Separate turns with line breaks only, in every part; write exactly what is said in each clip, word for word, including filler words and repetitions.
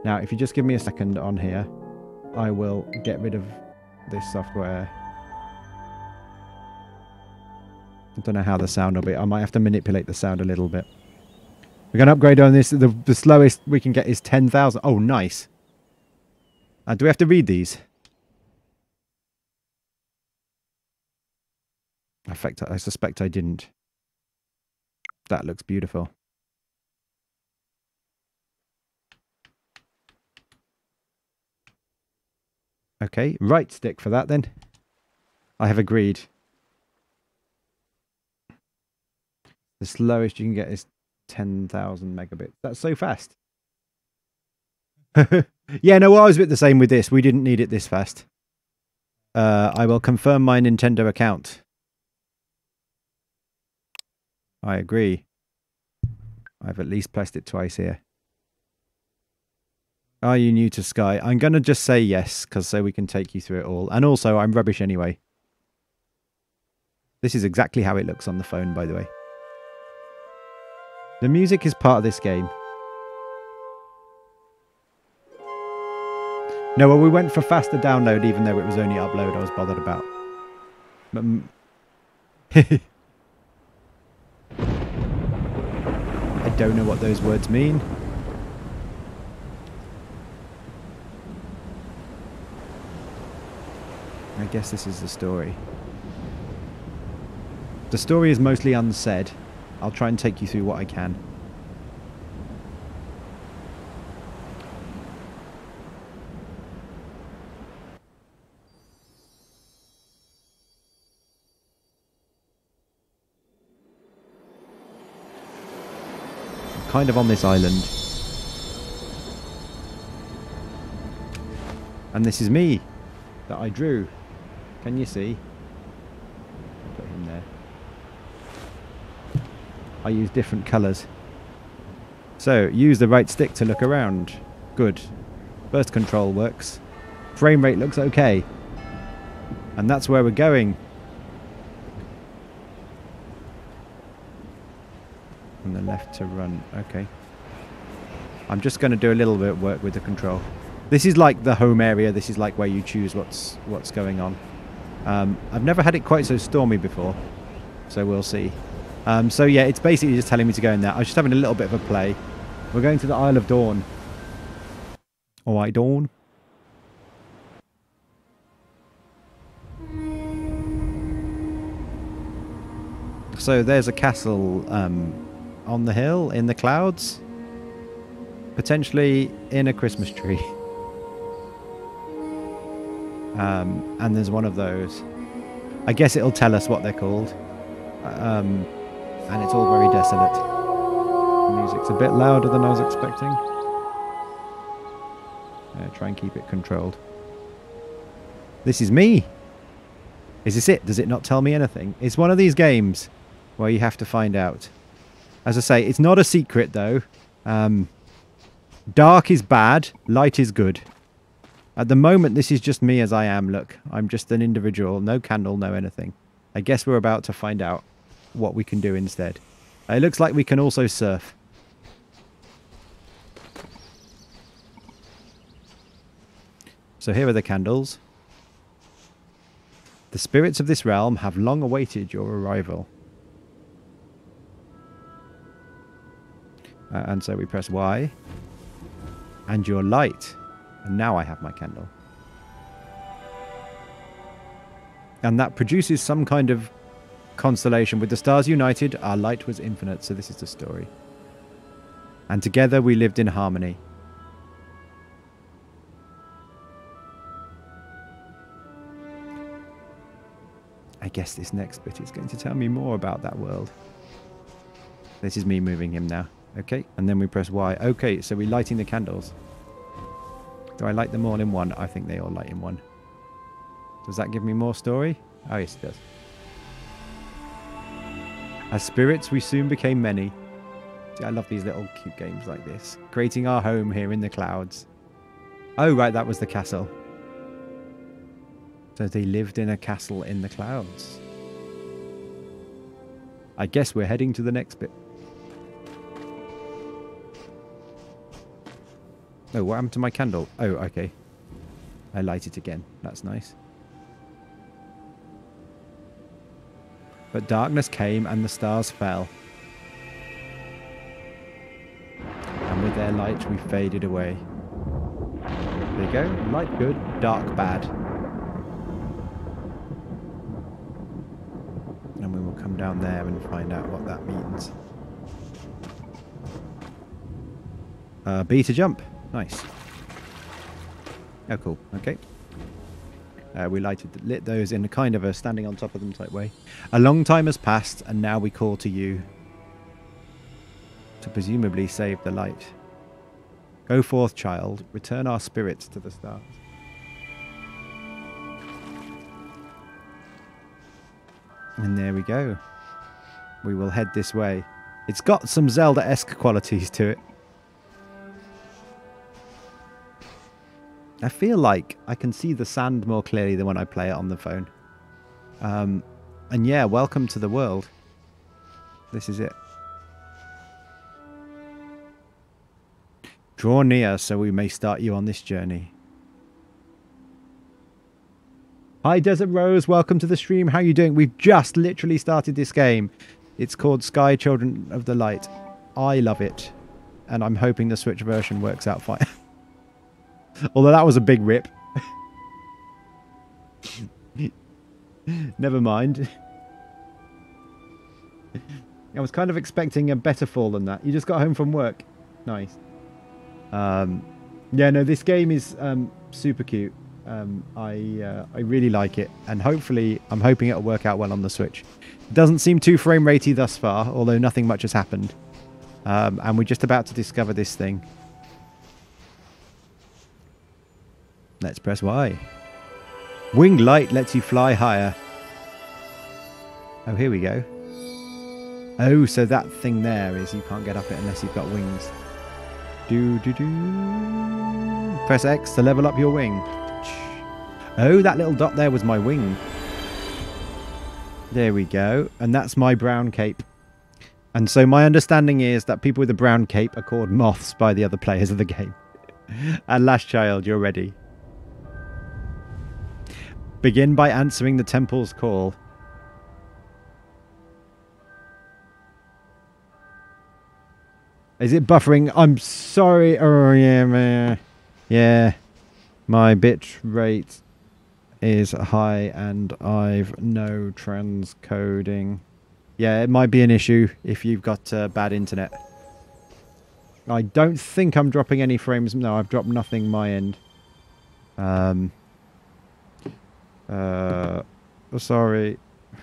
Now, if you just give me a second on here, I will get rid of this software. I don't know how the sound will be. I might have to manipulate the sound a little bit. We're going to upgrade on this. The, the slowest we can get is ten thousand. Oh, nice. Uh, do we have to read these? I, fact, I suspect I didn't. That looks beautiful. Okay, right stick for that then. I have agreed. The slowest you can get is ten thousand megabits. That's so fast. Yeah, no, well, I was a bit the same with this. We didn't need it this fast. Uh, I will confirm my Nintendo account. I agree. I've at least pressed it twice here. Are you new to Sky? I'm going to just say yes, because so we can take you through it all. And also, I'm rubbish anyway. This is exactly how it looks on the phone, by the way. The music is part of this game. No, well, we went for faster download, even though it was only upload I was bothered about. But I don't know what those words mean. I guess this is the story. The story is mostly unsaid. I'll try and take you through what I can. I'm kind of on this island. And this is me that I drew. Can you see? Put him there. I use different colours. So, use the right stick to look around. Good. Burst control works. Frame rate looks okay. And that's where we're going. On the left to run. Okay. I'm just going to do a little bit of work with the control. This is like the home area. This is like where you choose what's what's going on. Um, I've never had it quite so stormy before. So we'll see. Um, so yeah, it's basically just telling me to go in there. I was just having a little bit of a play. We're going to the Isle of Dawn. Alright, Dawn. So there's a castle um, on the hill in the clouds. Potentially in a Christmas tree. Um, and there's one of those. I guess it'll tell us what they're called. Um, and it's all very desolate. The music's a bit louder than I was expecting. Uh, try and keep it controlled. This is me. Is this it? Does it not tell me anything? It's one of these games where you have to find out. As I say, it's not a secret though. Um, dark is bad, light is good. At the moment, this is just me as I am. Look, I'm just an individual. No candle, no anything. I guess we're about to find out what we can do instead. It looks like we can also surf. So here are the candles. The spirits of this realm have long awaited your arrival. Uh, and so we press Y. And your light. And now I have my candle. And that produces some kind of constellation. With the stars united, our light was infinite. So this is the story. And together we lived in harmony. I guess this next bit is going to tell me more about that world. This is me moving him now. Okay, and then we press Y. Okay, so we're lighting the candles. Do I light them all in one? I think they all light in one. Does that give me more story? Oh, yes, it does. As spirits, we soon became many. See, I love these little cute games like this. Creating our home here in the clouds. Oh, right, that was the castle. So they lived in a castle in the clouds. I guess we're heading to the next bit. Oh, what happened to my candle? Oh, okay. I light it again. That's nice. But darkness came and the stars fell. And with their light we faded away. There you go. Light good, dark bad. And we will come down there and find out what that means. Uh, B to jump. Nice. Oh, cool. Okay. Uh, we lighted, lit those in a kind of a standing on top of them type way. A long time has passed, and now we call to you to presumably save the light. Go forth, child. Return our spirits to the stars. And there we go. We will head this way. It's got some Zelda-esque qualities to it. I feel like I can see the sand more clearly than when I play it on the phone. Um, and yeah, welcome to the world. This is it. Draw near so we may start you on this journey. Hi Desert Rose, welcome to the stream. How are you doing? We've just literally started this game. It's called Sky Children of the Light. I love it. And I'm hoping the Switch version works out fine. Although that was a big rip. Never mind. I was kind of expecting a better fall than that. You just got home from work. Nice. Um, yeah, no, this game is um, super cute. Um, I uh, I really like it, and hopefully, I'm hoping it'll work out well on the Switch. It doesn't seem too frame ratey thus far, although nothing much has happened. Um, and we're just about to discover this thing. Let's press Y. Winged light lets you fly higher. Oh, here we go. Oh, so that thing there is you can't get up it unless you've got wings. Do do do. Press X to level up your wing. Oh, that little dot there was my wing. There we go. And that's my brown cape. And so my understanding is that people with a brown cape are called moths by the other players of the game. And Last Child, you're ready. Begin by answering the temple's call. Is it buffering? I'm sorry. Oh, yeah, man. Yeah. My bit rate is high and I've no transcoding. Yeah, it might be an issue if you've got uh, bad internet. I don't think I'm dropping any frames. No, I've dropped nothing my end. Um... Uh, sorry.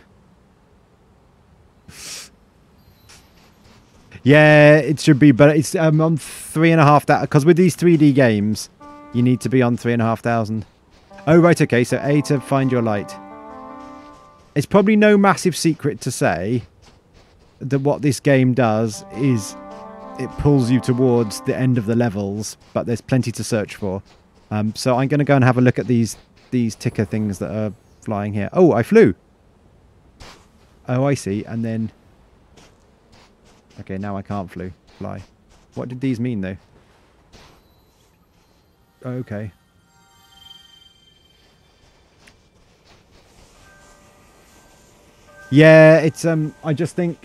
Yeah, it should be, but it's um, on three and a half thousand. Because with these three D games, you need to be on three and a half thousand. Oh, right, okay. So A to find your light. It's probably no massive secret to say that what this game does is it pulls you towards the end of the levels, but there's plenty to search for. Um, so I'm going to go and have a look at these these ticker things that are flying here. Oh, I flew. Oh, I see. And then... Okay, now I can't flew, fly. What did these mean, though? Okay. Yeah, it's... um. I just think...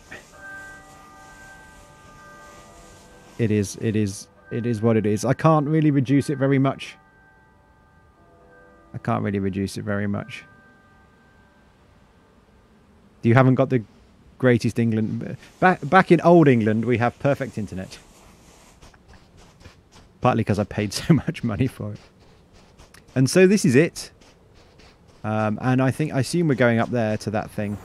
It is, it is, it is what it is. I can't really reduce it very much. I can't really reduce it very much. You haven't got the greatest England. Back, back in old England, we have perfect internet. Partly because I paid so much money for it. And so this is it. Um, and I think, I assume we're going up there to that thing.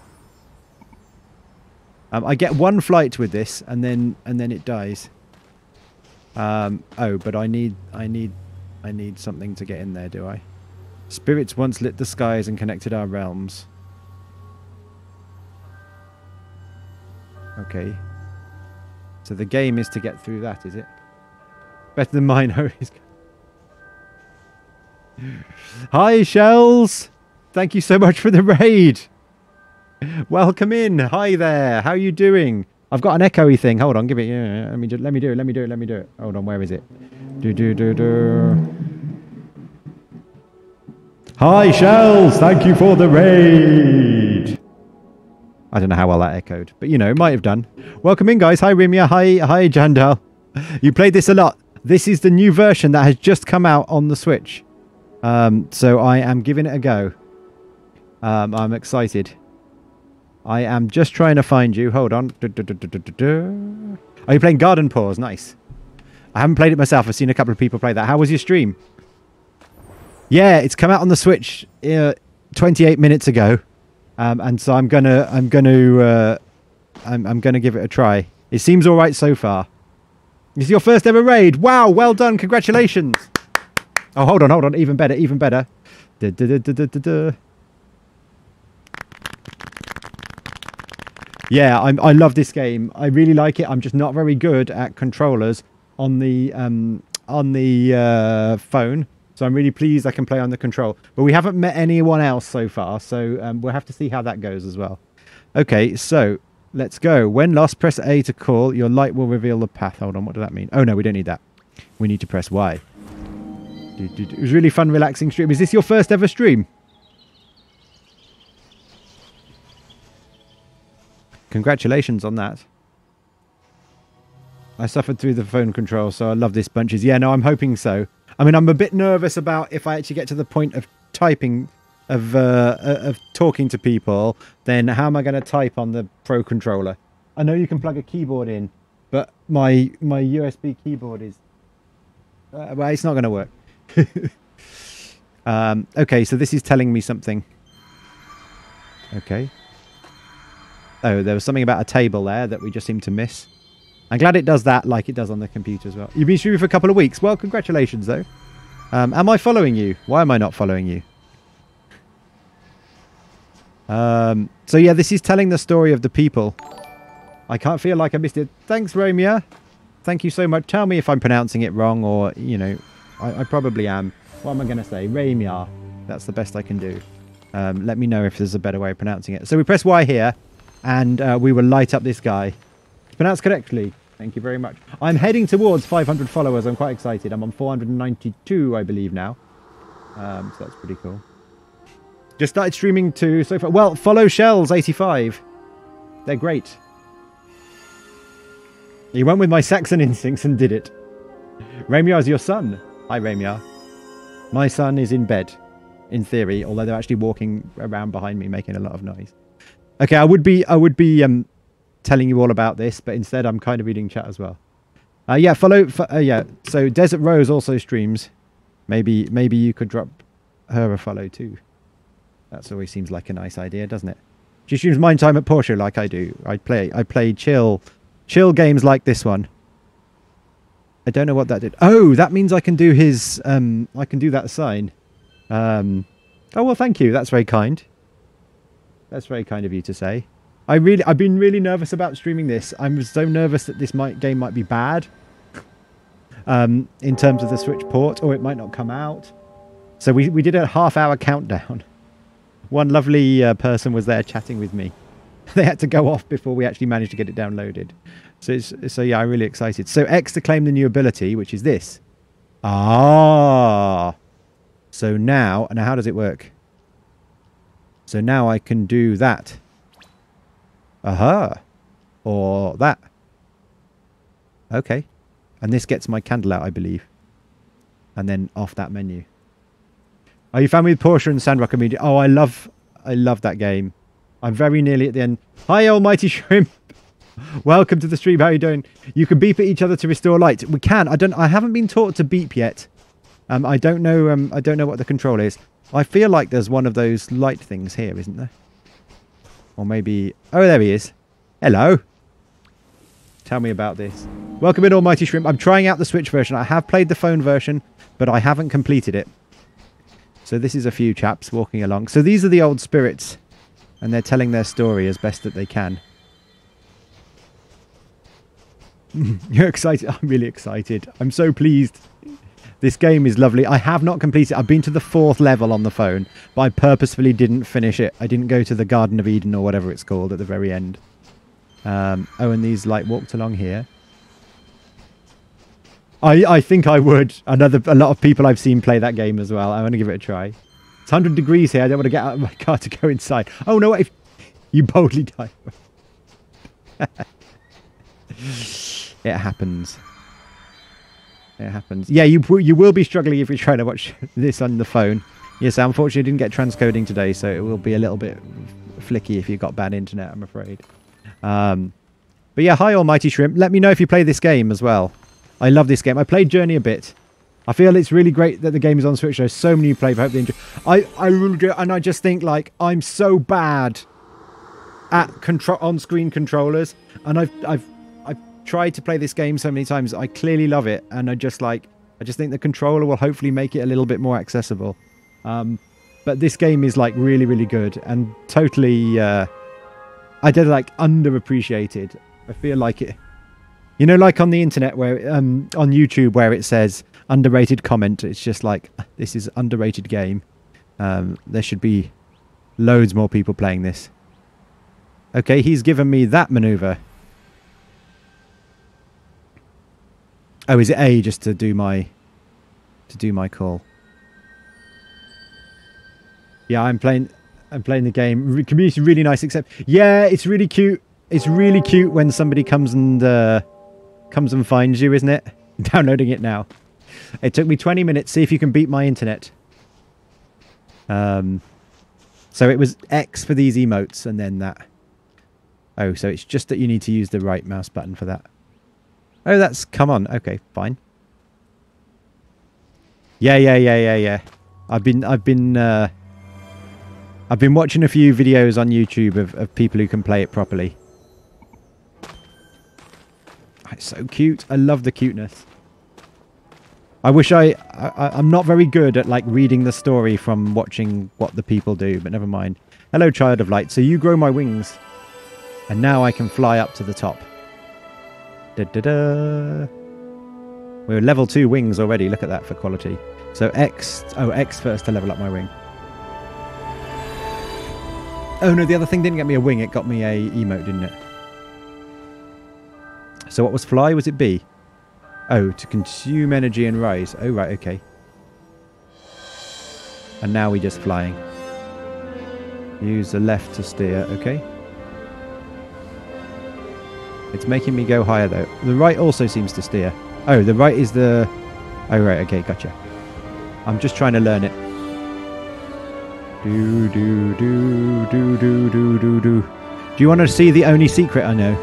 Um, I get one flight with this, and then and then it dies. Um, oh, but I need, I need, I need something to get in there, do I? Spirits once lit the skies and connected our realms. Okay. So the game is to get through that, is it? Better than mine. Hi, Shells! Thank you so much for the raid! Welcome in! Hi there! How are you doing? I've got an echoey thing. Hold on, give it. Yeah, let me do. Let me do it. Let me do it. Let me do it. Hold on, where is it? Do do do do. Hi, Shells. Thank you for the raid. I don't know how well that echoed, but you know, it might have done. Welcome in, guys. Hi, Rimia. Hi, hi, Jandal. You played this a lot. This is the new version that has just come out on the Switch. Um, so I am giving it a go. Um, I'm excited. I am just trying to find you. Hold on. Du, du, du, du, du, du, du. Are you playing Garden Paws? Nice. I haven't played it myself. I've seen a couple of people play that. How was your stream? Yeah, it's come out on the Switch uh, twenty-eight minutes ago, um, and so I'm gonna, I'm gonna, uh, I'm, I'm gonna give it a try. It seems all right so far. This is your first ever raid. Wow, well done. Congratulations. Oh, hold on, hold on. Even better, even better. Da, da, da, da, da, da. Yeah, I'm, I love this game. I really like it. I'm just not very good at controllers on the um, on the uh, phone. So I'm really pleased I can play on the control. But we haven't met anyone else so far. So um, we'll have to see how that goes as well. Okay, so let's go. When lost, press A to call. Your light will reveal the path. Hold on, what does that mean? Oh, no, we don't need that. We need to press Y. It was really fun, relaxing stream. Is this your first ever stream? Congratulations on that. I suffered through the phone control, so I love this bunches. Yeah, no, I'm hoping so. I mean, I'm a bit nervous about if I actually get to the point of typing, of uh, of talking to people, then how am I going to type on the Pro Controller? I know you can plug a keyboard in, but my my U S B keyboard is... Uh, well, it's not going to work. um, okay, so this is telling me something. Okay. Oh, there was something about a table there that we just seem to miss. I'm glad it does that like it does on the computer as well. You've been streaming for a couple of weeks. Well, congratulations, though. Um, am I following you? Why am I not following you? Um, so, yeah, this is telling the story of the people. I can't feel like I missed it. Thanks, Romeo. Thank you so much. Tell me if I'm pronouncing it wrong or, you know, I, I probably am. What am I going to say? Ramia. That's the best I can do. Um, let me know if there's a better way of pronouncing it. So we press Y here. And uh, we will light up this guy. It's pronounced correctly. Thank you very much. I'm heading towards five hundred followers. I'm quite excited. I'm on four hundred ninety-two, I believe, now. Um, so that's pretty cool. Just started streaming too so far. Well, follow Shells eighty-five. They're great. You went with my Saxon instincts and did it. Ramia is your son. Hi, Ramia. My son is in bed, in theory, although they're actually walking around behind me making a lot of noise. Okay, I would be I would be um, telling you all about this, but instead I'm kind of reading chat as well. Uh, yeah, follow. Uh, yeah, so Desert Rose also streams. Maybe maybe you could drop her a follow too. That always seems like a nice idea, doesn't it? She streams Mine Time at Porsche like I do. I play I play chill chill games like this one. I don't know what that did. Oh, that means I can do his. Um, I can do that sign. Um, oh well, thank you. That's very kind. That's very kind of you to say. I really, I've been really nervous about streaming this. I'm so nervous that this might, game might be bad um, in terms of the Switch port, or it might not come out. So we, we did a half-hour countdown. One lovely uh, person was there chatting with me. They had to go off before we actually managed to get it downloaded. So, it's, so yeah, I'm really excited. So X to claim the new ability, which is this. Ah. So now, now how does it work? So now I can do that. Aha. Or that. Okay. And this gets my candle out, I believe. And then off that menu. Are you familiar with Porsche and Sandrocker Media? Oh, I love, I love that game. I'm very nearly at the end. Hi, Almighty Shrimp. Welcome to the stream. How are you doing? You can beep at each other to restore light. We can. I don't. I haven't been taught to beep yet. Um, I don't know. Um, I don't know what the control is. I feel like there's one of those light things here, isn't there? Or maybe... Oh, there he is. Hello. Tell me about this. Welcome in, Almighty Shrimp. I'm trying out the Switch version. I have played the phone version, but I haven't completed it. So this is a few chaps walking along. So these are the old spirits, and they're telling their story as best that they can. You're excited? I'm really excited. I'm so pleased. This game is lovely. I have not completed it. I've been to the fourth level on the phone, but I purposefully didn't finish it. I didn't go to the Garden of Eden or whatever it's called at the very end. Um, oh, and these like walked along here. I I think I would. Another a lot of people I've seen play that game as well. I want to give it a try. It's one hundred degrees here. I don't want to get out of my car to go inside. Oh no! What if you boldly die? It happens. It happens. Yeah, you you will be struggling if you're trying to watch this on the phone. Yes, I unfortunately didn't get transcoding today, so it will be a little bit flicky if you've got bad internet, I'm afraid. Um, but yeah, hi Almighty Shrimp. Let me know if you play this game as well. I love this game. I played Journey a bit. I feel it's really great that the game is on Switch. There's so many people. I hope they enjoy. I, I really do, and I just think like I'm so bad at control on-screen controllers, and I've I've I've tried to play this game so many times. I clearly love it, and I just like I just think the controller will hopefully make it a little bit more accessible. Um, but this game is like really, really good and totally, uh, I don't like underappreciated. I feel like it, you know, like on the internet where, um, on YouTube where it says underrated comment. It's just like, this is underrated game. Um, there should be loads more people playing this. Okay. He's given me that maneuver. Oh, is it A just to do my, to do my call? Yeah, I'm playing. I'm playing the game. Community really nice, except yeah, it's really cute. It's really cute when somebody comes and uh, comes and finds you, isn't it? Downloading it now. It took me twenty minutes. See if you can beat my internet. Um, so it was X for these emotes, and then that. Oh, so it's just that you need to use the right mouse button for that. Oh, that's come on. Okay, fine. Yeah, yeah, yeah, yeah, yeah. I've been. I've been. Uh, I've been watching a few videos on YouTube of, of people who can play it properly. It's so cute. I love the cuteness. I wish I, I... I'm not very good at like reading the story from watching what the people do, but never mind. Hello, Child of Light. So you grow my wings. And now I can fly up to the top. Da-da-da. We're level two wings already. Look at that for quality. So X... Oh, X first to level up my wing. Oh no, the other thing didn't get me a wing, it got me a emote, didn't it? So what was fly? Was it B? Oh, to consume energy and rise. Oh right, okay. And now we're just flying. Use the left to steer, okay. It's making me go higher though. The right also seems to steer. Oh, the right is the... Oh right, okay, gotcha. I'm just trying to learn it. Do, do, do, do, do, do, do, do. Do you want to see the only secret I know?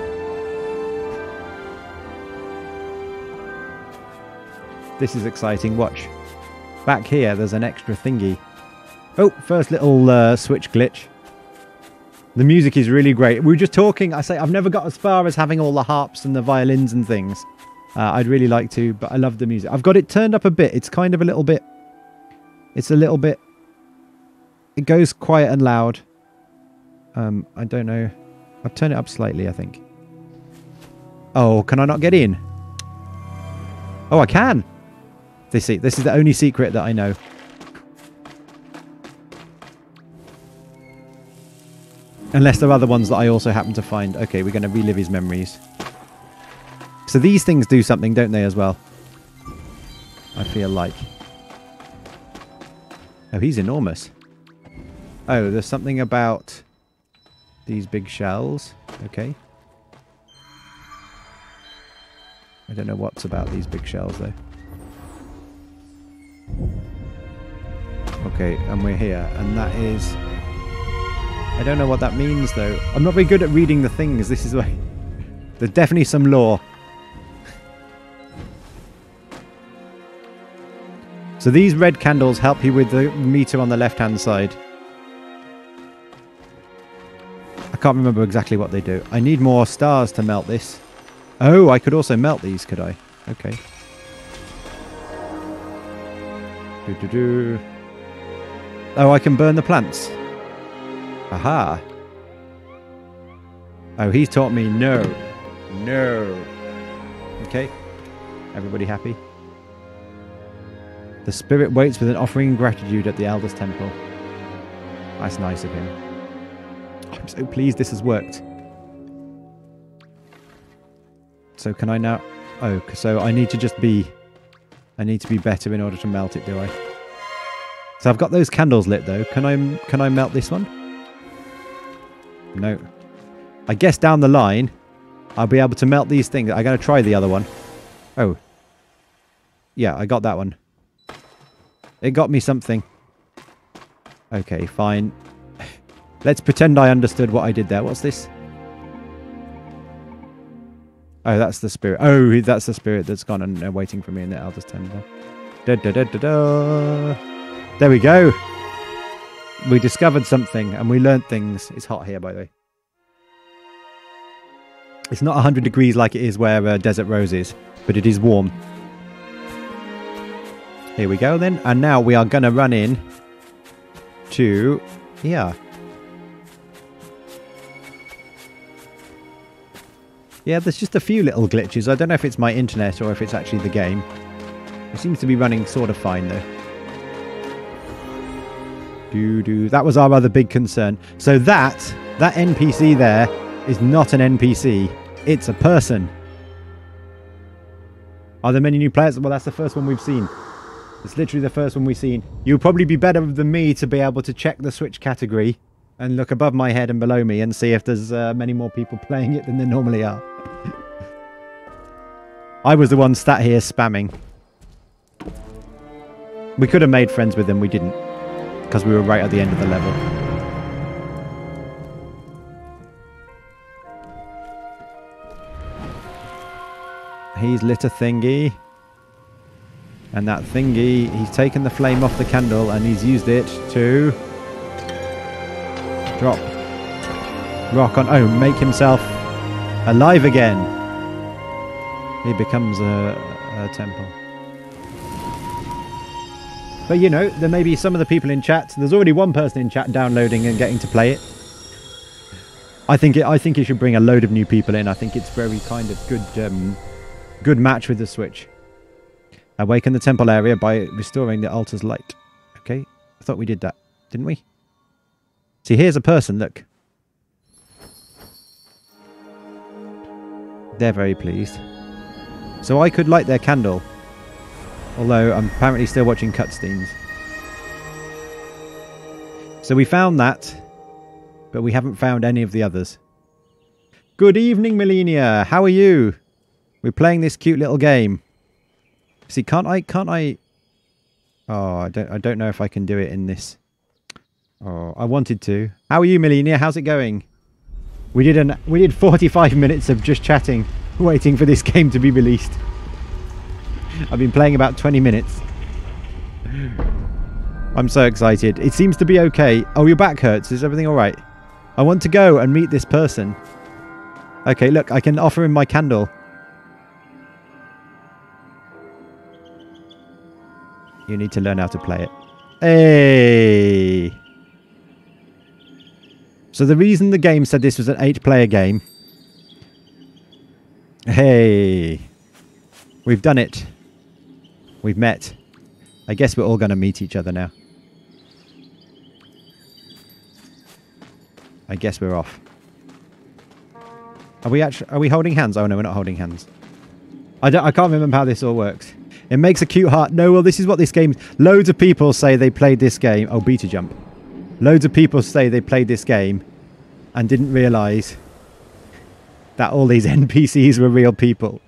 This is exciting. Watch. Back here, there's an extra thingy. Oh, first little uh, switch glitch. The music is really great. We were just talking. I say I've never got as far as having all the harps and the violins and things. Uh, I'd really like to, but I love the music. I've got it turned up a bit. It's kind of a little bit... It's a little bit... It goes quiet and loud. Um, I don't know. I've turned it up slightly, I think. Oh, can I not get in? Oh, I can. This, this is the only secret that I know. Unless there are other ones that I also happen to find. Okay, we're going to relive his memories. So these things do something, don't they, as well? I feel like. Oh, he's enormous. Oh, there's something about these big shells. Okay. I don't know what's about these big shells, though. Okay, and we're here. And that is... I don't know what that means, though. I'm not very good at reading the things. This is why... There's definitely some lore. So these red candles help you with the meter on the left-hand side. I can't remember exactly what they do. I need more stars to melt this. Oh, I could also melt these, could I? Okay. Do, do, do. Oh, I can burn the plants. Aha. Oh, he's taught me no. No. Okay. Everybody happy? The spirit waits with an offering gratitude at the Elder's Temple. That's nice of him. I'm so pleased this has worked. So can I now... Oh, so I need to just be... I need to be better in order to melt it, do I? So I've got those candles lit, though. Can I, can I melt this one? No. I guess down the line, I'll be able to melt these things. I'm going to try the other one. Oh. Yeah, I got that one. It got me something. Okay, fine. Let's pretend I understood what I did there. What's this? Oh, that's the spirit. Oh, that's the spirit that's gone and uh, waiting for me in the Elder's Temple. Da, da, da, da, da. There we go. We discovered something and we learnt things. It's hot here, by the way. It's not one hundred degrees like it is where uh, Desert Rose is, but it is warm. Here we go then. And now we are going to run in to here. Yeah, there's just a few little glitches. I don't know if it's my internet or if it's actually the game. It seems to be running sort of fine though. Doo doo. That was our other big concern. So that, that N P C there is not an N P C. It's a person. Are there many new players? Well, that's the first one we've seen. It's literally the first one we've seen. You'll probably be better than me to be able to check the Switch category and look above my head and below me and see if there's uh, many more people playing it than there normally are. I was the one sat here spamming. We could have made friends with them. We didn't. Because we were right at the end of the level. He's lit a thingy. And that thingy, he's taken the flame off the candle and he's used it to drop rock on. Oh, make himself alive again. He becomes a, a temple. But you know, there may be some of the people in chat. There's already one person in chat downloading and getting to play it. I think it. I think it should bring a load of new people in. I think it's very kind of good, um, good match with the Switch. Awaken the temple area by restoring the altar's light. Okay, I thought we did that, didn't we? See, here's a person, look. They're very pleased. So I could light their candle. Although I'm apparently still watching cutscenes. So we found that. But we haven't found any of the others. Good evening, Melania. How are you? We're playing this cute little game. See, can't I, can't I... Oh, I don't, I don't know if I can do it in this. Oh, I wanted to. How are you, Melania? How's it going? We did an, we did forty-five minutes of just chatting, waiting for this game to be released. I've been playing about twenty minutes. I'm so excited. It seems to be okay. Oh, your back hurts. Is everything all right? I want to go and meet this person. Okay, look, I can offer him my candle. You need to learn how to play it. Hey! So the reason the game said this was an eight-player game... Hey! We've done it. We've met. I guess we're all going to meet each other now. I guess we're off. Are we actually... Are we holding hands? Oh no, we're not holding hands. I don't... I can't remember how this all works. It makes a cute heart. No, well, this is what this game... Loads of people say they played this game... Oh, beta jump. Loads of people say they played this game and didn't realise that all these N P Cs were real people.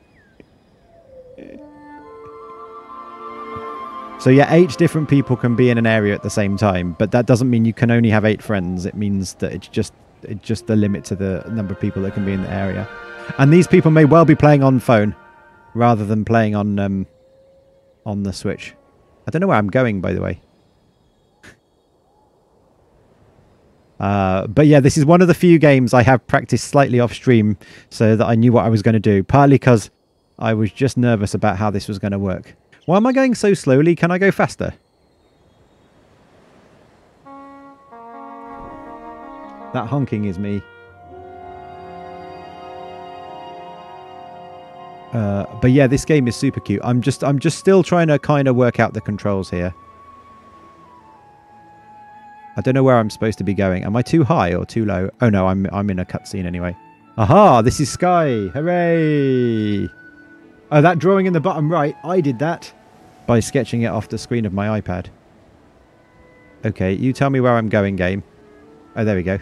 So yeah, eight different people can be in an area at the same time, but that doesn't mean you can only have eight friends. It means that it's just it's just the limit to the number of people that can be in the area. And these people may well be playing on phone rather than playing on um, on the Switch. I don't know where I'm going, by the way. Uh, but yeah, this is one of the few games I have practiced slightly off stream so that I knew what I was going to do. Partly because I was just nervous about how this was going to work. Why am I going so slowly? Can I go faster? That honking is me. Uh, but yeah, this game is super cute. I'm just, I'm just still trying to kind of work out the controls here. I don't know where I'm supposed to be going. Am I too high or too low? Oh no, I'm, I'm in a cutscene anyway. Aha, this is sky. Hooray. Oh, that drawing in the bottom right, I did that by sketching it off the screen of my iPad. Okay, you tell me where I'm going, game. Oh, there we go.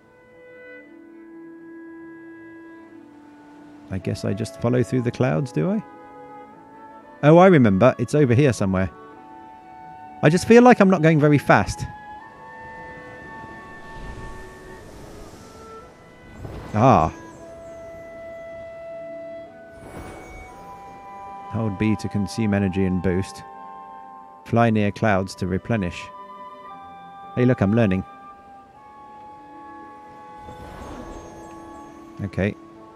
I guess I just follow through the clouds, do I? Oh, I remember. It's over here somewhere. I just feel like I'm not going very fast. Ah. Hold B to consume energy and boost. Fly near clouds to replenish. Hey, look, I'm learning. Okay.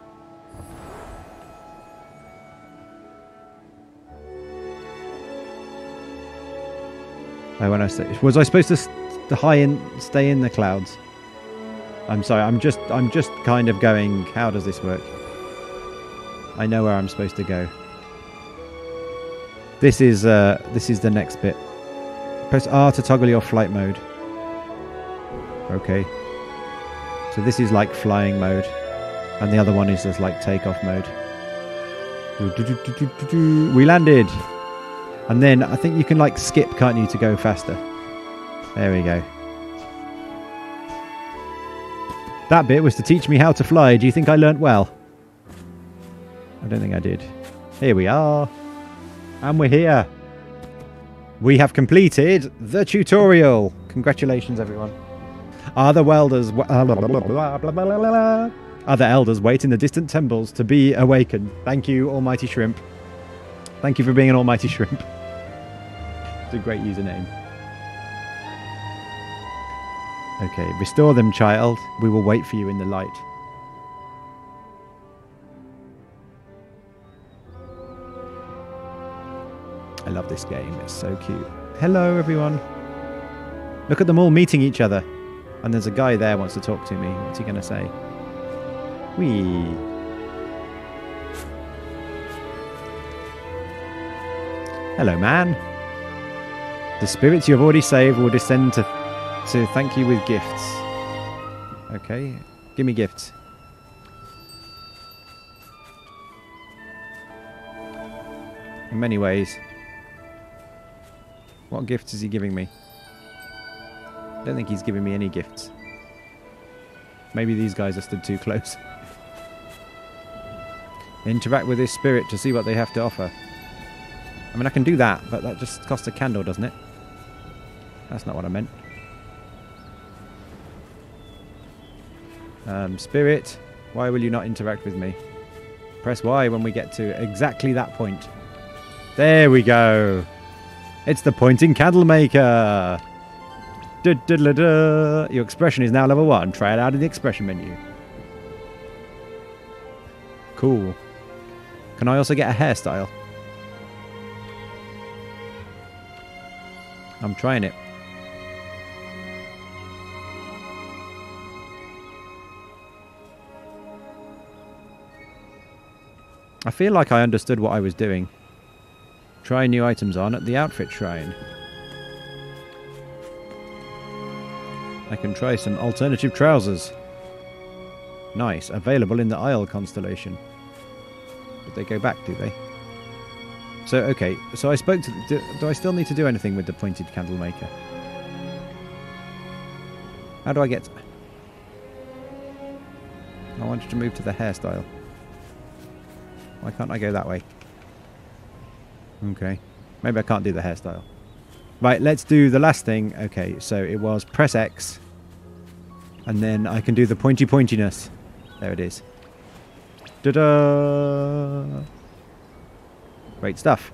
Oh, when I say, was I supposed to, to high in, stay in the clouds? I'm sorry. I'm just, I'm just kind of going. How does this work? I know where I'm supposed to go. This is, uh, this is the next bit. Press R to toggle your flight mode. Okay. So this is like flying mode, and the other one is just like takeoff mode. We landed. And then I think you can like skip, can't you, to go faster? There we go. That bit was to teach me how to fly. Do you think I learnt well? I don't think I did. Here we are. And we're here. We have completed the tutorial. Congratulations, everyone. Are the welders... Other elders wait in the distant temples to be awakened. Thank you, Almighty Shrimp. Thank you for being an almighty shrimp. It's a great username. Okay, restore them, child. We will wait for you in the light. I love this game. It's so cute. Hello, everyone. Look at them all meeting each other. And there's a guy there who wants to talk to me. What's he going to say? Whee. Hello, man. The spirits you have already saved will descend to, to thank you with gifts. Okay, give me gifts. In many ways. What gifts is he giving me? I don't think he's giving me any gifts. Maybe these guys are stood too close. Interact with this spirit to see what they have to offer. I mean, I can do that, but that just costs a candle, doesn't it? That's not what I meant. Um, spirit, why will you not interact with me? Press Y when we get to exactly that point. There we go. It's the pointing candle maker. Du -du -du -du. Your expression is now level one. Try it out in the expression menu. Cool. Can I also get a hairstyle? I'm trying it. I feel like I understood what I was doing. Try new items on at the outfit shrine. I can try some alternative trousers. Nice. Available in the Isle constellation. But they go back, do they? So, okay. So I spoke to... Do, do I still need to do anything with the pointed candle maker? How do I get... I wanted to move to the hairstyle. Why can't I go that way? Okay. Maybe I can't do the hairstyle. Right, let's do the last thing. Okay, so it was press X. And then I can do the pointy pointiness. There it is. Ta-da! Great stuff.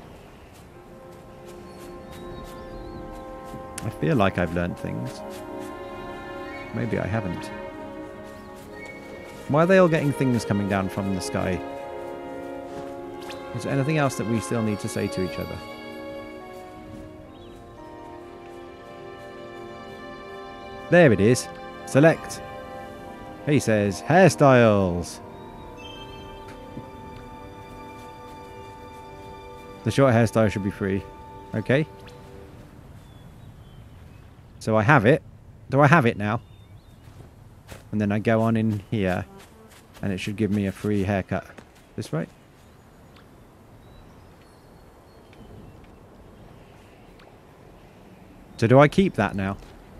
I feel like I've learned things. Maybe I haven't. Why are they all getting things coming down from the sky? Is there anything else that we still need to say to each other? There it is. Select. He says hairstyles. The short hairstyle should be free. Okay. So I have it. Do I have it now? And then I go on in here. And it should give me a free haircut. This way? So do I keep that now?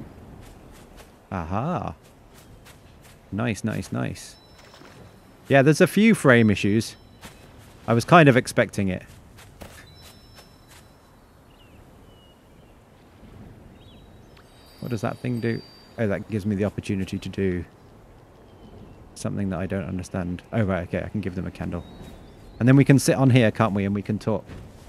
Aha. Nice, nice, nice. Yeah, there's a few frame issues. I was kind of expecting it. What does that thing do? Oh, that gives me the opportunity to do something that I don't understand. Oh, right, okay, I can give them a candle. And then we can sit on here, can't we? And we can talk.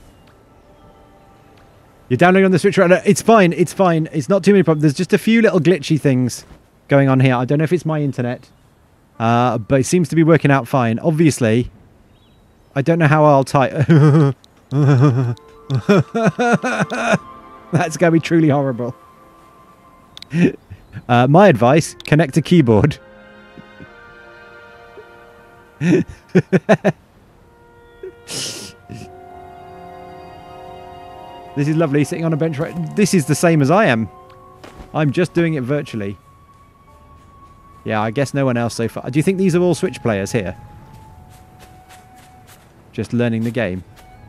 You're downloading on the Switch right now. It's fine, it's fine. It's not too many problems. There's just a few little glitchy things going on here. I don't know if it's my internet. Uh, but it seems to be working out fine. Obviously, I don't know how I'll type. That's going to be truly horrible. Uh, my advice, connect a keyboard. This is lovely, sitting on a bench right... This is the same as I am. I'm just doing it virtually. Yeah, I guess no one else so far. Do you think these are all Switch players here? Just learning the game.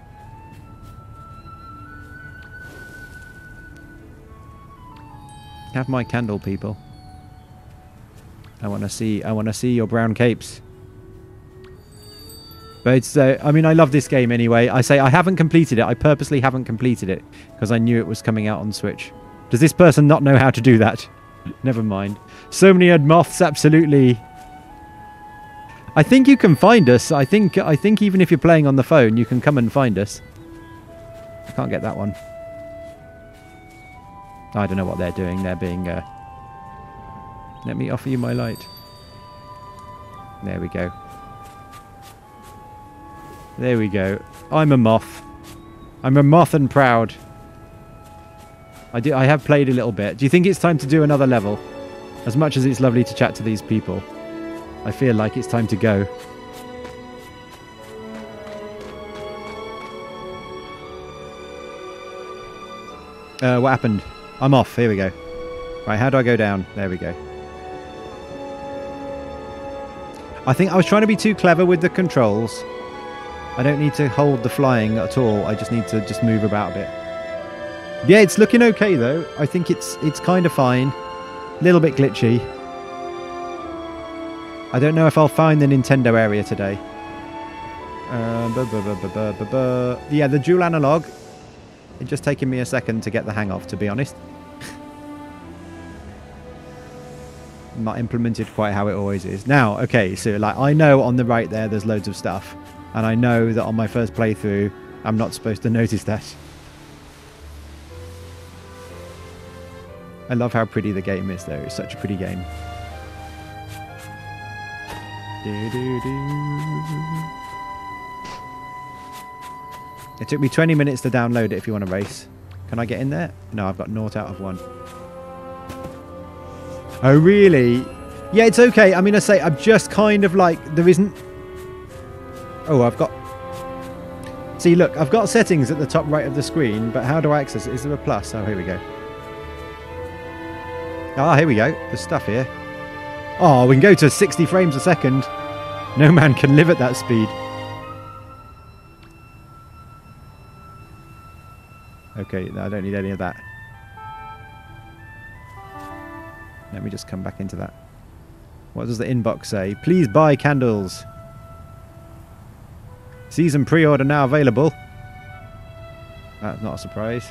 Have my candle, people. I want to see. I want to see your brown capes. But it's. Uh, I mean, I love this game anyway. I say I haven't completed it. I purposely haven't completed it because I knew it was coming out on Switch. Does this person not know how to do that? Never mind. So many moths, absolutely. I think you can find us. I think. I think even if you're playing on the phone, you can come and find us. I can't get that one. I don't know what they're doing. They're being... Uh... Let me offer you my light. There we go. There we go. I'm a moth. I'm a moth and proud. I, do, I have played a little bit. Do you think it's time to do another level? As much as it's lovely to chat to these people, I feel like it's time to go. Uh, what happened? I'm off. Here we go. Right, how do I go down? There we go. I think I was trying to be too clever with the controls. I don't need to hold the flying at all. I just need to just move about a bit. Yeah, it's looking okay though. I think it's it's kind of fine. A little bit glitchy. I don't know if I'll find the Nintendo area today. Uh, buh, buh, buh, buh, buh, buh, buh. Yeah, the dual analog. It's just taking me a second to get the hang of, to be honest. Not implemented quite how it always is. Now, okay, so like I know on the right there there's loads of stuff. And I know that on my first playthrough I'm not supposed to notice that. I love how pretty the game is though. It's such a pretty game. Do, do, do. It took me twenty minutes to download it if you want to race. Can I get in there? No, I've got naught out of one. Oh, really? Yeah, it's okay. I mean, I say I'm just kind of like, there isn't... Oh, I've got... See, look, I've got settings at the top right of the screen, but how do I access it? Is there a plus? Oh, here we go. Ah, here we go. There's stuff here. Oh, we can go to sixty frames a second. No man can live at that speed. Okay, no, I don't need any of that. Let me just come back into that. What does the inbox say? Please buy candles. Season pre-order now available. That's not a surprise.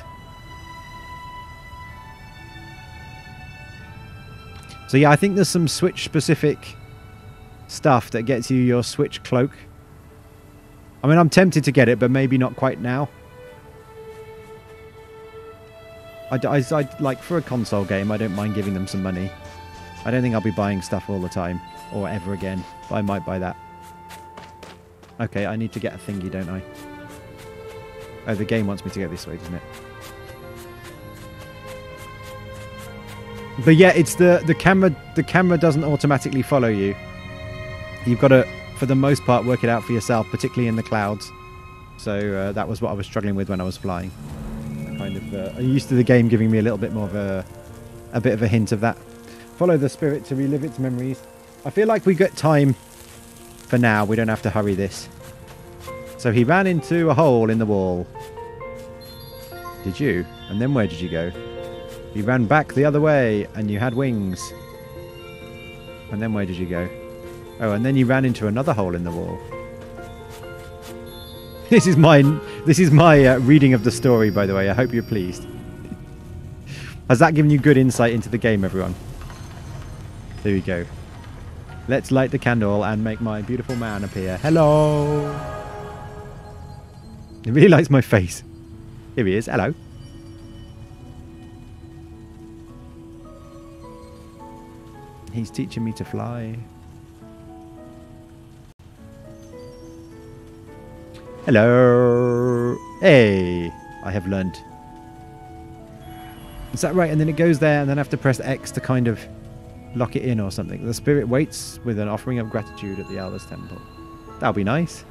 So yeah, I think there's some Switch specific stuff that gets you your Switch cloak. I mean, I'm tempted to get it, but maybe not quite now. I, I, I, like, for a console game, I don't mind giving them some money. I don't think I'll be buying stuff all the time, or ever again, but I might buy that. Okay, I need to get a thingy, don't I? Oh, the game wants me to go this way, doesn't it? But yeah, it's the, the camera, the camera doesn't automatically follow you. You've got to, for the most part, work it out for yourself, particularly in the clouds. So uh, that was what I was struggling with when I was flying. Kind of, uh, I'm used to the game giving me a little bit more of a, a bit of a hint of that. Follow the spirit to relive its memories. I feel like we get time for now. We don't have to hurry this. So he ran into a hole in the wall. Did you? And then where did you go? You ran back the other way and you had wings. And then where did you go? Oh, and then you ran into another hole in the wall. This is my, this is my uh, reading of the story, by the way. I hope you're pleased. Has that given you good insight into the game, everyone? There we go. Let's light the candle and make my beautiful man appear. Hello! He really likes my face. Here he is. Hello. He's teaching me to fly. Hello. Hey, I have learned. Is that right? And then it goes there and then I have to press X to kind of lock it in or something. The spirit waits with an offering of gratitude at the Elder's Temple. That'll be nice.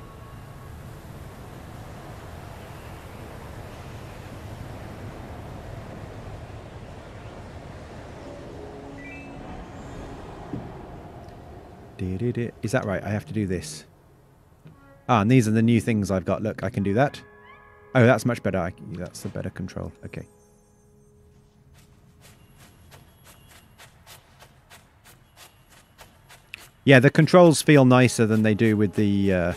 Is that right? I have to do this. Ah, and these are the new things I've got. Look, I can do that. Oh, that's much better. I, that's the better control. Okay. Yeah, the controls feel nicer than they do with the... Uh,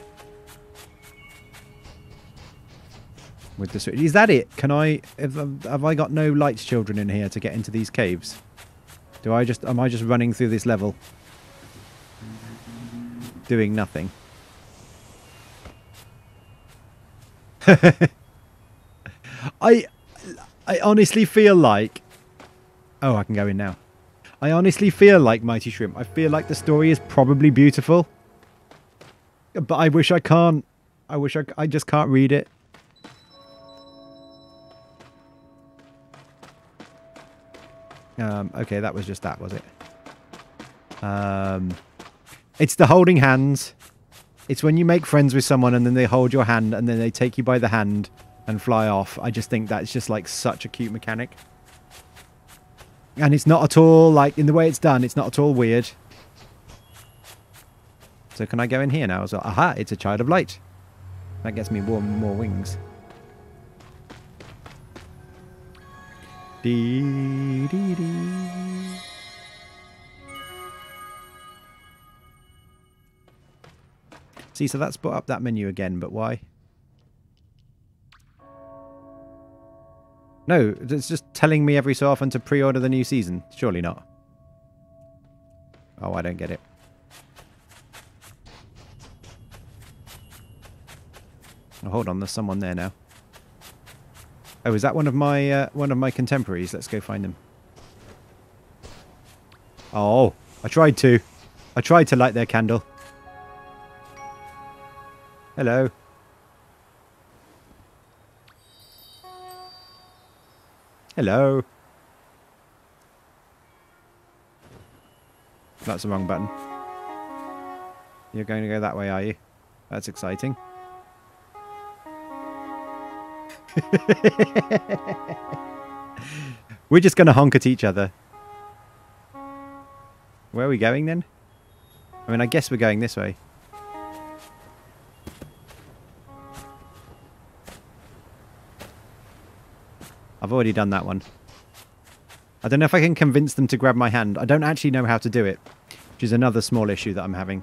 with the switch. Is that it? Can I... Have, have I got no lights children in here to get into these caves? Do I just... Am I just running through this level? Doing nothing. I I honestly feel like... Oh, I can go in now. I honestly feel like Mighty Shrimp. I feel like the story is probably beautiful. But I wish I can't. I wish I... I just can't read it. Um, okay, that was just that, was it? Um... It's the holding hands. It's when you make friends with someone and then they hold your hand and then they take you by the hand and fly off. I just think that's just like such a cute mechanic. And it's not at all like in the way it's done. It's not at all weird. So can I go in here now as well? Aha, it's a child of light. That gets me more, more wings. Dee, dee, dee. See, so that's brought up that menu again, but why? No, it's just telling me every so often to pre-order the new season. Surely not. Oh, I don't get it. Oh, hold on, there's someone there now. Oh, is that one of my uh, one of my contemporaries? Let's go find them. Oh, I tried to. I tried to light their candle. Hello. Hello. That's the wrong button. You're going to go that way, are you? That's exciting. We're just going to honk at each other. Where are we going then? I mean, I guess we're going this way. I've already done that one. I don't know if I can convince them to grab my hand. I don't actually know how to do it, which is another small issue that I'm having.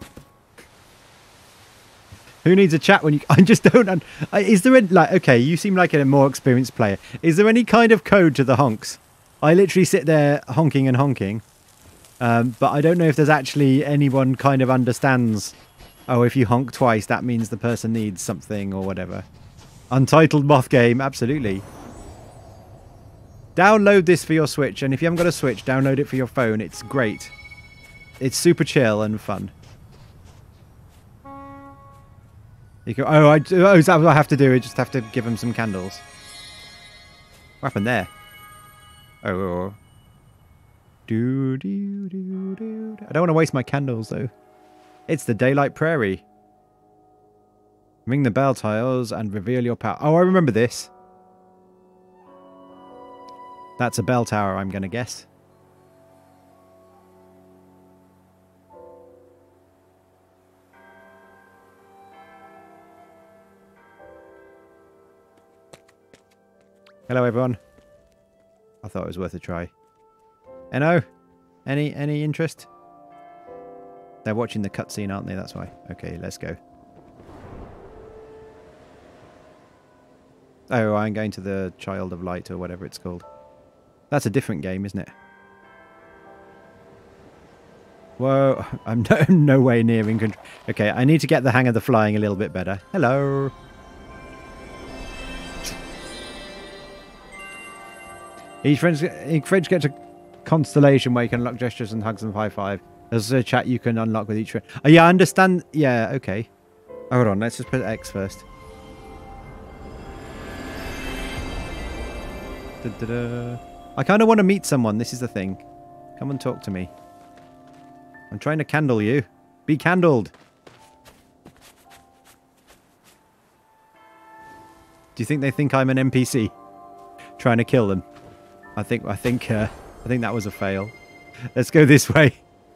Who needs a chat when you... I just don't... Is there... A, like, okay, you seem like a more experienced player. Is there any kind of code to the honks? I literally sit there honking and honking. Um, but I don't know if there's actually anyone kind of understands... Oh, if you honk twice, that means the person needs something or whatever. Untitled Moth Game, absolutely. Download this for your Switch, and if you haven't got a Switch, download it for your phone. It's great. It's super chill and fun. You go, oh, I, oh, is that what I have to do? I just have to give him some candles. What happened there? Oh. oh. Do, do, do, do. I don't want to waste my candles, though. It's the Daylight Prairie. Ring the bell tiles and reveal your power. Oh, I remember this. That's a bell tower, I'm going to guess. Hello, everyone. I thought it was worth a try. Eno? Any, any interest? They're watching the cutscene, aren't they? That's why. Okay, let's go. Oh, I'm going to the Child of Light or whatever it's called. That's a different game, isn't it? Whoa, I'm no, no way near in control. Okay, I need to get the hang of the flying a little bit better. Hello. Each friend, each friend gets a constellation where you can unlock gestures and hugs and high five. There's a chat you can unlock with each friend. Oh, yeah, I understand. Yeah, okay. Hold on, let's just put X first. Da, da, da. I kind of want to meet someone. This is the thing. Come and talk to me. I'm trying to candle you. Be candled. Do you think they think I'm an N P C? Trying to kill them. I think I think uh, I think that was a fail. Let's go this way.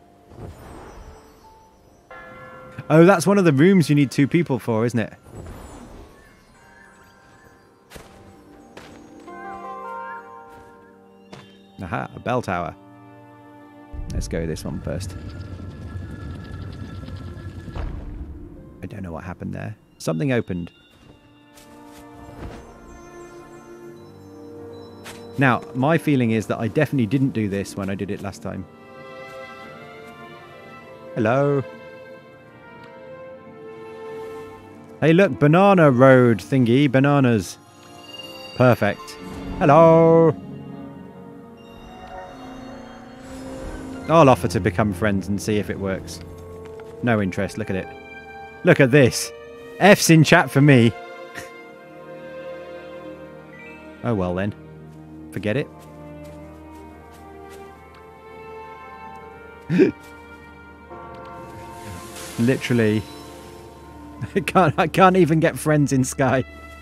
Oh, that's one of the rooms you need two people for, isn't it? Aha, a bell tower. Let's go this one first. I don't know what happened there. Something opened. Now, my feeling is that I definitely didn't do this when I did it last time. Hello. Hey, look, banana road thingy. Bananas. Perfect. Hello. I'll offer to become friends and see if it works. No interest. Look at it. Look at this. F's in chat for me. Oh, well then. Forget it. Literally. I can't, I can't even get friends in Sky.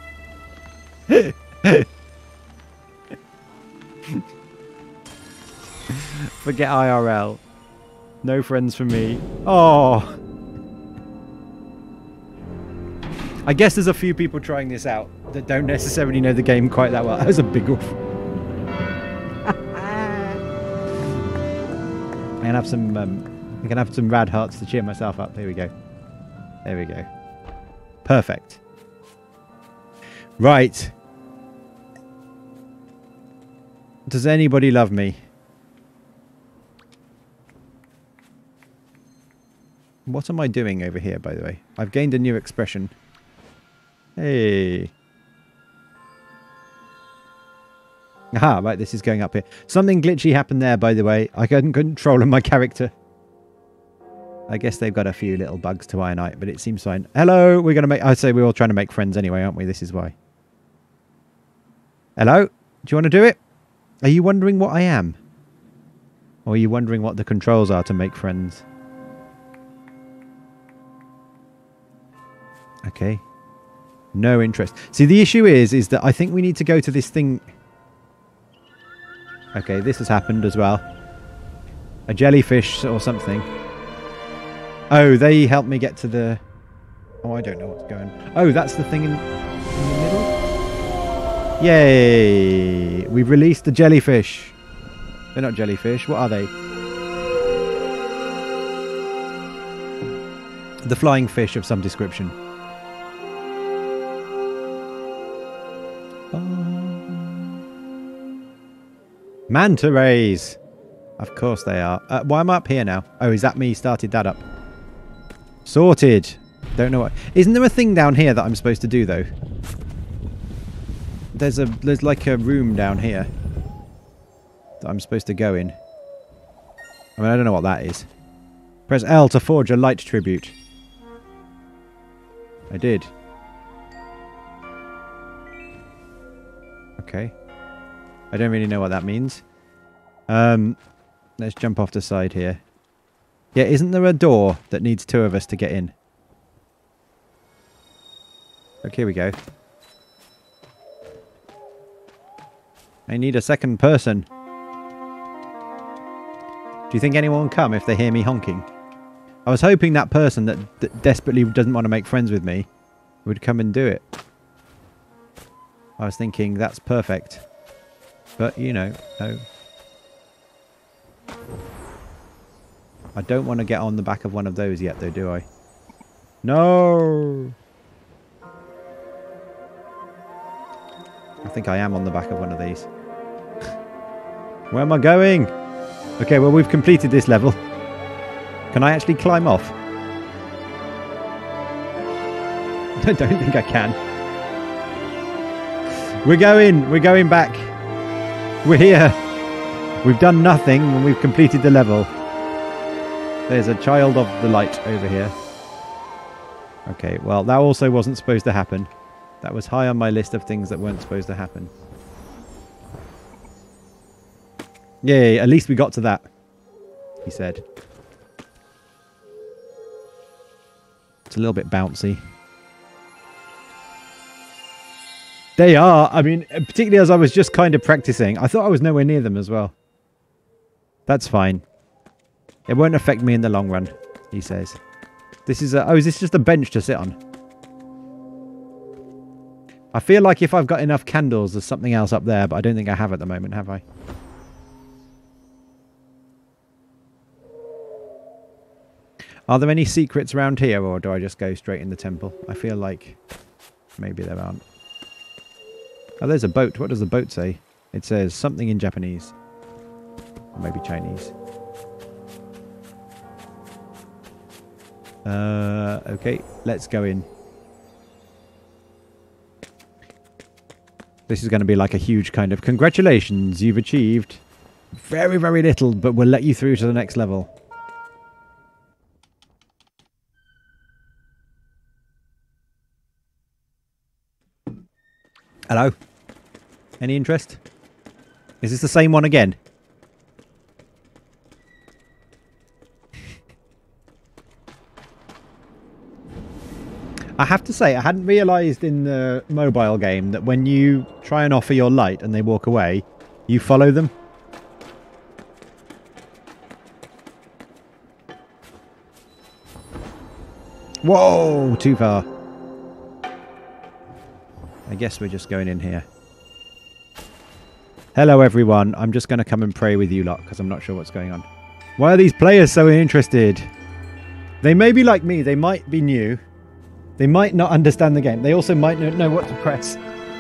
Forget I R L. No friends for me. Oh. I guess there's a few people trying this out that don't necessarily know the game quite that well. That was a big oof. I can have some um, I can have some rad hearts to cheer myself up. Here we go. There we go. Perfect. Right. Does anybody love me? What am I doing over here, by the way? I've gained a new expression. Hey. Aha, right, this is going up here. Something glitchy happened there, by the way. I couldn't control my character. I guess they've got a few little bugs to iron out, but it seems fine. Hello, we're going to make... I'd say we're all trying to make friends anyway, aren't we? This is why. Hello? Do you want to do it? Are you wondering what I am? Or are you wondering what the controls are to make friends? Okay. No interest. See, the issue is, is that I think we need to go to this thing... Okay, this has happened as well. A jellyfish or something. Oh, they helped me get to the... Oh, I don't know what's going on. Oh, that's the thing in, in the middle? Yay! We've released the jellyfish. They're not jellyfish. What are they? The flying fish of some description. Manta rays! Of course they are. Uh, why am I up here now? Oh, is that me started that up? Sorted! Don't know what... Isn't there a thing down here that I'm supposed to do, though? There's a... There's like a room down here that I'm supposed to go in. I mean, I don't know what that is. Press L to forge a light tribute. I did. Okay. I don't really know what that means. Um, let's jump off the side here. Yeah, isn't there a door that needs two of us to get in? Okay, here we go. I need a second person. Do you think anyone will come if they hear me honking? I was hoping that person that, that desperately doesn't want to make friends with me would come and do it. I was thinking that's perfect. But, you know, no. I don't want to get on the back of one of those yet, though, do I? No! I think I am on the back of one of these. Where am I going? Okay, well, we've completed this level. Can I actually climb off? I don't think I can. We're going. We're going back. We're here. We've done nothing and we've completed the level. There's a child of the light over here. Okay, well, that also wasn't supposed to happen. That was high on my list of things that weren't supposed to happen. Yay, at least we got to that, he said. It's a little bit bouncy. They are. I mean, particularly as I was just kind of practicing. I thought I was nowhere near them as well. That's fine. It won't affect me in the long run, he says. This is a... Oh, is this just a bench to sit on? I feel like if I've got enough candles, there's something else up there, but I don't think I have at the moment, have I? Are there any secrets around here, or do I just go straight in the temple? I feel like maybe there aren't. Oh, there's a boat. What does the boat say? It says something in Japanese. Or maybe Chinese. Uh, okay, let's go in. This is going to be like a huge kind of congratulations, you've achieved very, very little, but we'll let you through to the next level. Hello? Any interest? Is this the same one again? I have to say, I hadn't realised in the mobile game that when you try and offer your light and they walk away, you follow them. Whoa! Too far. I guess we're just going in here. Hello everyone, I'm just going to come and pray with you lot because I'm not sure what's going on. Why are these players so interested? They may be like me, they might be new. They might not understand the game. They also might not know what to press.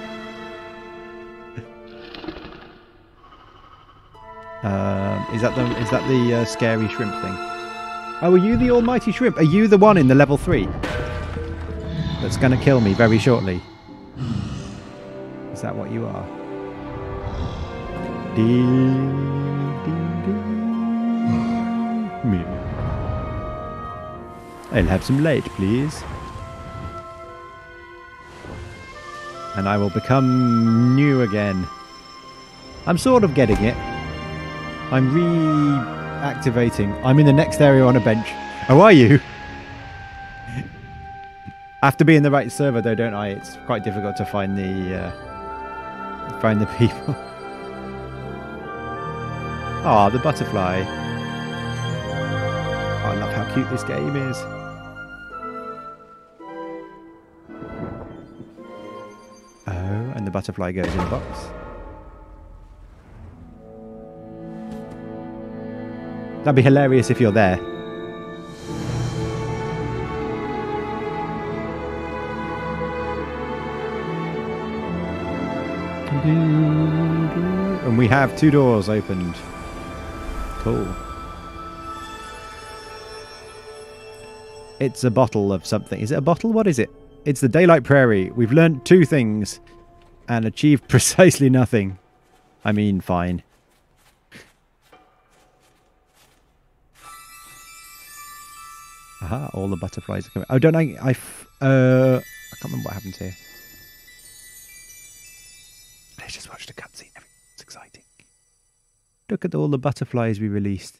um, is that the, is that the uh, scary shrimp thing? Oh, are you the almighty shrimp? Are you the one in the level three? That's going to kill me very shortly. Is that what you are? Ding, ding, ding. Me. I'll have some light, please. And I will become new again. I'm sort of getting it. I'm reactivating. I'm in the next area on a bench. How are you? I have to be in the right server though, don't I? It's quite difficult to find the uh, find the people. Ah, oh, the butterfly. Oh, I love how cute this game is. Oh, and the butterfly goes in a box. That'd be hilarious if you're there. And we have two doors opened. Cool. It's a bottle of something. Is it a bottle? What is it? It's the Daylight Prairie. We've learned two things and achieved precisely nothing. I mean, fine. Aha, all the butterflies are coming. Oh, don't I... I f uh, I can't remember what happens here. Let's just watch the cutscene. It's exciting. Look at all the butterflies we released.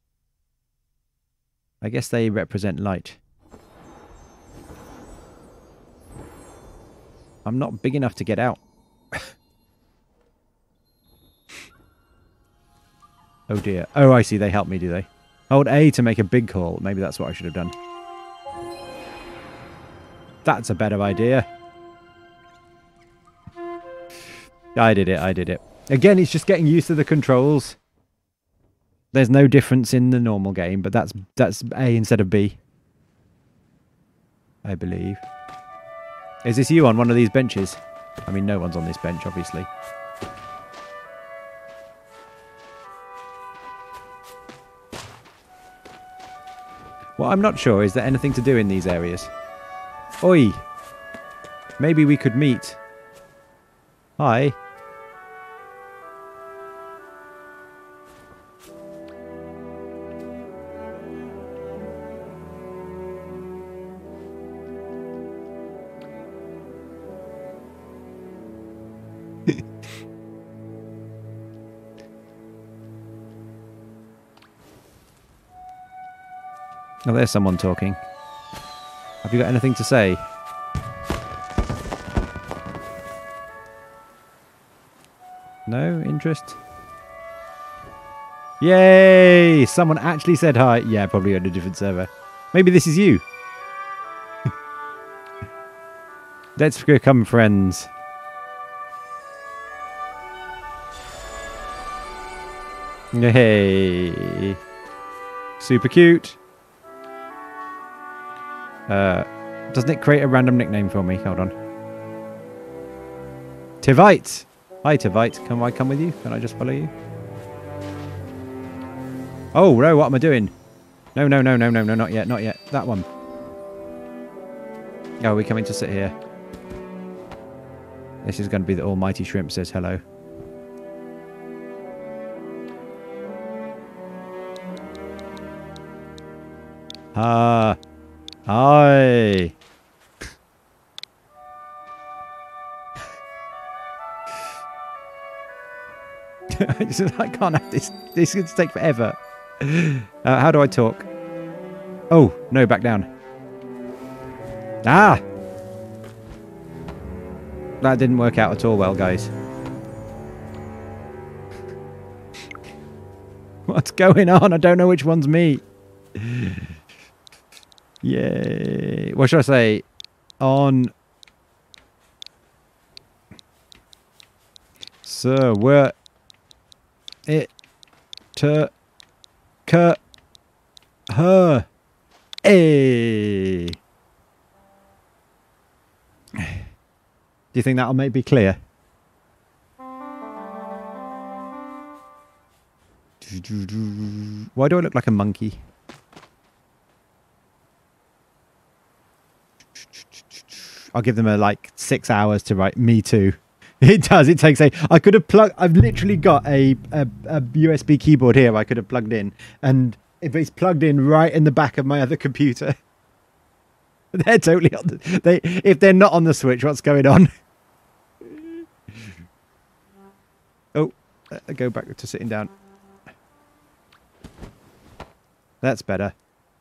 I guess they represent light. I'm not big enough to get out. Oh dear. Oh, I see. They help me, do they? Hold A to make a big call. Maybe that's what I should have done. That's a better idea. I did it, I did it. Again, it's just getting used to the controls. There's no difference in the normal game, but that's that's A instead of B. I believe. Is this you on one of these benches? I mean, no one's on this bench, obviously. What I'm not sure is there anything to do in these areas. Oi! Maybe we could meet. Hi. Oh, there's someone talking. Have you got anything to say? No interest? Yay! Someone actually said hi. Yeah, probably on a different server. Maybe this is you. Let's become friends. Hey. Super cute. Uh, doesn't it create a random nickname for me? Hold on. Tivite. Hi, Tivite. Can I come with you? Can I just follow you? Oh, no, what am I doing? No, no, no, no, no, no, not yet, not yet. That one. Oh, we're coming to sit here. This is going to be the almighty shrimp says hello. Ah. Hi. I can't have this. This is going to take forever. Uh, how do I talk? Oh, no, back down. Ah! That didn't work out at all well, guys. What's going on? I don't know which one's me. Yay. What should I say? On. So, we're. It. To. K. Her. A. Do you think that'll make me clear? Why do I look like a monkey? I'll give them a like six hours to write me too. It does. It takes a. I could have plugged. I've literally got a, a a U S B keyboard here. I could have plugged in, and if it's plugged in right in the back of my other computer, they're totally on. The, they if they're not on the Switch, what's going on? Oh, I go back to sitting down. That's better.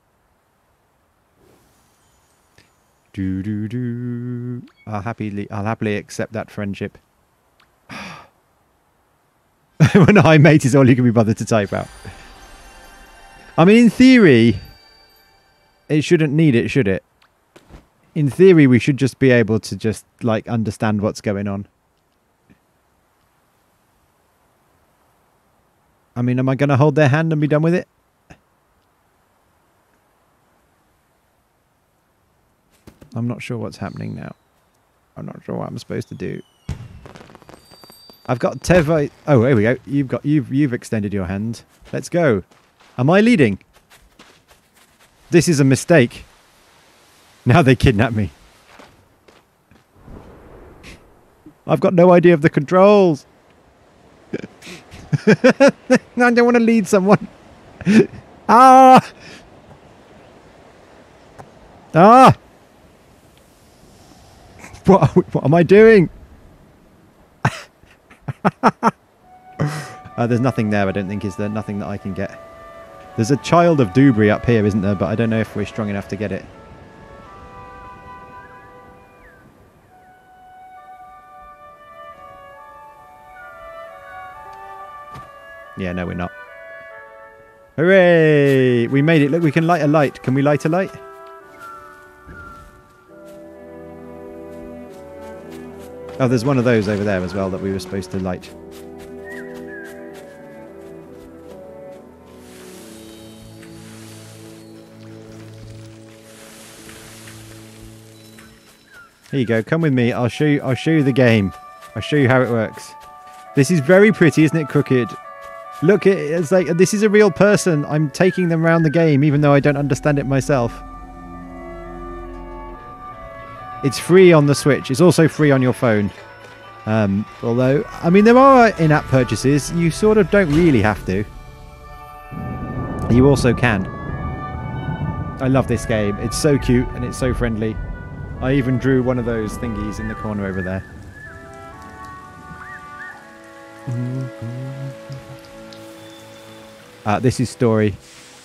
Do do do. I'll happily, I'll happily accept that friendship. When hi mate is all you can be bothered to type out. I mean, in theory, it shouldn't need it, should it? In theory, we should just be able to just like understand what's going on. I mean, am I going to hold their hand and be done with it? I'm not sure what's happening now. I'm not sure what I'm supposed to do. I've got Tevite. Oh, here we go. You've got you've you've extended your hand. Let's go. Am I leading? This is a mistake. Now they kidnap me. I've got no idea of the controls. I don't want to lead someone. Ah! Ah! What, what am I doing? uh, there's nothing there, I don't think, is there? Nothing that I can get. There's a child of Dewberry up here, isn't there? But I don't know if we're strong enough to get it. Yeah, no, we're not. Hooray! We made it. Look, we can light a light. Can we light a light? Oh, there's one of those over there as well that we were supposed to light. Here you go. Come with me. I'll show you. I'll show you the game. I'll show you how it works. This is very pretty, isn't it, Crooked? Look, it, it's like this is a real person. I'm taking them around the game, even though I don't understand it myself. It's free on the Switch. It's also free on your phone. Um, although, I mean, there are in-app purchases. You sort of don't really have to. You also can. I love this game. It's so cute and it's so friendly. I even drew one of those thingies in the corner over there. Uh, this is story.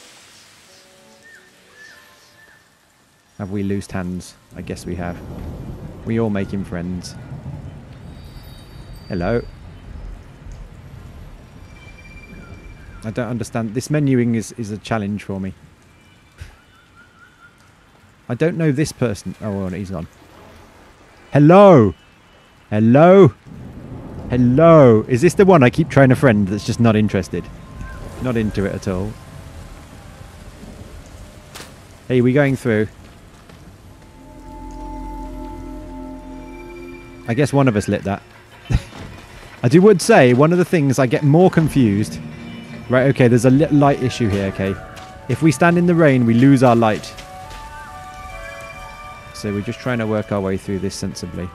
Have we loosed hands? I guess we have. We all making friends. Hello. I don't understand. This menuing is, is a challenge for me. I don't know this person. Oh, well, he's gone. Hello. Hello. Hello. Is this the one I keep trying to friend that's just not interested? Not into it at all. Hey, we going through? I guess one of us lit that. I do would say one of the things I get more confused. Right, okay, there's a light issue here, okay. If we stand in the rain, we lose our light. So we're just trying to work our way through this sensibly.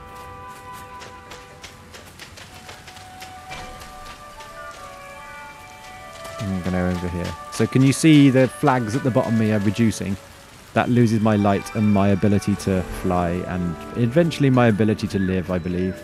I'm going to go over here. So can you see the flags at the bottom of me are reducing? That loses my light and my ability to fly and eventually my ability to live, I believe.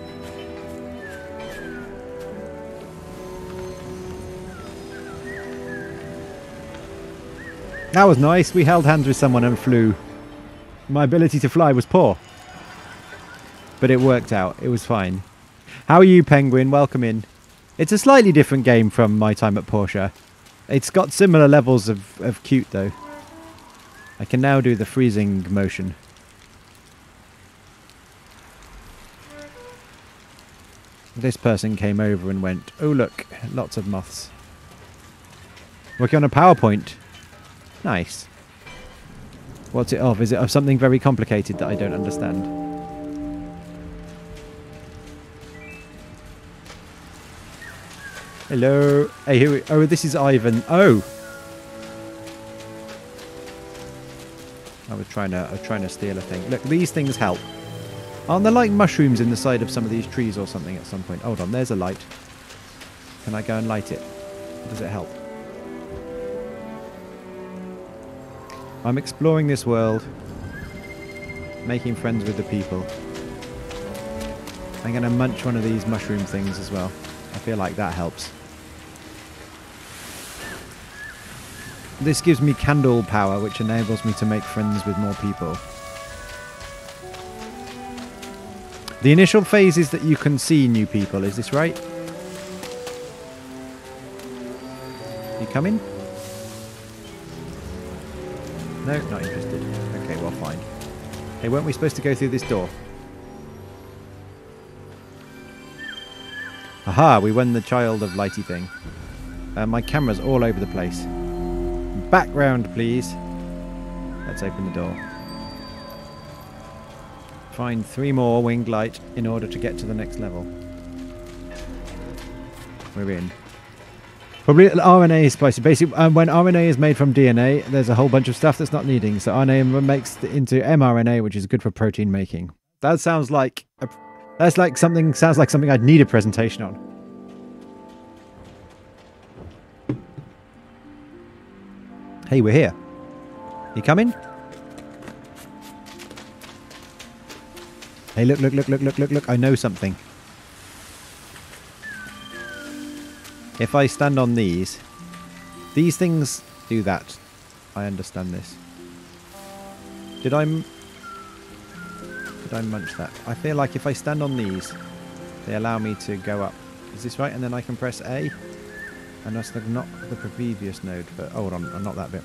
That was nice. We held hands with someone and flew. My ability to fly was poor. But it worked out. It was fine. How are you, Penguin? Welcome in. It's a slightly different game from my time at Porsche. It's got similar levels of, of cute, though. I can now do the freezing motion. This person came over and went, oh, look, lots of moths. Working on a PowerPoint. Nice. What's it of? Is it of something very complicated that I don't understand? Hello. Hey, who? Oh, this is Ivan. Oh. I was trying to, I was trying to steal a thing. Look, these things help. Aren't there like mushrooms in the side of some of these trees or something at some point? Hold on, there's a light. Can I go and light it? Does it help? I'm exploring this world, making friends with the people. I'm going to munch one of these mushroom things as well. I feel like that helps. This gives me candle power, which enables me to make friends with more people. The initial phase is that you can see new people, is this right? You coming? No, not interested. Okay, well, fine. Hey, weren't we supposed to go through this door? Aha, we won the Child of Lighty thing. Uh, my camera's all over the place. Background, please. Let's open the door. Find three more winged light in order to get to the next level. We're in. Probably R N A is spicy. Basically, um, when R N A is made from D N A, there's a whole bunch of stuff that's not needing. So R N A makes it into mRNA, which is good for protein making. That sounds like a, that's like something. Sounds like something I'd need a presentation on. Hey, we're here. You coming? Hey, look, look, look, look, look, look, look. I know something. If I stand on these, these things do that. I understand this. Did I... Did I munch that? I feel like if I stand on these, they allow me to go up. Is this right? And then I can press A? And that's the, not the previous node, but... Oh, hold on, not that bit.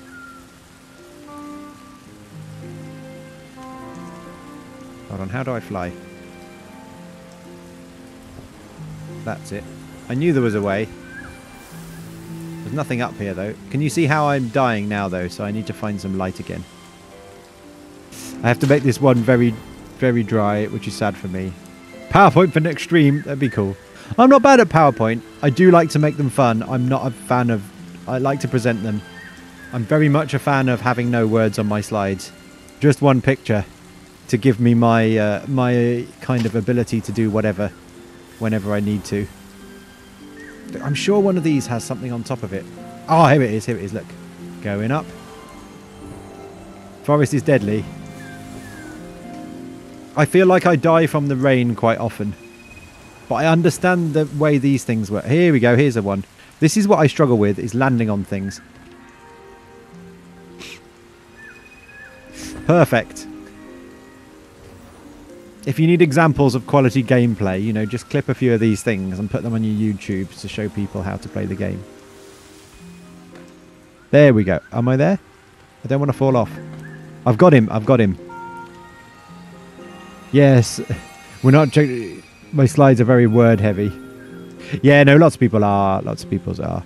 Hold on, how do I fly? That's it. I knew there was a way. There's nothing up here, though. Can you see how I'm dying now, though? So I need to find some light again. I have to make this one very, very dry, which is sad for me. PowerPoint for next stream. That'd be cool. I'm not bad at PowerPoint. I do like to make them fun. I'm not a fan of... I like to present them. I'm very much a fan of having no words on my slides. Just one picture to give me my uh, my kind of ability to do whatever whenever I need to. I'm sure one of these has something on top of it. Oh, here it is. Here it is. Look. Going up. Forest is deadly. I feel like I die from the rain quite often. But I understand the way these things work. Here we go. Here's a one. This is what I struggle with, is landing on things. Perfect. If you need examples of quality gameplay, you know, just clip a few of these things and put them on your YouTube to show people how to play the game. There we go. Am I there? I don't want to fall off. I've got him. I've got him. Yes. We're not joking. My slides are very word heavy. Yeah, no, lots of people are. Lots of people are.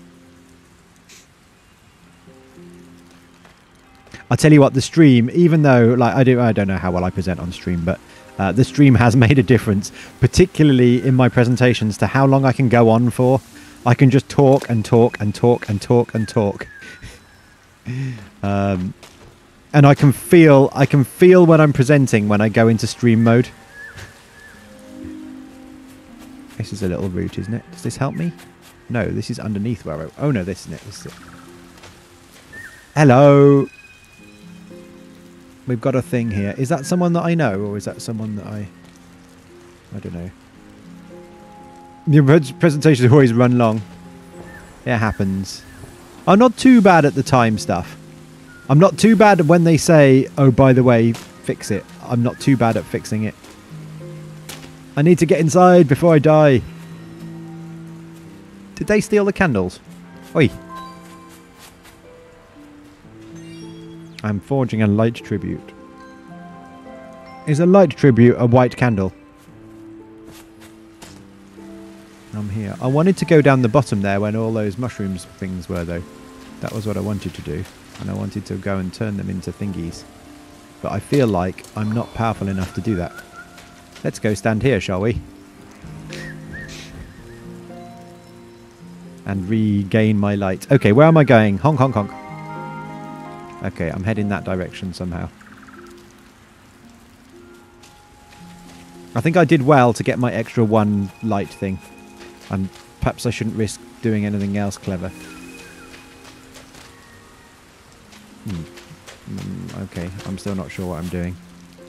I'll tell you what, the stream, even though, like, I, do, I don't know how well I present on stream, but uh, the stream has made a difference, particularly in my presentations, to how long I can go on for. I can just talk and talk and talk and talk and talk. um, and I can feel, I can feel when I'm presenting when I go into stream mode. This is a little route, isn't it? Does this help me? No, this is underneath where I... Oh, no, this isn't it. This is it. Hello. We've got a thing here. Is that someone that I know, or is that someone that I... I don't know. Your presentations always run long. It happens. I'm not too bad at the time stuff. I'm not too bad when they say, oh, by the way, fix it. I'm not too bad at fixing it. I need to get inside before I die. Did they steal the candles? Oi. I'm forging a light tribute. Is a light tribute a white candle? I'm here. I wanted to go down the bottom there when all those mushrooms things were, though. That was what I wanted to do. And I wanted to go and turn them into thingies. But I feel like I'm not powerful enough to do that. Let's go stand here, shall we? And regain my light. Okay, where am I going? Honk, honk, honk. Okay, I'm heading that direction somehow. I think I did well to get my extra one light thing. And perhaps I shouldn't risk doing anything else clever. Hmm. Mm, okay, I'm still not sure what I'm doing.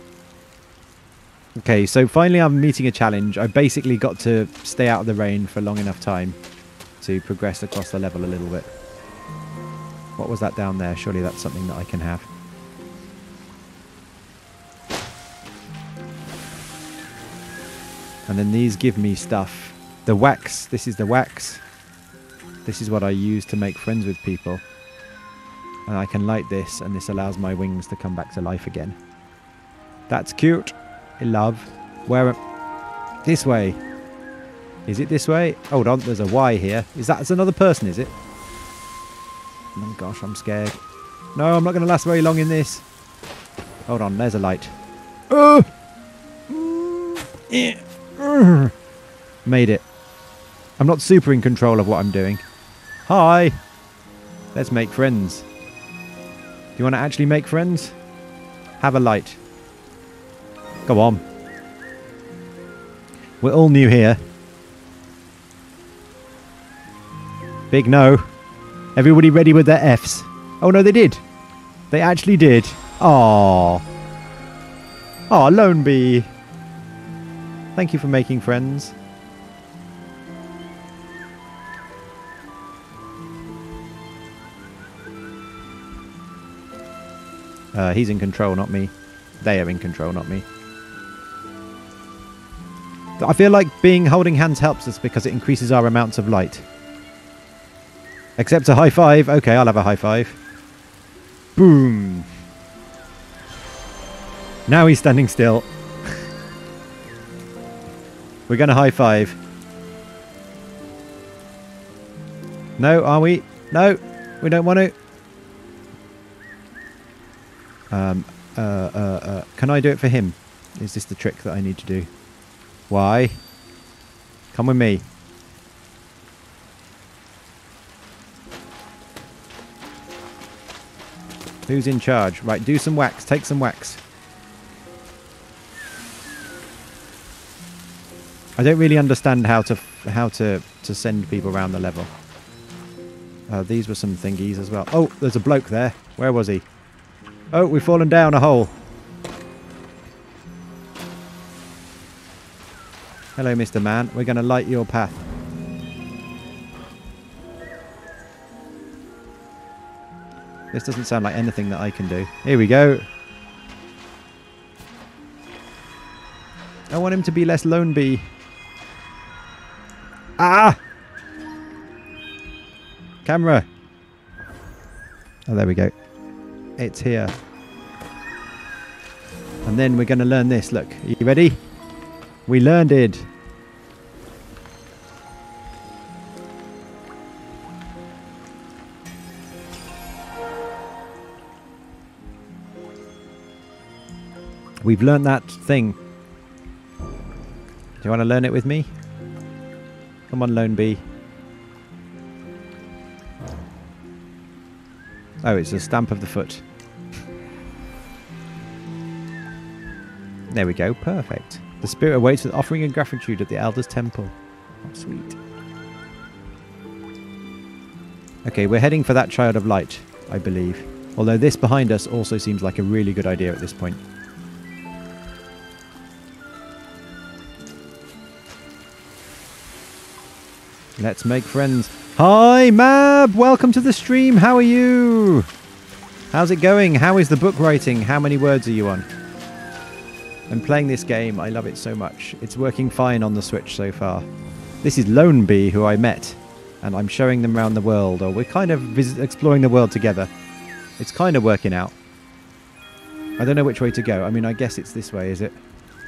Okay, so finally I'm meeting a challenge. I basically got to stay out of the rain for long enough time to progress across the level a little bit. What was that down there? Surely that's something that I can have. And then these give me stuff. The wax. This is the wax. This is what I use to make friends with people. And I can light this, and this allows my wings to come back to life again. That's cute. I love. Where? This way. Is it this way? Hold on, there's a Y here. Is that that's another person, is it? Oh gosh, I'm scared. No, I'm not going to last very long in this. Hold on, there's a light. Oh! Made it. I'm not super in control of what I'm doing. Hi! Let's make friends. Do you want to actually make friends? Have a light. Go on. We're all new here. Big no. Everybody ready with their Fs? Oh no, they did. They actually did. Aww. Aw, Lone Bee. Thank you for making friends. Uh, he's in control, not me. They are in control, not me. I feel like being holding hands helps us because it increases our amounts of light. Except a high five. Okay, I'll have a high five. Boom. Now he's standing still. We're going to high five. No, are we? No, we don't want to. Um, uh, uh, uh, can I do it for him? Is this the trick that I need to do? Why? Come with me. Who's in charge? Right, do some wax. Take some wax. I don't really understand how to how to to send people around the level. Uh, these were some thingies as well. Oh, there's a bloke there. Where was he? Oh, we've fallen down a hole. Hello, Mister Man. We're going to light your path. This doesn't sound like anything that I can do. Here we go. I want him to be less lone bee. Ah! Camera. Oh, there we go. It's here. And then we're going to learn this. Look, are you ready? We learned it. We've learned that thing. Do you want to learn it with me? Come on, Lone Bee. Oh, it's a stamp of the foot. There we go. Perfect. The spirit awaits with offering and gratitude at the Elder's Temple. Oh, sweet. Okay, we're heading for that Child of Light, I believe. Although this behind us also seems like a really good idea at this point. Let's make friends. Hi, Mab! Welcome to the stream. How are you? How's it going? How is the book writing? How many words are you on? I'm playing this game. I love it so much. It's working fine on the Switch so far. This is Lone Bee, who I met, and I'm showing them around the world, or we're kind of visit exploring the world together. It's kind of working out. I don't know which way to go. I mean, I guess it's this way, is it?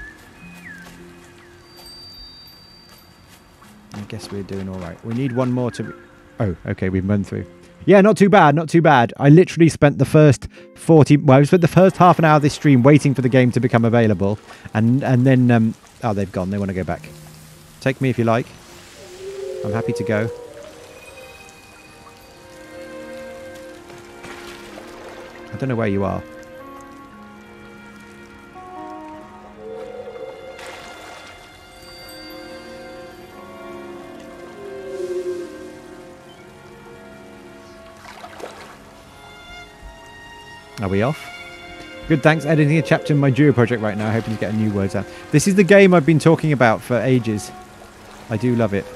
I guess we're doing all right. We need one more to... Oh, okay, we've run through. Yeah, not too bad, not too bad. I literally spent the first forty... Well, I spent the first half an hour of this stream waiting for the game to become available. And, and then... Um, oh, they've gone. They want to go back. Take me if you like. I'm happy to go. I don't know where you are. Are we off? Good, thanks. Editing a chapter in my Duo project right now, hoping to get a new words out. This is the game I've been talking about for ages. I do love it.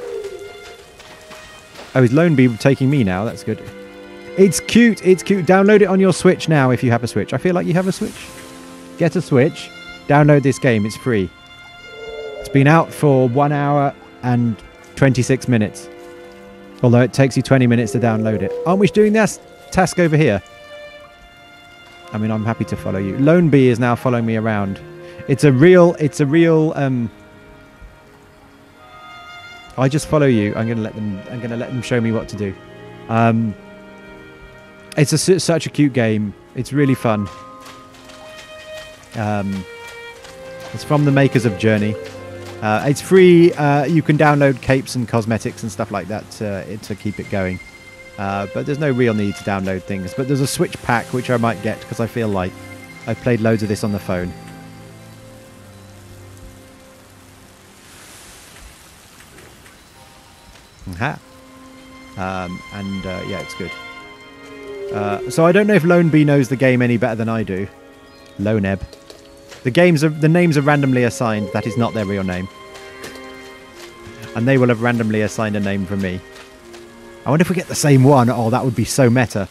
Oh, is Lone Bee taking me now? That's good. It's cute. It's cute. Download it on your Switch now if you have a Switch. I feel like you have a Switch. Get a Switch. Download this game. It's free. It's been out for one hour and twenty-six minutes. Although it takes you twenty minutes to download it. Aren't we doing this task over here? I mean, I'm happy to follow you. Lone Bee is now following me around. It's a real, it's a real, um, I just follow you. I'm going to let them, I'm going to let them show me what to do. Um, it's a, such a cute game. It's really fun. Um, it's from the makers of Journey. Uh, it's free. Uh, you can download capes and cosmetics and stuff like that uh, to keep it going. Uh, but there's no real need to download things. But there's a Switch pack, which I might get, because I feel like I've played loads of this on the phone. Aha. Um, and, uh, yeah, it's good. Uh, so I don't know if Lone Bee knows the game any better than I do. Loneb. The games are, the names are randomly assigned. That is not their real name. And they will have randomly assigned a name for me. I wonder if we get the same one. Oh, that would be so meta.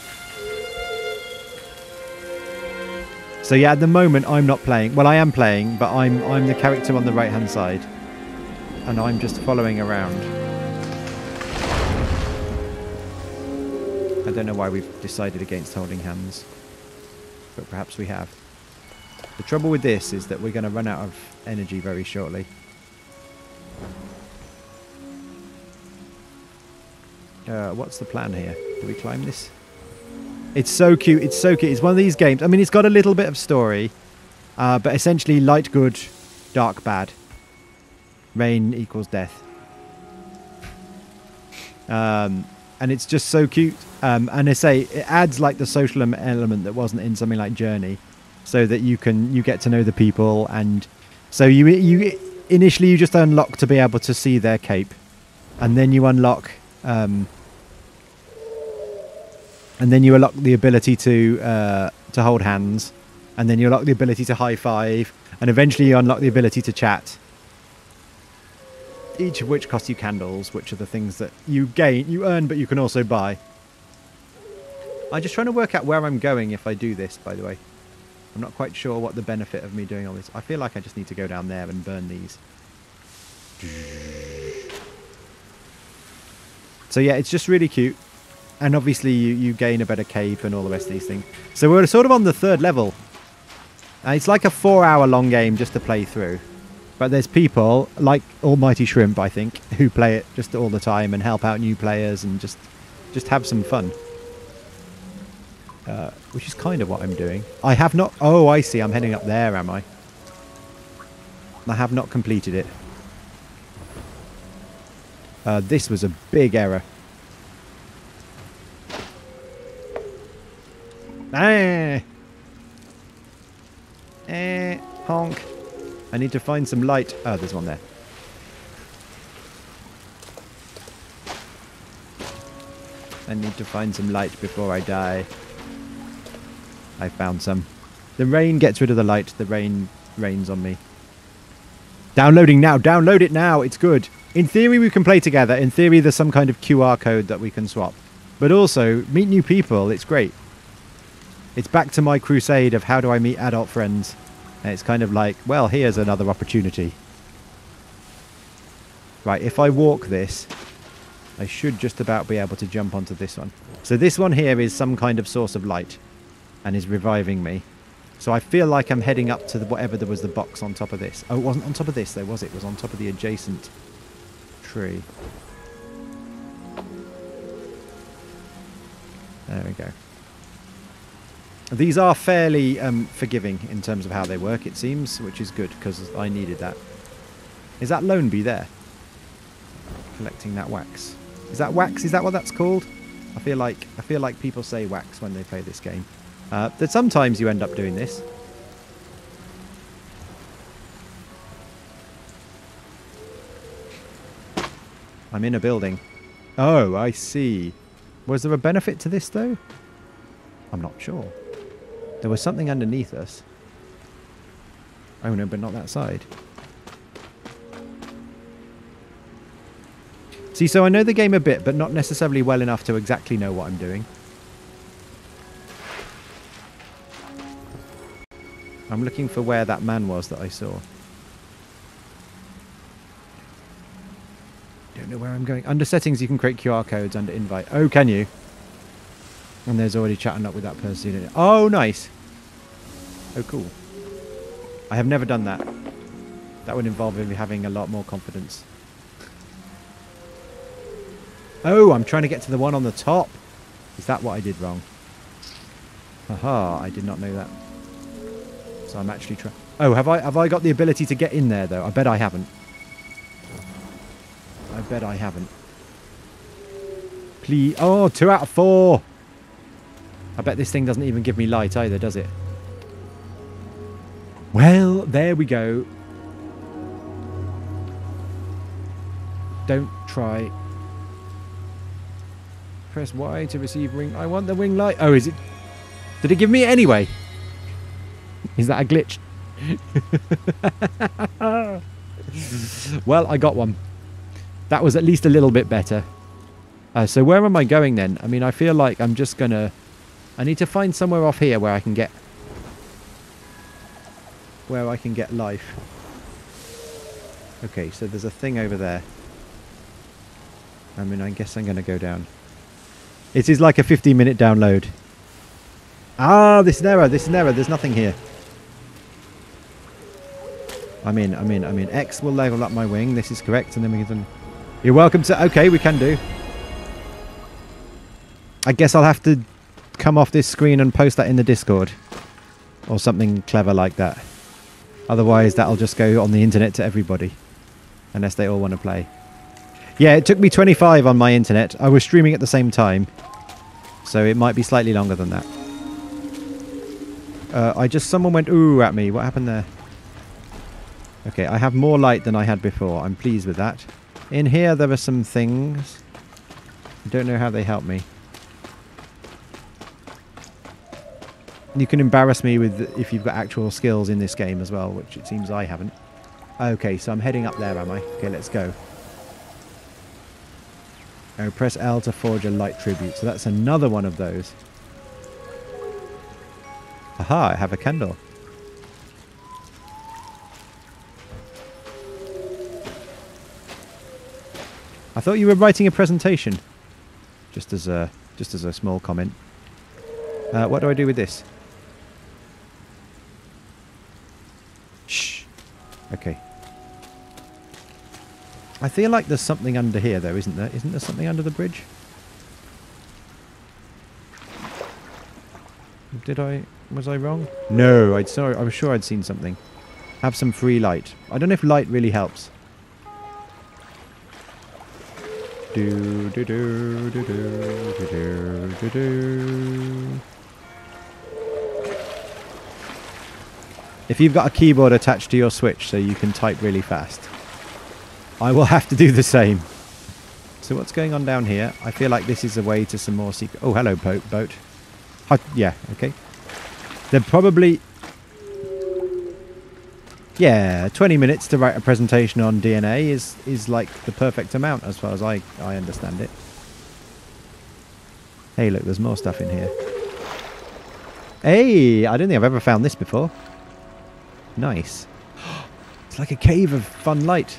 So yeah, at the moment I'm not playing. Well, I am playing, but I'm I'm the character on the right-hand side, and I'm just following around. I don't know why we've decided against holding hands, but perhaps we have. The trouble with this is that we're going to run out of energy very shortly. Uh, what's the plan here? Do we climb this? It's so cute. It's so cute. It's one of these games. I mean, it's got a little bit of story, uh, but essentially light good, dark bad. Rain equals death. Um, and it's just so cute. Um, and I say it adds like the social element that wasn't in something like Journey, so that you can you get to know the people, and so you you initially you just unlock to be able to see their cape, and then you unlock. Um, And then you unlock the ability to uh, to hold hands, and then you unlock the ability to high five, and eventually you unlock the ability to chat. Each of which costs you candles, which are the things that you gain, you earn, but you can also buy. I'm just trying to work out where I'm going if I do this, by the way. I'm not quite sure what the benefit of me doing all this. I feel like I just need to go down there and burn these. So yeah, it's just really cute. And obviously you, you gain a better cape and all the rest of these things. So we're sort of on the third level. Uh, it's like a four hour long game just to play through. But there's people, like Almighty Shrimp, I think, who play it just all the time and help out new players and just, just have some fun. Uh, which is kind of what I'm doing. I have not... Oh, I see. I'm heading up there, am I? I have not completed it. Uh, this was a big error. Ah! Eh, honk. I need to find some light. Oh, there's one there. I need to find some light before I die. I found some. The rain gets rid of the light. The rain rains on me. Downloading now. Download it now. It's good. In theory, we can play together. In theory, there's some kind of Q R code that we can swap. But also, meet new people. It's great. It's back to my crusade of how do I meet adult friends. And it's kind of like, well, here's another opportunity. Right, if I walk this, I should just about be able to jump onto this one. So this one here is some kind of source of light and is reviving me. So I feel like I'm heading up to the, whatever there was the box on top of this. Oh, it wasn't on top of this though, was it? It was on top of the adjacent tree. There we go. These are fairly um, forgiving in terms of how they work, it seems, which is good because I needed that. Is that Lone Bee there? Collecting that wax. Is that wax? Is that what that's called? I feel like I feel like people say wax when they play this game. Uh, that sometimes you end up doing this. I'm in a building. Oh, I see. Was there a benefit to this though? I'm not sure. There was something underneath us. Oh no, but not that side. See, so I know the game a bit, but not necessarily well enough to exactly know what I'm doing. I'm looking for where that man was that I saw. Don't know where I'm going. Under settings, you can create Q R codes under invite. Oh, can you? And there's already chatting up with that person. Oh, nice. Oh, cool. I have never done that. That would involve me having a lot more confidence. Oh, I'm trying to get to the one on the top. Is that what I did wrong? Haha, I did not know that. So I'm actually trying... Oh, have I, have I got the ability to get in there, though? I bet I haven't. I bet I haven't. Please... Oh, two out of four! I bet this thing doesn't even give me light either, does it? Well, there we go. Don't try. Press Y to receive wing. I want the wing light. Oh, is it? Did it give me it anyway? Is that a glitch? Well, I got one. That was at least a little bit better. Uh, so where am I going then? I mean, I feel like I'm just going to... I need to find somewhere off here where I can get... Where I can get life. Okay, so there's a thing over there. I mean, I guess I'm going to go down. It is like a fifteen minute download. Ah, this is an error. This is an error. There's nothing here. I'm in. I'm in. I'm in. X will level up my wing. This is correct. And then we can... You're welcome to... Okay, we can do. I guess I'll have to come off this screen and post that in the Discord. Or something clever like that. Otherwise, that'll just go on the internet to everybody. Unless they all want to play. Yeah, it took me twenty-five on my internet. I was streaming at the same time. So it might be slightly longer than that. Uh, I just... Someone went ooh at me. What happened there? Okay, I have more light than I had before. I'm pleased with that. In here, there are some things. I don't know how they help me. You can embarrass me with if you've got actual skills in this game as well, which it seems I haven't. Okay, so I'm heading up there, am I? Okay, let's go. Oh, press L to forge a light tribute. So that's another one of those. Aha, I have a candle. I thought you were writing a presentation. Just as a just as a small comment. Uh, what do I do with this? Shh. Okay. I feel like there's something under here, though, isn't there? Isn't there something under the bridge? Did I? Was I wrong? No, I'd sorry. I was sure I'd seen something. Have some free light. I don't know if light really helps. Do do do do do do do do. If you've got a keyboard attached to your Switch so you can type really fast, I will have to do the same. So what's going on down here? I feel like this is a way to some more secret... Oh, hello, boat. boat. Oh, yeah, okay. They're probably... Yeah, twenty minutes to write a presentation on D N A is, is like the perfect amount as far as I, I understand it. Hey, look, there's more stuff in here. Hey, I don't think I've ever found this before. Nice. It's like a cave of fun light.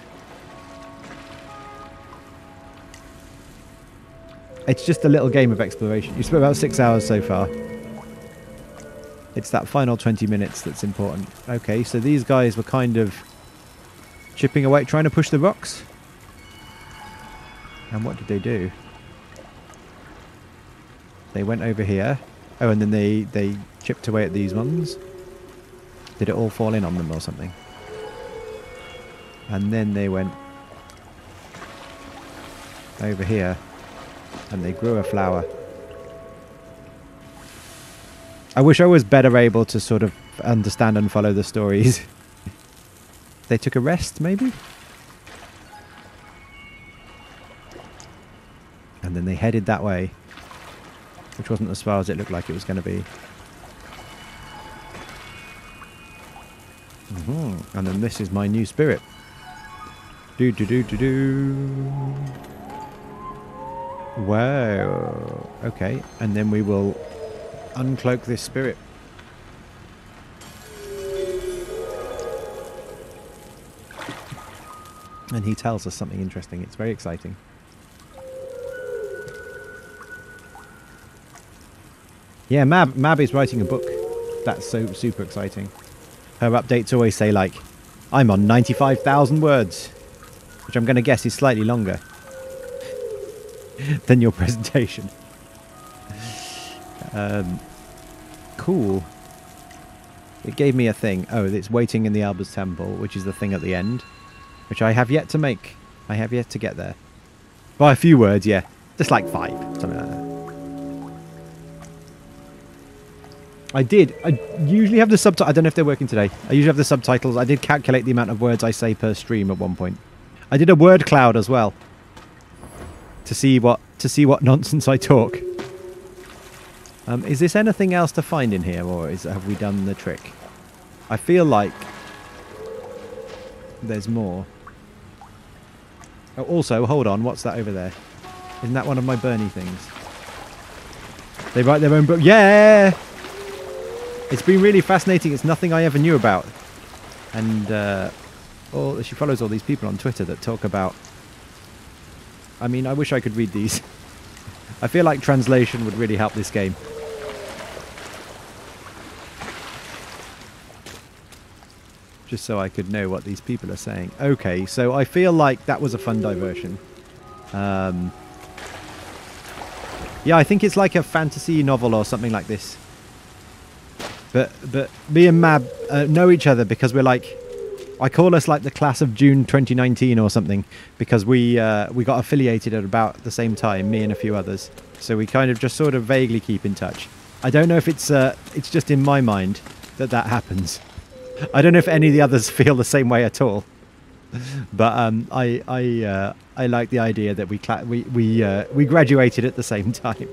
It's just a little game of exploration. You spent about six hours so far. It's that final twenty minutes that's important. Okay, so these guys were kind of chipping away, trying to push the rocks. And what did they do? They went over here. Oh, and then they, they chipped away at these ones. Did it all fall in on them or something? And then they went over here and they grew a flower. I wish I was better able to sort of understand and follow the stories. They took a rest, maybe? And then they headed that way, which wasn't as far as it looked like it was going to be. Mm-hmm. And then this is my new spirit. Do do do do do. Wow. Okay, and then we will uncloak this spirit. And he tells us something interesting. It's very exciting. Yeah, Mab, Mab is writing a book. That's so super exciting. Her updates always say, like, I'm on ninety-five thousand words, which I'm going to guess is slightly longer than your presentation. Um, cool. It gave me a thing. Oh, it's waiting in the Albert's Temple, which is the thing at the end, which I have yet to make. I have yet to get there. By a few words, yeah. Just like five, something like that. I did. I usually have the subtitles. I don't know if they're working today. I usually have the subtitles. I did calculate the amount of words I say per stream at one point. I did a word cloud as well to see what to see what nonsense I talk. Um, is this anything else to find in here, or is have we done the trick? I feel like there's more. Oh, also, hold on. What's that over there? Isn't that one of my Bernie things? They write their own book. Yeah! It's been really fascinating. It's nothing I ever knew about. And uh, all, she follows all these people on Twitter that talk about... I mean, I wish I could read these. I feel like translation would really help this game. Just so I could know what these people are saying. Okay, so I feel like that was a fun diversion. Um, Yeah, I think it's like a fantasy novel or something like this. But but me and Mab uh, know each other because we're like, I call us like the class of June twenty nineteen or something, because we uh, we got affiliated at about the same time, me and a few others. So we kind of just sort of vaguely keep in touch. I don't know if it's uh, it's just in my mind that that happens. I don't know if any of the others feel the same way at all. But um, I I uh, I like the idea that we cla we we uh, we graduated at the same time.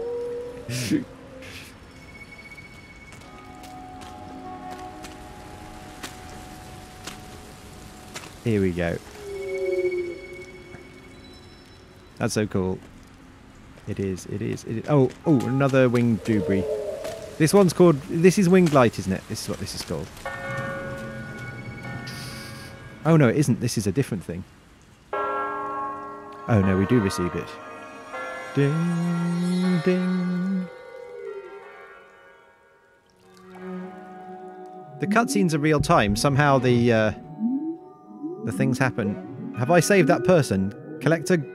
Here we go. That's so cool. It is. It is. It is. Oh oh, another winged dubry. This one's called. This is winged light, isn't it? This is what this is called. Oh no, it isn't. This is a different thing. Oh no, we do receive it. Ding, ding. The cutscenes are real time. Somehow the uh, the things happen. Have I saved that person? Collect a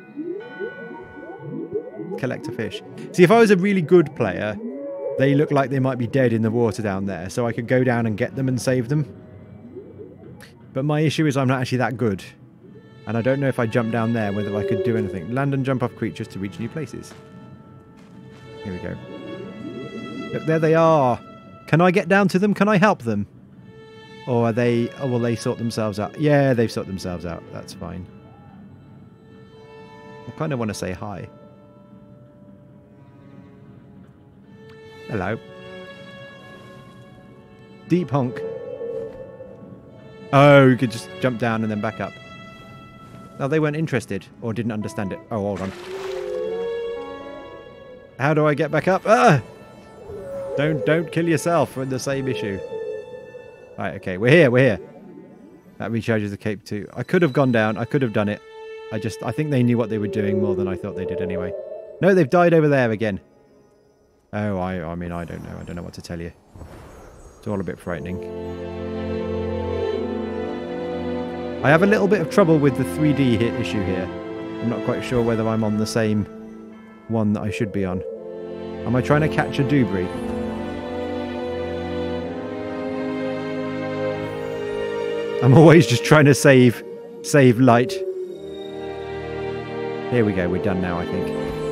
collect a fish. See, if I was a really good player, they look like they might be dead in the water down there, so I could go down and get them and save them. But my issue is I'm not actually that good. And I don't know if I jump down there whether I could do anything. Land and jump off creatures to reach new places. Here we go. Look, there they are. Can I get down to them? Can I help them? Or are they... Oh, will they sort themselves out? Yeah, they've sorted themselves out. That's fine. I kind of want to say hi. Hello. Deep honk. Oh, you could just jump down and then back up. No, they weren't interested or didn't understand it. Oh, hold on. How do I get back up? Ah! Don't don't kill yourself for the same issue. Right, okay, we're here, we're here. That recharges the cape too. I could have gone down. I could have done it. I just, I think they knew what they were doing more than I thought they did anyway. No, they've died over there again. Oh, I, I mean, I don't know. I don't know what to tell you. It's all a bit frightening. I have a little bit of trouble with the three D hit issue here. I'm not quite sure whether I'm on the same one that I should be on. Am I trying to catch a dubry? I'm always just trying to save, save light. Here we go. We're done now, I think.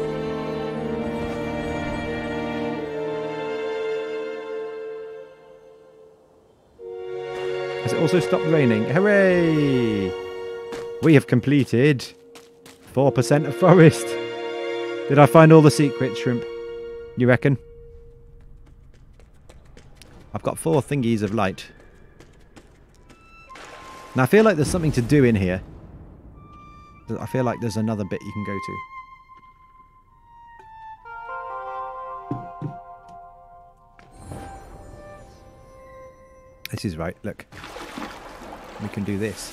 Has it also stopped raining? Hooray! We have completed four percent of forest. Did I find all the secrets, Shrimp? You reckon? I've got four thingies of light. Now I feel like there's something to do in here. I feel like there's another bit you can go to. This is right, look. We can do this.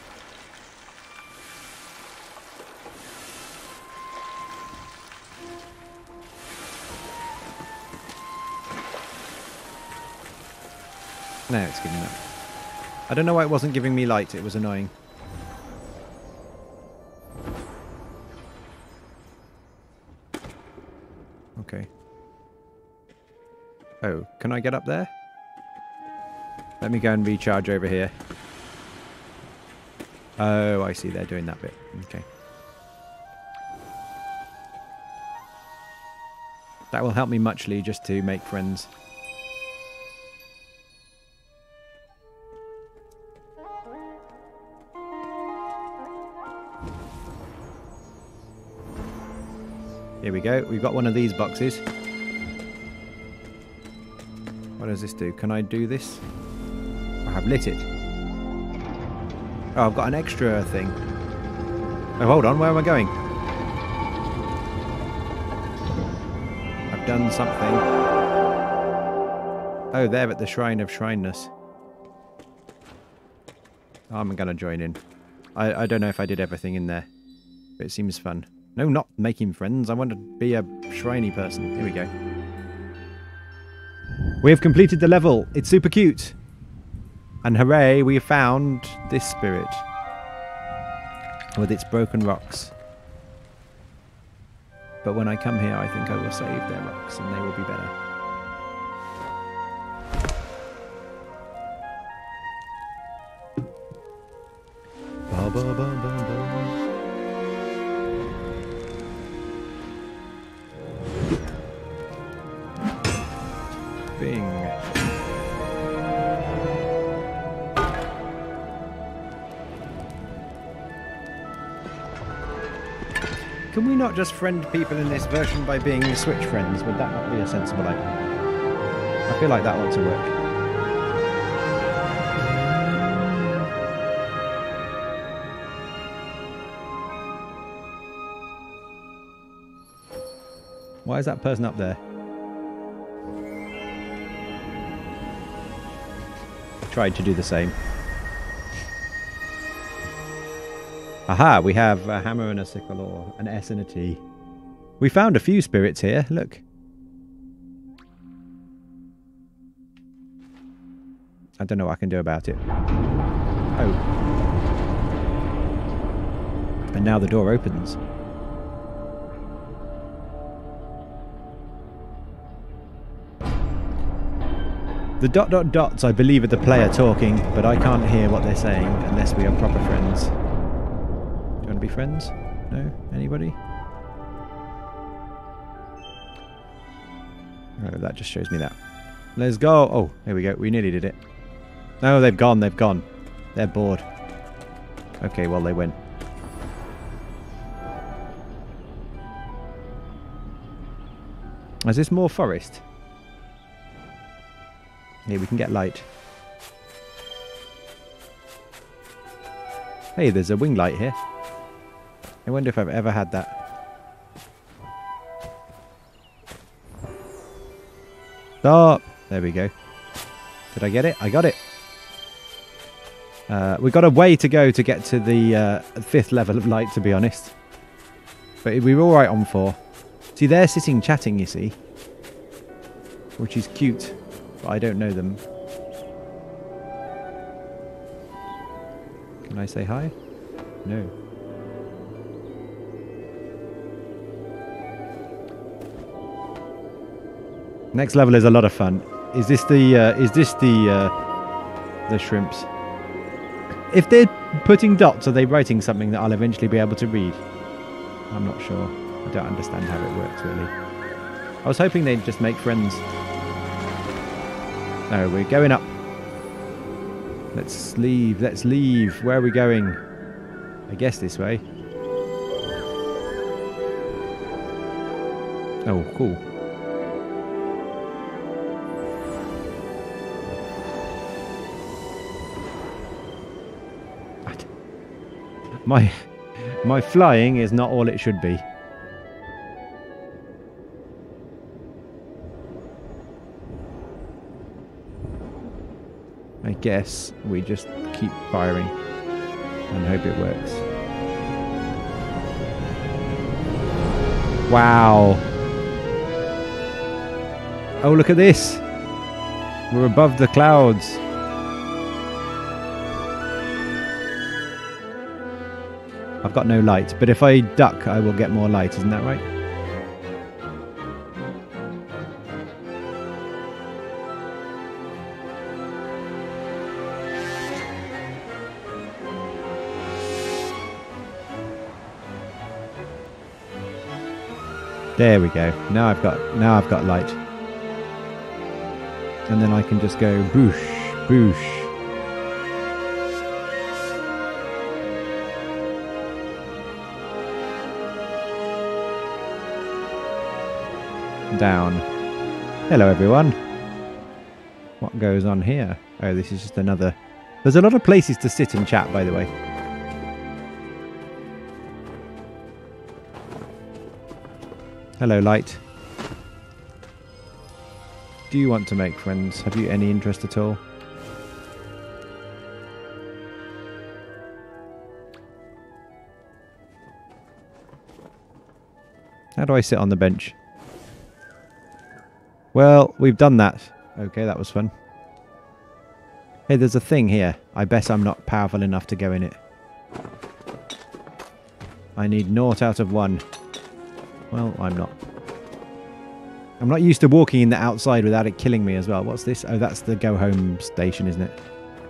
No, it's good enough. I don't know why it wasn't giving me light, it was annoying. Okay. Oh, can I get up there? Let me go and recharge over here. Oh, I see. They're doing that bit. Okay. That will help me muchly just to make friends. Here we go. We've got one of these boxes. What does this do? Can I do this? I have lit it. Oh, I've got an extra thing. Oh, hold on. Where am I going? I've done something. Oh, there at the Shrine of Shrineness. I'm going to join in. I, I don't know if I did everything in there, but it seems fun. No, not making friends. I want to be a shriney person. Here we go. We have completed the level. It's super cute. And hooray, we have found this spirit with its broken rocks. But when I come here, I think I will save their rocks and they will be better. Ba, ba, ba, ba, ba. Bing. Can we not just friend people in this version by being Switch friends? Would that not be a sensible idea? I feel like that ought to work. Why is that person up there? Tried to do the same. Aha, we have a hammer and a sickle, or an S and a T. We found a few spirits here, look. I don't know what I can do about it. Oh. And now the door opens. The dot dot dots, I believe, are the player talking, but I can't hear what they're saying unless we are proper friends. Do you want to be friends? No? Anybody? Oh, that just shows me that. Let's go. Oh, here we go. We nearly did it. No, they've gone. They've gone. They're bored. Okay, well, they went. Is this more forest? Here, we can get light. Hey, there's a wing light here. I wonder if I've ever had that. Stop! There we go. Did I get it? I got it. Uh, we've got a way to go to get to the uh, fifth level of light, to be honest. But we were alright on four. See, they're sitting chatting, you see. Which is cute. But I don't know them. Can I say hi? No. Next level is a lot of fun. Is this the uh, is this the uh, the shrimps? If they're putting dots, are they writing something that I'll eventually be able to read? I'm not sure. I don't understand how it works really. I was hoping they'd just make friends. No, we're going up. Let's leave. Let's leave. Where are we going? I guess this way. Oh, cool. My, my flying is not all it should be. I guess we just keep firing and hope it works. Wow. Oh, look at this. We're above the clouds. I've got no light, but if I duck, I will get more light. Isn't that right? There we go. Now I've got now I've got light. And then I can just go boosh, boosh. Down. Hello everyone. What goes on here? Oh, this is just another... There's a lot of places to sit and chat, by the way. Hello, light. Do you want to make friends? Have you any interest at all? How do I sit on the bench? Well, we've done that. Okay, that was fun. Hey, there's a thing here. I bet I'm not powerful enough to go in it. I need naught out of one. Well, I'm not. I'm not used to walking in the outside without it killing me as well. What's this? Oh, that's the go home station, isn't it?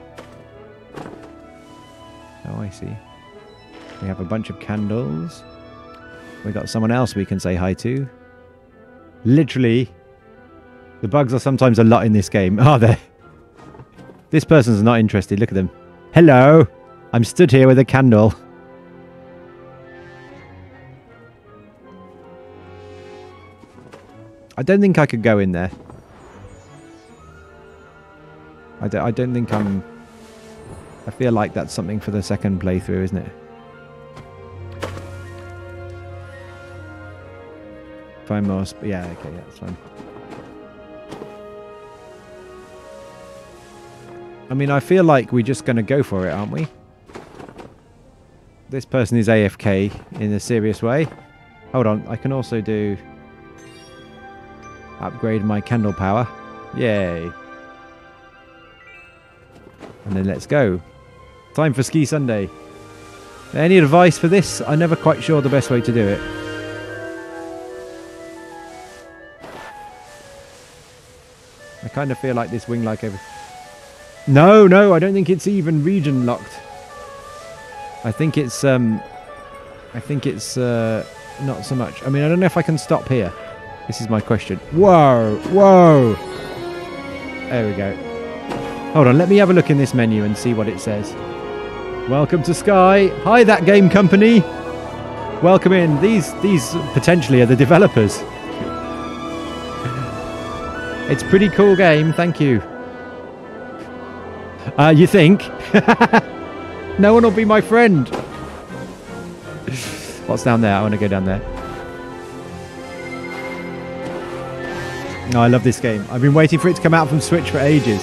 Oh, I see. We have a bunch of candles. We got someone else we can say hi to. Literally, the bugs are sometimes a lot in this game, are they? This person's not interested. Look at them. Hello. I'm stood here with a candle. I don't think I could go in there. I don't, I don't think I'm... I feel like that's something for the second playthrough, isn't it? Find more... Sp yeah, okay, yeah, that's fine. I mean, I feel like we're just going to go for it, aren't we? This person is A F K in a serious way. Hold on, I can also do... upgrade my candle power. Yay. And then let's go. Time for Ski Sunday. Any advice for this? I'm never quite sure the best way to do it. I kind of feel like this wing like every... No, no, I don't think it's even region locked. I think it's, um... I think it's, uh... not so much. I mean, I don't know if I can stop here. This is my question. Whoa, whoa. There we go. Hold on, let me have a look in this menu and see what it says. Welcome to Sky. Hi, that game company. Welcome in. These, these potentially are the developers. It's a pretty cool game, thank you. Uh, you think? No one will be my friend. What's down there? I want to go down there. No, I love this game. I've been waiting for it to come out from Switch for ages.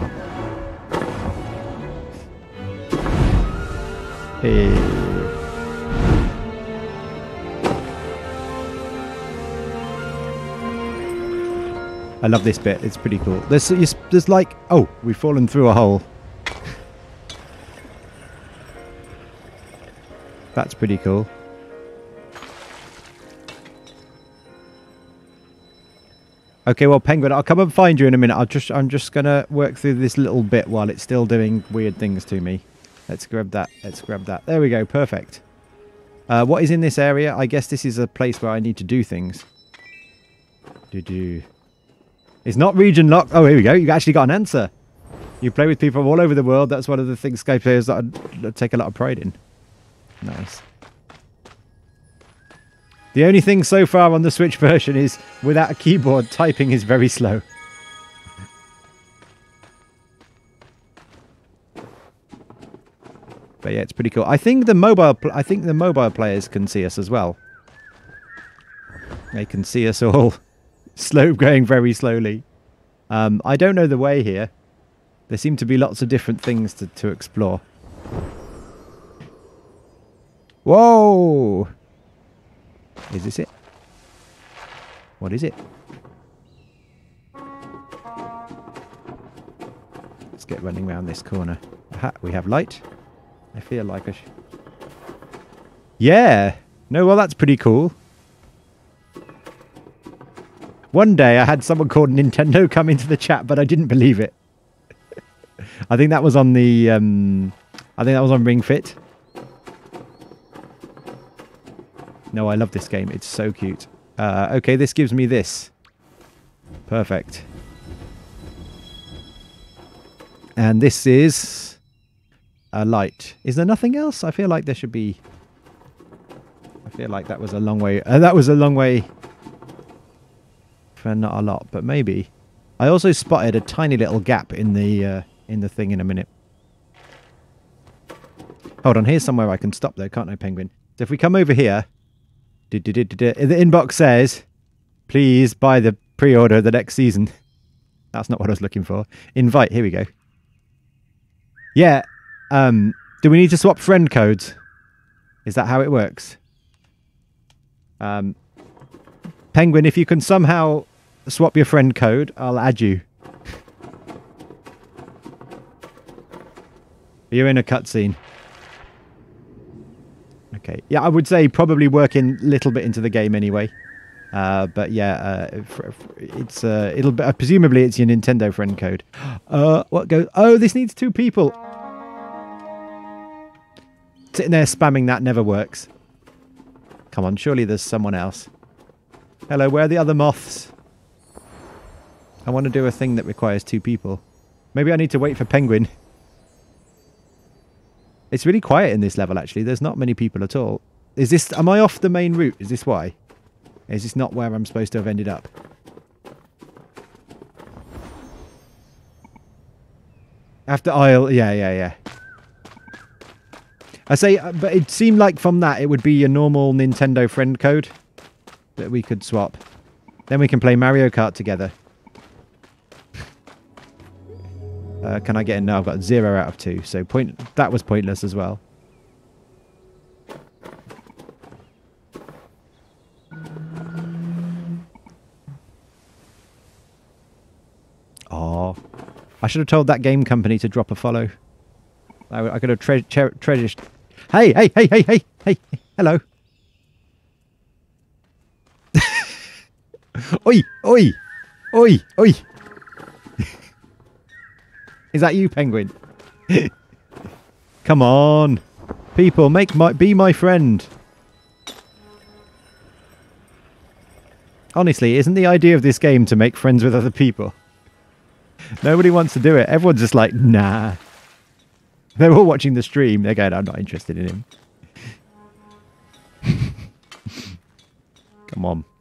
Hey. I love this bit. It's pretty cool. There's, there's like... Oh, we've fallen through a hole. That's pretty cool. Okay, well, Penguin, I'll come and find you in a minute. I'll just, I'm just going to work through this little bit while it's still doing weird things to me. Let's grab that. Let's grab that. There we go. Perfect. Uh, what is in this area? I guess this is a place where I need to do things. Do-do. It's not region locked. Oh, here we go. You actually got an answer. You play with people from all over the world. That's one of the things Sky players that I take a lot of pride in. Nice. The only thing so far on the Switch version is without a keyboard, typing is very slow. But yeah, it's pretty cool. I think the mobile pl I think the mobile players can see us as well. They can see us all slow going very slowly. Um, I don't know the way here. There seem to be lots of different things to, to explore. Whoa! Is this it? What is it? Let's get running around this corner. Aha, we have light. I feel like I sh... Yeah! No, well, that's pretty cool. One day I had someone called Nintendo come into the chat, but I didn't believe it. I think that was on the... Um, I think that was on Ring Fit. No, I love this game. It's so cute. Uh, okay, this gives me this. Perfect. And this is a light. Is there nothing else? I feel like there should be... I feel like that was a long way... Uh, that was a long way for not a lot, but maybe. I also spotted a tiny little gap in the, uh, in the thing in a minute. Hold on, here's somewhere I can stop though, can't I, Penguin? So if we come over here... The inbox says, please buy the pre-order the next season. That's not what I was looking for. Invite, here we go. Yeah, um, do we need to swap friend codes? Is that how it works? Um, Penguin, if you can somehow swap your friend code, I'll add you. You're in a cutscene. Okay. Yeah, I would say probably working a little bit into the game anyway. Uh, but yeah, uh, for, for, it's uh, it'll be, uh, presumably it's your Nintendo friend code. Uh, what goes? Oh, this needs two people. Sitting there spamming that never works. Come on, surely there's someone else. Hello, where are the other moths? I want to do a thing that requires two people. Maybe I need to wait for Penguin. It's really quiet in this level, actually. There's not many people at all. Is this... Am I off the main route? Is this why? Is this not where I'm supposed to have ended up? After Isle... Yeah, yeah, yeah. I say... But it seemed like from that, it would be a normal Nintendo friend code that we could swap. Then we can play Mario Kart together. Uh, can I get in? No, I've got zero out of two. So point that was pointless as well. Oh, I should have told that game company to drop a follow. I, I could have tre tre treasured. Hey, hey, hey, hey, hey, hey, hello. Oi, oi, oi, oi. Is that you, Penguin? Come on. People, make my be my friend. Honestly, isn't the idea of this game to make friends with other people? Nobody wants to do it. Everyone's just like, nah. They're all watching the stream. They're going, I'm not interested in him. Come on.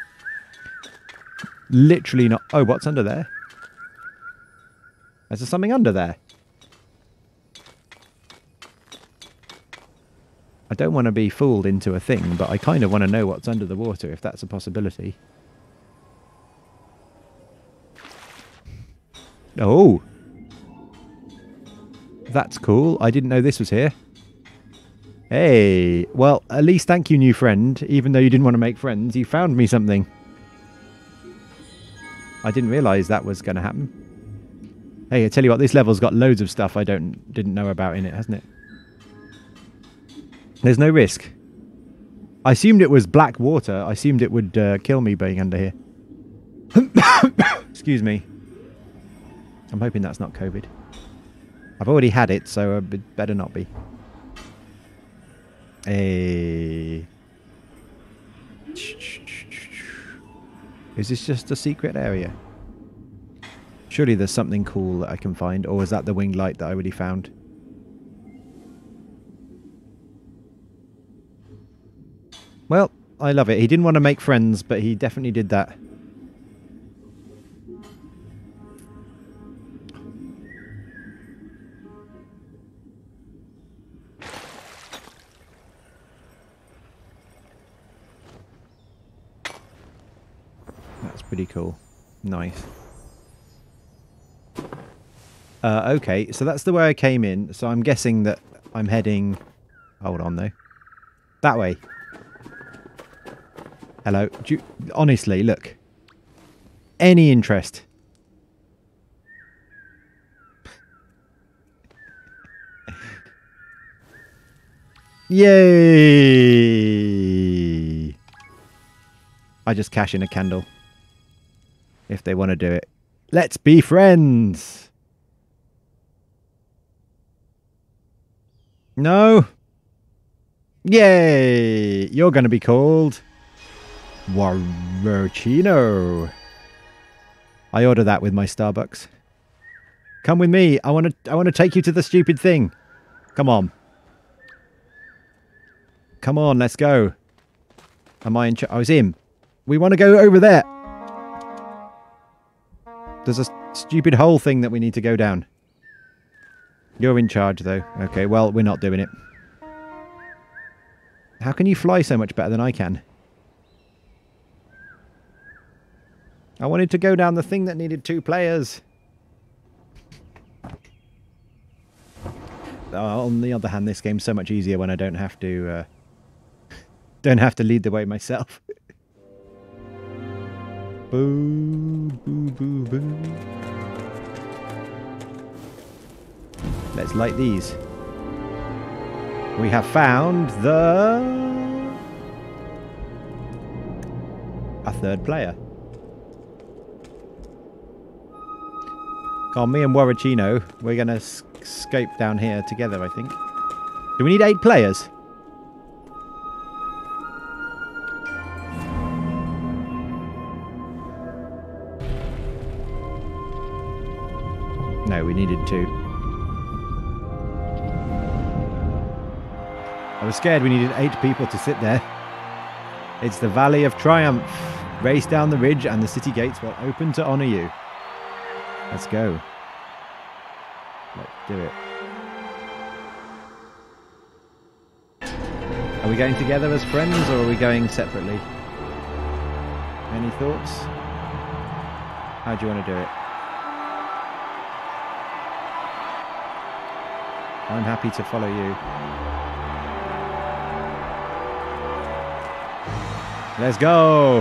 Literally not. Oh, what's under there? Is there something under there? I don't want to be fooled into a thing, but I kind of want to know what's under the water, if that's a possibility. Oh! That's cool. I didn't know this was here. Hey! Well, at least thank you, new friend. Even though you didn't want to make friends, you found me something. I didn't realise that was going to happen. Hey, I tell you what, this level's got loads of stuff I don't didn't know about in it, hasn't it? There's no risk. I assumed it was black water. I assumed it would uh, kill me being under here. Excuse me. I'm hoping that's not COVID. I've already had it, so it better not be. Hey. Is this just a secret area? Surely there's something cool that I can find. Or is that the winged light that I already found? Well, I love it. He didn't want to make friends, but he definitely did that. That's pretty cool. Nice. Uh, okay, so that's the way I came in. So I'm guessing that I'm heading... Hold on, though. That way. Hello. Do you... Honestly, look. Any interest? Yay! I just cash in a candle. If they want to do it. Let's be friends! No. Yay! You're going to be called Warrochino. I order that with my Starbucks. Come with me. I want to I want to take you to the stupid thing. Come on. Come on, let's go. Am I in charge? I was him. We want to go over there. There's a stupid hole thing that we need to go down. You're in charge, though. Okay, well, we're not doing it. How can you fly so much better than I can? I wanted to go down the thing that needed two players. Oh, on the other hand, this game's so much easier when I don't have to... Uh, don't have to lead the way myself. Boo, boo, boo, boo. Let's light these. We have found the... a third player. Oh, me and Warachino, we're going to escape down here together, I think. Do we need eight players? No, we needed two. I was scared we needed eight people to sit there. It's the Valley of Triumph. Race down the ridge and the city gates will open to honour you. Let's go. Let's do it. Are we going together as friends or are we going separately? Any thoughts? How do you want to do it? I'm happy to follow you. Let's go!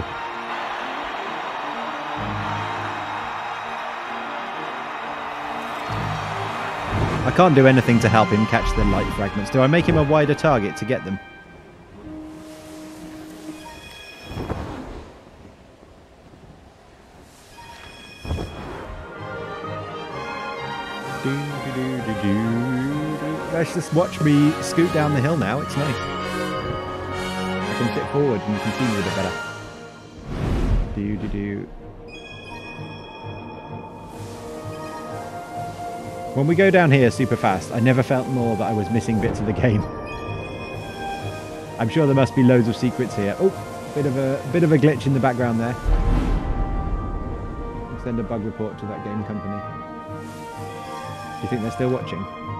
I can't do anything to help him catch the light fragments. Do I make him a wider target to get them? Let's just watch me scoot down the hill now. It's nice. I can sit forward and you can see me a bit better. Do do do. When we go down here super fast, I never felt more that I was missing bits of the game. I'm sure there must be loads of secrets here. Oh, bit of a bit of a glitch in the background there. I'll send a bug report to that game company. Do you think they're still watching?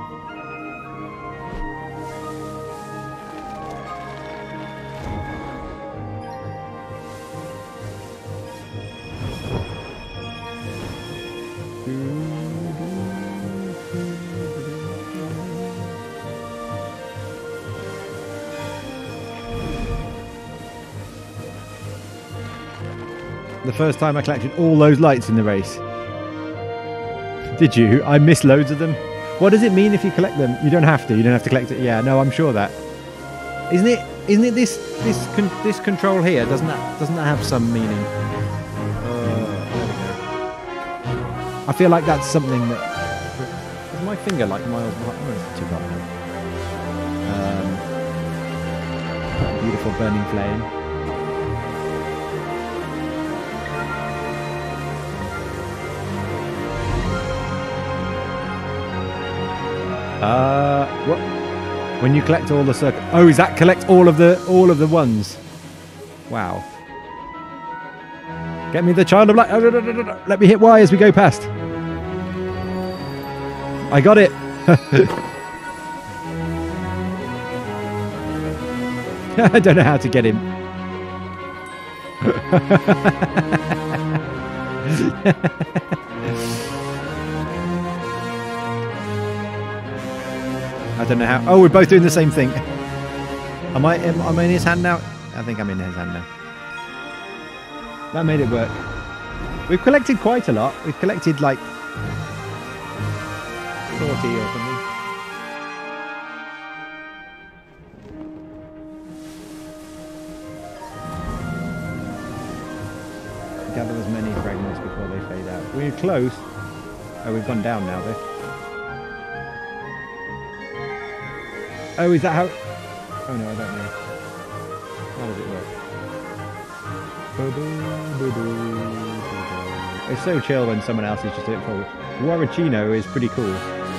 The first time I collected all those lights in the race. Did you? I missed loads of them. What does it mean if you collect them? You don't have to. You don't have to collect it. Yeah, no, I'm sure that. Isn't it? Isn't it this this con this control here? Doesn't that doesn't that have some meaning? Uh, there we go. I feel like that's something that. Is my finger like miles behind? Oh, it's too far now. Um, beautiful burning flame. Uh, what? When you collect all the circle? Oh, is that collect all of the all of the ones? Wow. Get me the child of light. Let me hit Y as we go past. I got it. I don't know how to get him. I don't know how. Oh, we're both doing the same thing. Am I, am, am I in his hand now? I think I'm in his hand now. That made it work. We've collected quite a lot. We've collected like forty or something. Gather as many fragments before they fade out. We're close. Oh, we've gone down now though. Oh, is that how... Oh no, I don't know. How does it work? It's so chill when someone else is just doing it for you. Warachino is pretty cool.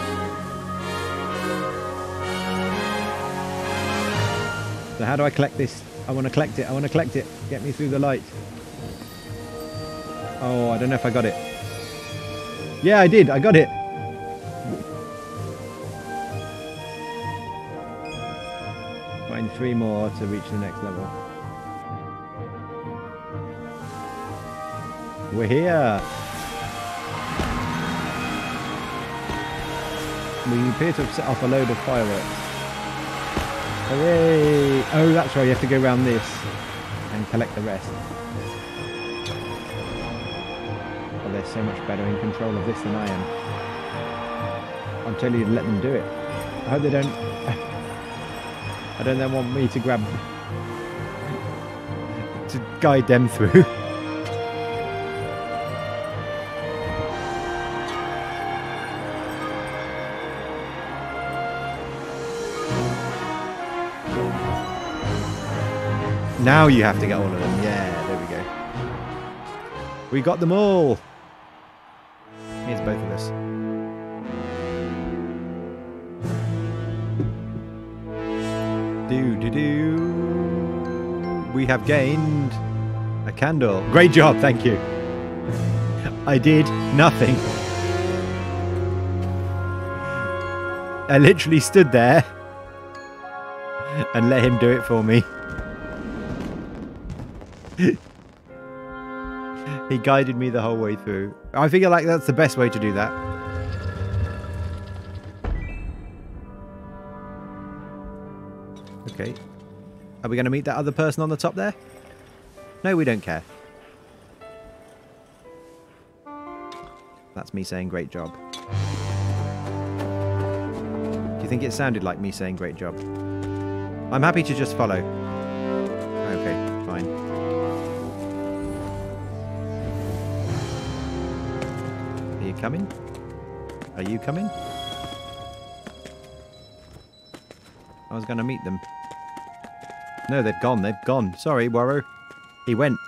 So how do I collect this? I want to collect it. I want to collect it. Get me through the light. Oh, I don't know if I got it. Yeah, I did. I got it. Find three more to reach the next level. We're here. We appear to have set off a load of fireworks. Hooray! Oh, that's right. You have to go around this and collect the rest. Oh, they're so much better in control of this than I am. I'll tell you to let them do it. I hope they don't... I don't then want me to grab... to guide them through. Now you have to get all of them. Yeah, there we go. We got them all. Here's both of us. Do do do. We have gained a candle. Great job, thank you. I did nothing. I literally stood there and let him do it for me. He guided me the whole way through. I figure like that's the best way to do that. Okay. Are we going to meet that other person on the top there? No, we don't care. That's me saying great job. Do you think it sounded like me saying great job? I'm happy to just follow. Okay, fine. Are you coming? Are you coming? I was going to meet them. No, they've gone. They've gone. Sorry, Warrow. He went.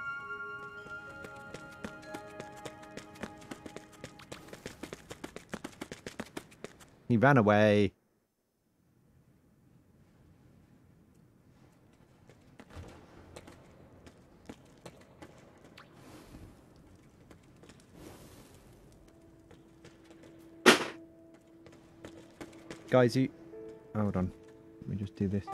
He ran away. Guys, you... Hold on. Let me just do this.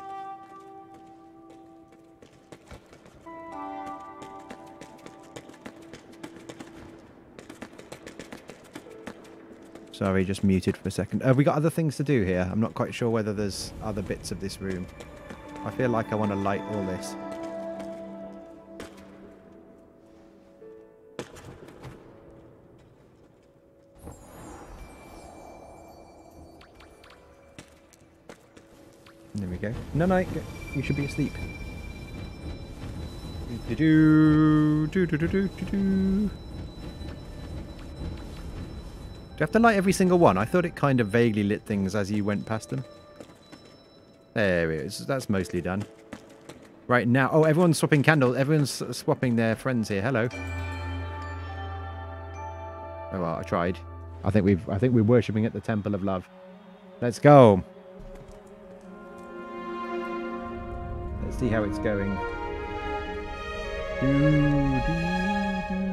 Sorry, just muted for a second. Have we got other things to do here? I'm not quite sure whether there's other bits of this room. I feel like I want to light all this. There we go. No, no, you should be asleep. Do do do do do do do do. Do you have to light every single one? I thought it kind of vaguely lit things as you went past them. There it is. That's mostly done. Right now... Oh, everyone's swapping candles. Everyone's swapping their friends here. Hello. Oh, well, I tried. I think we've... I think we're worshipping at the Temple of Love. Let's go. Let's see how it's going. Do, do, do.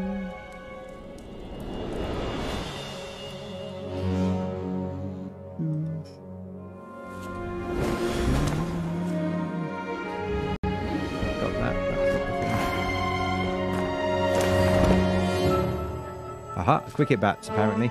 Aha, cricket bats, apparently.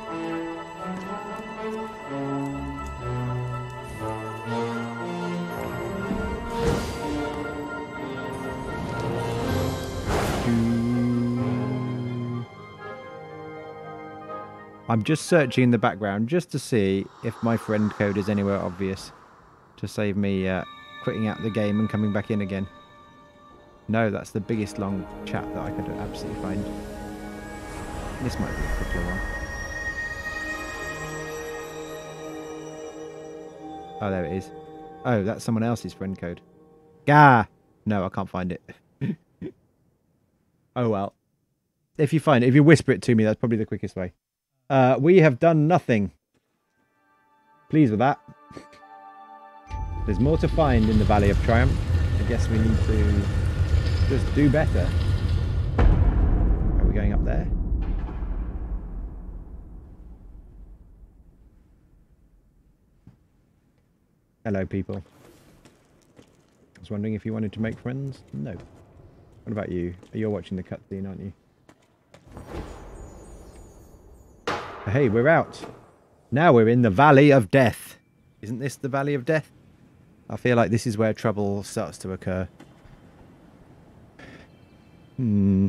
I'm just searching in the background just to see if my friend code is anywhere obvious to save me uh, quitting out the game and coming back in again. No, that's the biggest long chat that I could absolutely find. This might be a quicker one. Oh, there it is. Oh, that's someone else's friend code. Gah! No, I can't find it. Oh, well. If you find it, if you whisper it to me, that's probably the quickest way. Uh, we have done nothing. Pleased with that. There's more to find in the Valley of Triumph. I guess we need to just do better. Are we going up there? Hello, people. I was wondering if you wanted to make friends? No. What about you? You're watching the cutscene, aren't you? Hey, we're out. Now we're in the Valley of Death. Isn't this the Valley of Death? I feel like this is where trouble starts to occur. Hmm.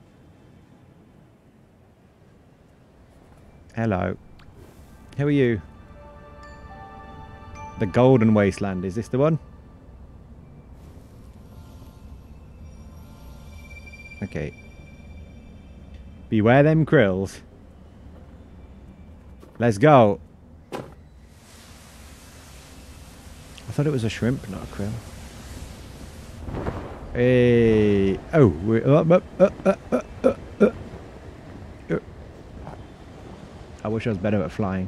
Hello. Who are you? The Golden Wasteland. Is this the one? Okay. Beware them krills. Let's go. I thought it was a shrimp, not a krill. Hey. Oh, we're up, up, up, up, up, up, up. I wish I was better at flying.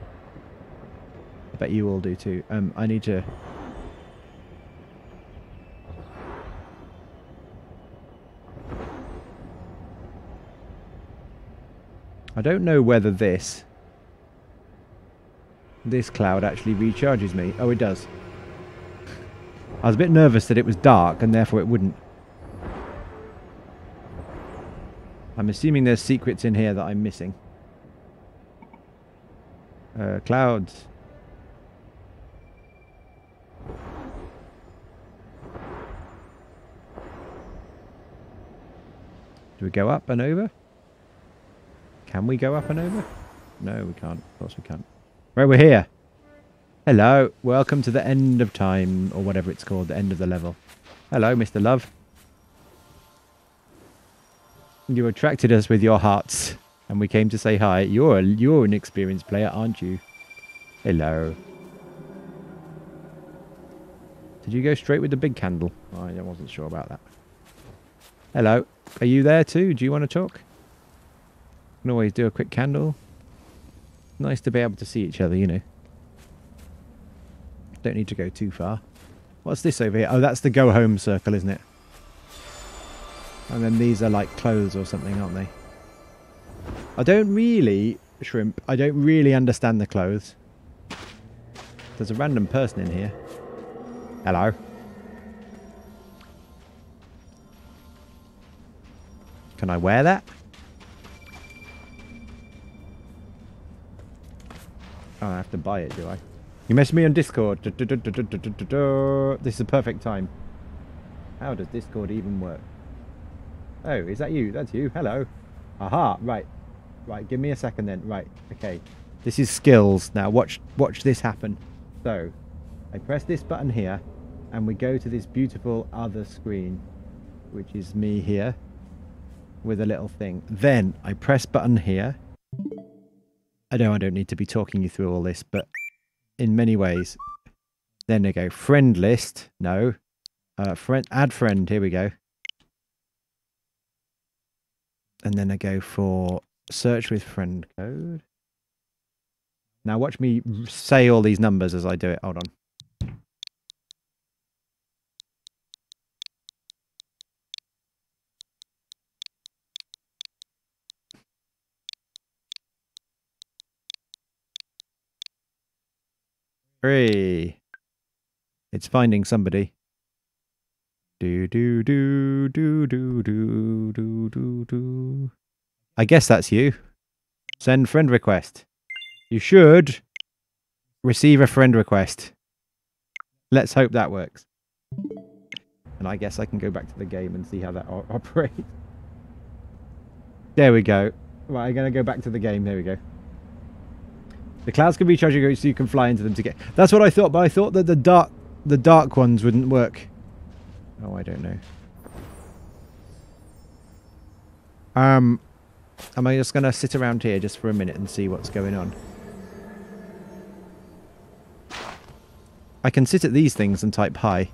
I bet you all do too. Um, I need to... I don't know whether this... This cloud actually recharges me. Oh, it does. I was a bit nervous that it was dark and therefore it wouldn't. I'm assuming there's secrets in here that I'm missing. Uh, clouds. Do we go up and over? Can we go up and over? No, we can't. Of course we can't. Right, we're here. Hello. Welcome to the end of time, or whatever it's called, the end of the level. Hello, Mister Love. You attracted us with your hearts, and we came to say hi. You're a, you're an experienced player, aren't you? Hello. Did you go straight with the big candle? Oh, I wasn't sure about that. Hello. Are you there too? Do you want to talk? You can always do a quick candle. Nice to be able to see each other, you know. Don't need to go too far. What's this over here? Oh, that's the go home circle, isn't it? And then these are like clothes or something, aren't they? I don't really, Shrimp, I don't really understand the clothes. There's a random person in here. Hello. Can I wear that? Oh, I have to buy it, do I? You messaged me on Discord. This is the perfect time. How does Discord even work? Oh, is that you? That's you. Hello. Aha, right. Right, give me a second then. Right, okay. This is skills. Now watch watch this happen. So, I press this button here, and we go to this beautiful other screen, which is me here, with a little thing. Then, I press button here. I know I don't need to be talking you through all this, but in many ways. Then I go friend list. No. Uh, friend, add friend. Here we go. And then I go for search with friend code. Now watch me say all these numbers as I do it. Hold on. Three. It's finding somebody. Do do do do do do do do do. I guess that's you. Send friend request. You should receive a friend request. Let's hope that works. And I guess I can go back to the game and see how that operates. There we go. Right, I'm going to go back to the game. There we go. The clouds can recharge you so you can fly into them to get... That's what I thought, but I thought that the dark, the dark ones wouldn't work. Oh, I don't know. Um, am I just going to sit around here just for a minute and see what's going on? I can sit at these things and type hi.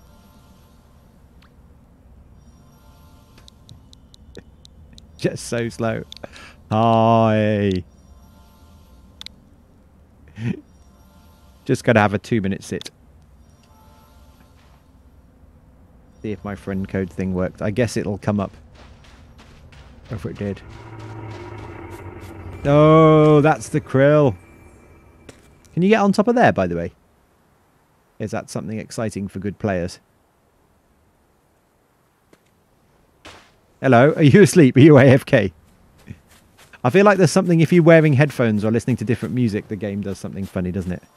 Just so slow. Hi. Just gotta have a two minute sit. See if my friend code thing worked. I guess it'll come up. If it did. Oh, that's the krill. Can you get on top of there, by the way? Is that something exciting for good players? Hello, are you asleep? Are you A F K? I feel like there's something, if you're wearing headphones or listening to different music, the game does something funny, doesn't it?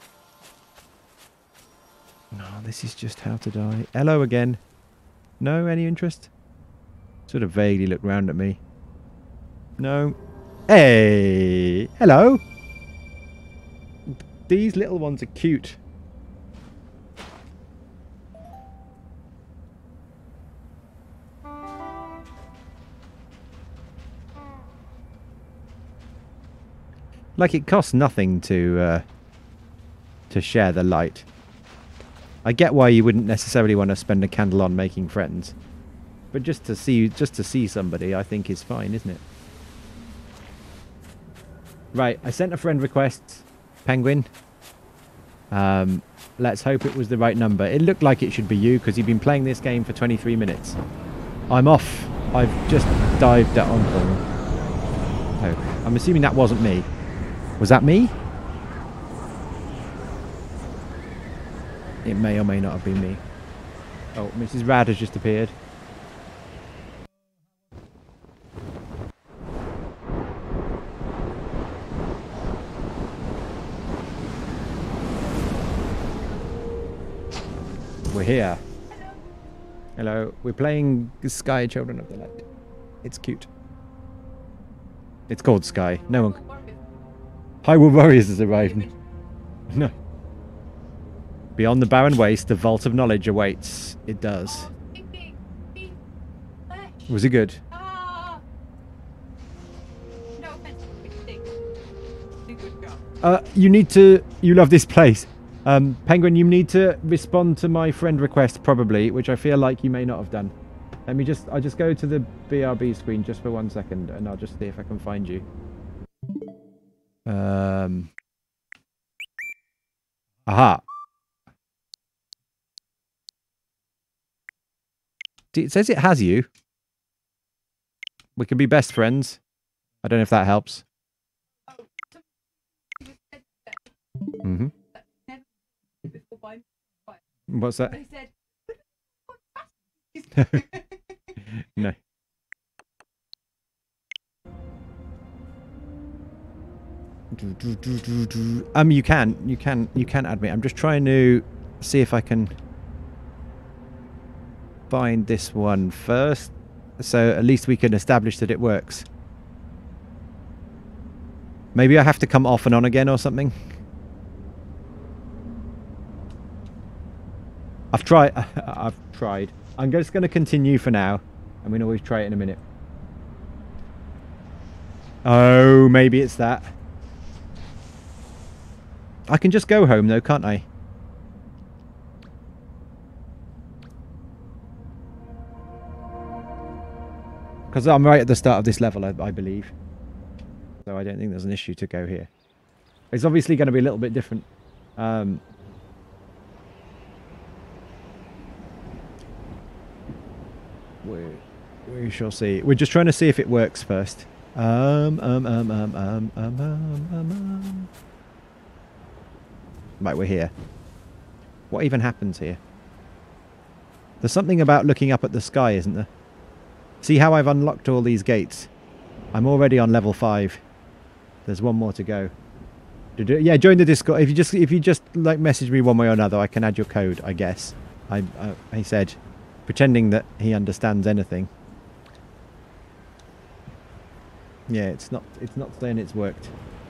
No, this is just how to die. Hello again. No, any interest? Sort of vaguely looked round at me. No. Hey! Hello! These little ones are cute. Like, it costs nothing to uh, to share the light. I get why you wouldn't necessarily want to spend a candle on making friends, but just to see just to see somebody, I think is fine, isn't it? Right, I sent a friend request, Penguin. Um, let's hope it was the right number. It looked like it should be you because you've been playing this game for twenty-three minutes. I'm off. I've just dived at on. Oh, I'm assuming that wasn't me. Was that me? It may or may not have been me. Oh, Missus Rad has just appeared. We're here. Hello. Hello. We're playing Sky Children of the Light. It's cute. It's called Sky. No one... Hyrule Warriors has arrived. No. Beyond the barren waste, the vault of knowledge awaits. It does. Was it good? Uh, you need to... You love this place. Um, Penguin, you need to respond to my friend request, probably, which I feel like you may not have done. Let me just... I'll just go to the B R B screen just for one second, and I'll just see if I can find you. Um... Aha. It says it has you. We can be best friends. I don't know if that helps. Mm-hmm. What's that? No. Um, you can, you can, you can add me. I'm just trying to see if I can find this one first, so at least we can establish that it works. Maybe I have to come off and on again or something. I've tried. I've tried. I'm just going to continue for now. I'm going to always try it in a minute. Oh, maybe it's that. I can just go home though, can't I? Because I'm right at the start of this level, I, I believe. So I don't think there's an issue to go here. It's obviously going to be a little bit different. Um... We, we shall see. We're just trying to see if it works first. Um, um, um, um, um, um, um, um, um. Right, we're here. What even happens here? There's something about looking up at the sky, isn't there? See how I've unlocked all these gates? I'm already on level five. There's one more to go. Yeah, join the Discord. If you just, if you just like message me one way or another, I can add your code, I guess. I, uh, he said. Pretending that he understands anything. Yeah, it's not it's not saying it's worked.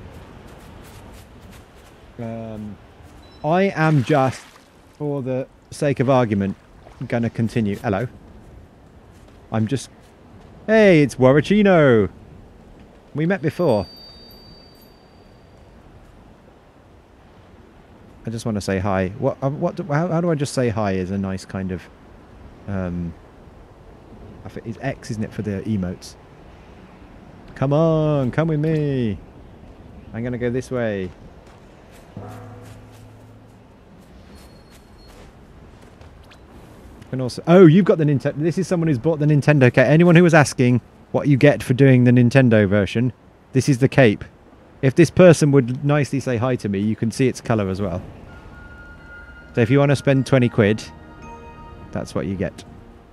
Um, I am just, for the sake of argument, gonna continue. Hello. I'm just... Hey, it's Warachino! We met before. I just want to say hi. What? Uh, what? Do, how, how do I just say hi is a nice kind of... Um, I think it's X, isn't it, for the emotes? Come on, come with me. I'm gonna go this way. And also, oh, you've got the Nintendo. This is someone who's bought the Nintendo cape. Anyone who was asking what you get for doing the Nintendo version, this is the cape. If this person would nicely say hi to me, you can see its colour as well. So if you want to spend twenty quid, that's what you get.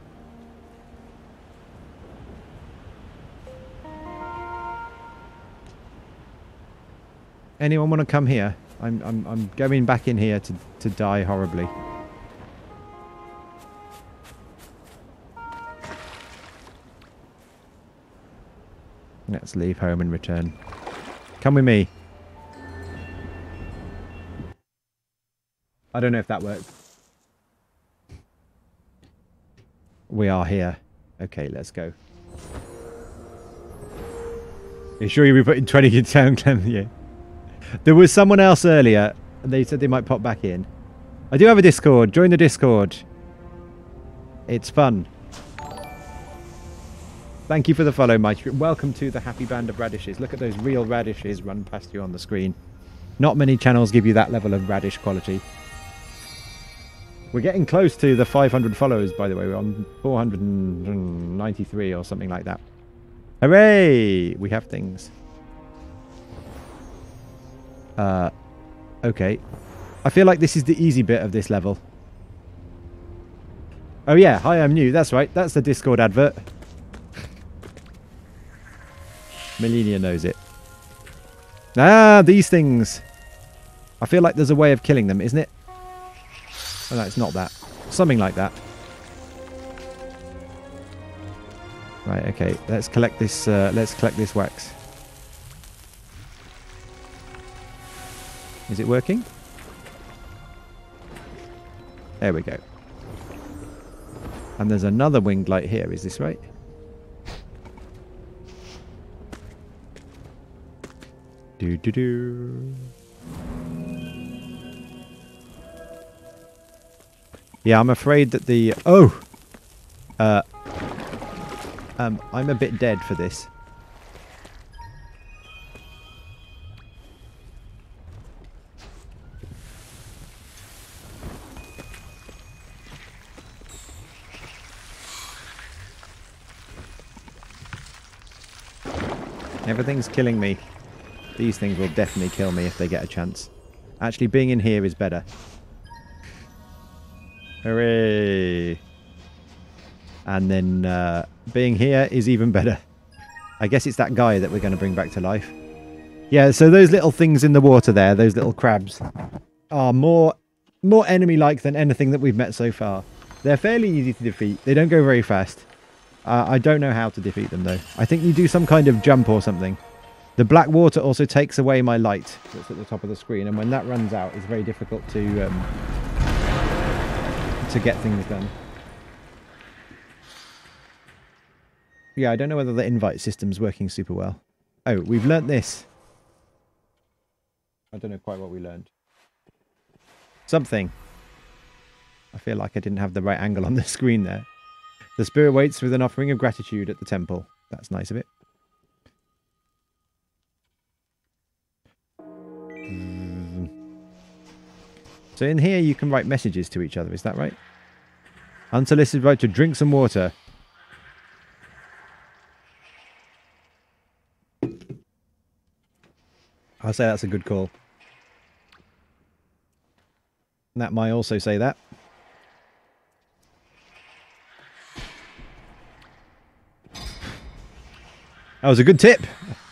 Anyone want to come here? I'm I'm I'm going back in here to to die horribly. Let's leave home and return. Come with me. I don't know if that worked. We are here. Okay, let's go. Are you sure you'll be putting twenty in town, Clem? Yeah. There was someone else earlier, and they said they might pop back in. I do have a Discord. Join the Discord. It's fun. Thank you for the follow, Mike. Welcome to the happy band of radishes. Look at those real radishes run past you on the screen. Not many channels give you that level of radish quality. We're getting close to the five hundred followers, by the way. We're on four hundred ninety-three or something like that. Hooray! We have things. Uh, okay. I feel like this is the easy bit of this level. Oh yeah, hi, I'm new. That's right. That's the Discord advert. Millenia knows it. Ah, these things. I feel like there's a way of killing them, isn't it? Oh no, it's not that. Something like that. Right, okay. Let's collect this uh, let's collect this wax. Is it working? There we go. And there's another winged light here, is this right? Do do do. Yeah, I'm afraid that the oh, uh, um, I'm a bit dead for this. Everything's killing me. These things will definitely kill me if they get a chance. Actually, being in here is better. Hooray! And then uh, being here is even better. I guess it's that guy that we're going to bring back to life. Yeah, so those little things in the water there, those little crabs, are more, more enemy-like than anything that we've met so far. They're fairly easy to defeat. They don't go very fast. Uh, I don't know how to defeat them, though. I think you do some kind of jump or something. The black water also takes away my light that's at the top of the screen, and when that runs out, it's very difficult to um, to get things done. Yeah, I don't know whether the invite system's working super well. Oh, we've learnt this. I don't know quite what we learned. Something. I feel like I didn't have the right angle on the screen there. The spirit waits with an offering of gratitude at the temple. That's nice of it. So in here you can write messages to each other, is that right? Unsolicited right to drink some water. I'll say that's a good call. That might also say that. That was a good tip.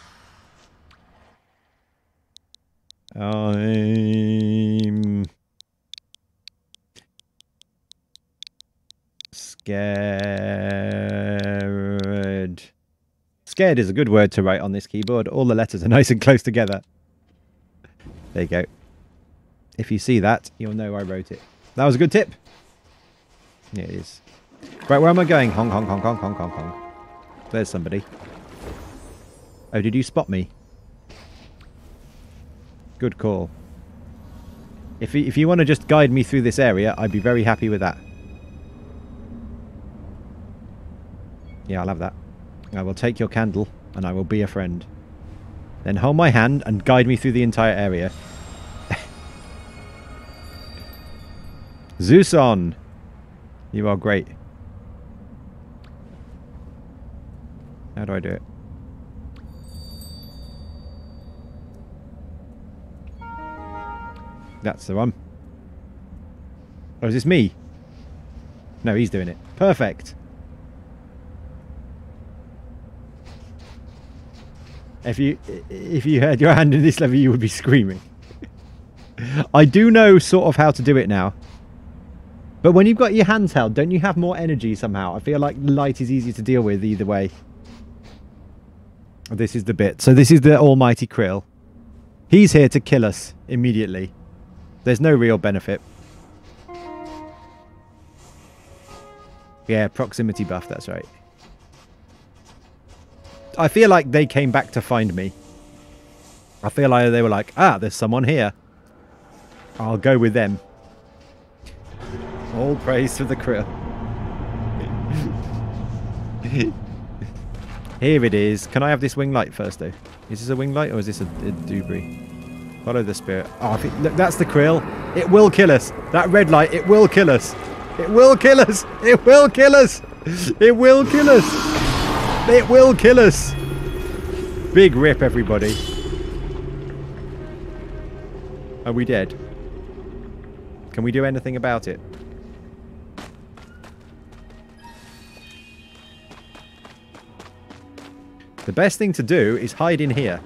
I'm scared. Scared is a good word to write on this keyboard. All the letters are nice and close together. There you go. If you see that, you'll know I wrote it. That was a good tip. Yeah, it is. Right, where am I going? Hong, hong, hong, hong, hong, hong, hong. There's somebody. Oh, did you spot me? Good call. If you, if you want to just guide me through this area, I'd be very happy with that. Yeah, I'll have that. I will take your candle, and I will be a friend. Then hold my hand and guide me through the entire area. Zeus on! You are great. How do I do it? That's the one. Oh, is this me? No, he's doing it. Perfect. If you if you had your hand in this lever, you would be screaming. I do know sort of how to do it now. But when you've got your hands held, don't you have more energy somehow? I feel like light is easy to deal with either way. This is the bit. So this is the almighty Krill. He's here to kill us immediately. There's no real benefit. Yeah, proximity buff, that's right. I feel like they came back to find me. I feel like they were like, ah, there's someone here. I'll go with them. All praise to the krill. Here it is. Can I have this wing light first, though? Is this a wing light or is this a, a debris? Follow the spirit. Oh, I think, look, that's the krill. It will kill us. That red light, it will kill us. It will kill us. It will kill us. It will kill us. It will kill us. Big rip, everybody. Are we dead? Can we do anything about it? The best thing to do is hide in here.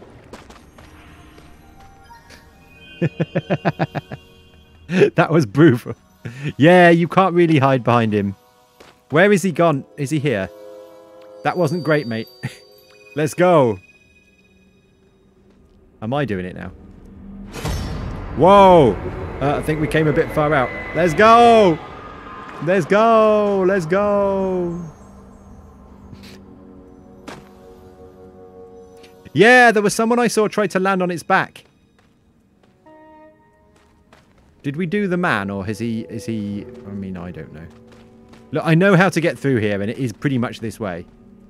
That was brutal. Yeah, you can't really hide behind him. Where is he gone? Is he here? That wasn't great, mate. Let's go. Am I doing it now? Whoa! Uh, I think we came a bit far out. Let's go! Let's go! Let's go! Yeah, there was someone I saw try to land on its back. Did we do the man, or is he... Is he... I mean, I don't know. Look, I know how to get through here, and it is pretty much this way.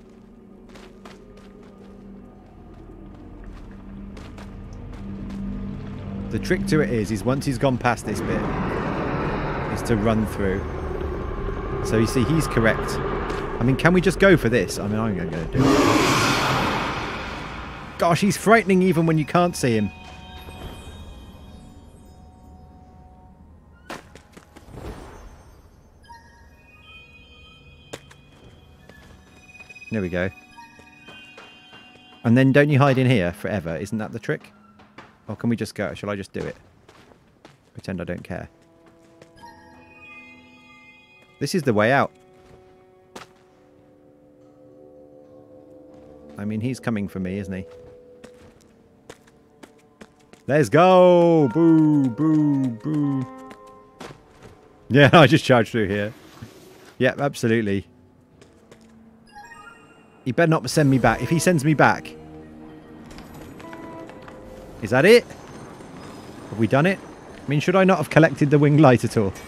The trick to it is, is once he's gone past this bit, is to run through. So you see, he's correct. I mean, can we just go for this? I mean, I'm going to do it. Gosh, he's frightening even when you can't see him. There we go. And then don't you hide in here forever? Isn't that the trick? Or can we just go? Shall I just do it? Pretend I don't care. This is the way out. I mean, he's coming for me, isn't he? Let's go! Boo, boo, boo. Yeah, I just charged through here. Yeah, absolutely. He better not send me back. If he sends me back... Is that it? Have we done it? I mean, should I not have collected the wing light at all?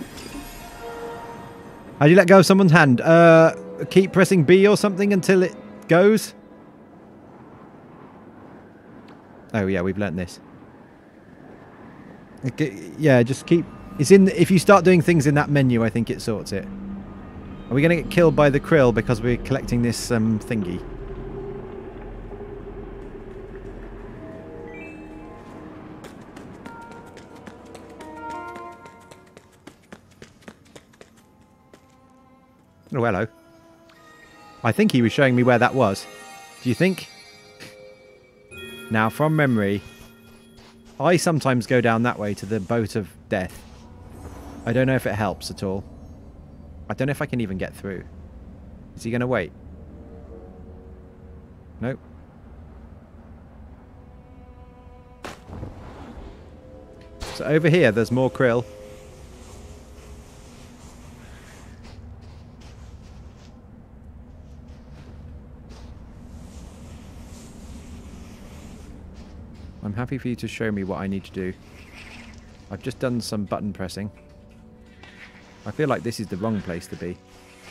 How do you let go of someone's hand? Uh, keep pressing B or something until it goes? Oh, yeah, we've learnt this. Okay, yeah, just keep... It's in... If you start doing things in that menu, I think it sorts it. Are we going to get killed by the krill because we're collecting this um, thingy? Oh, hello. I think he was showing me where that was. Do you think? Now, from memory, I sometimes go down that way to the boat of death. I don't know if it helps at all. I don't know if I can even get through. Is he going to wait? Nope. So over here, there's more krill. I'm happy for you to show me what I need to do. I've just done some button pressing. I feel like this is the wrong place to be.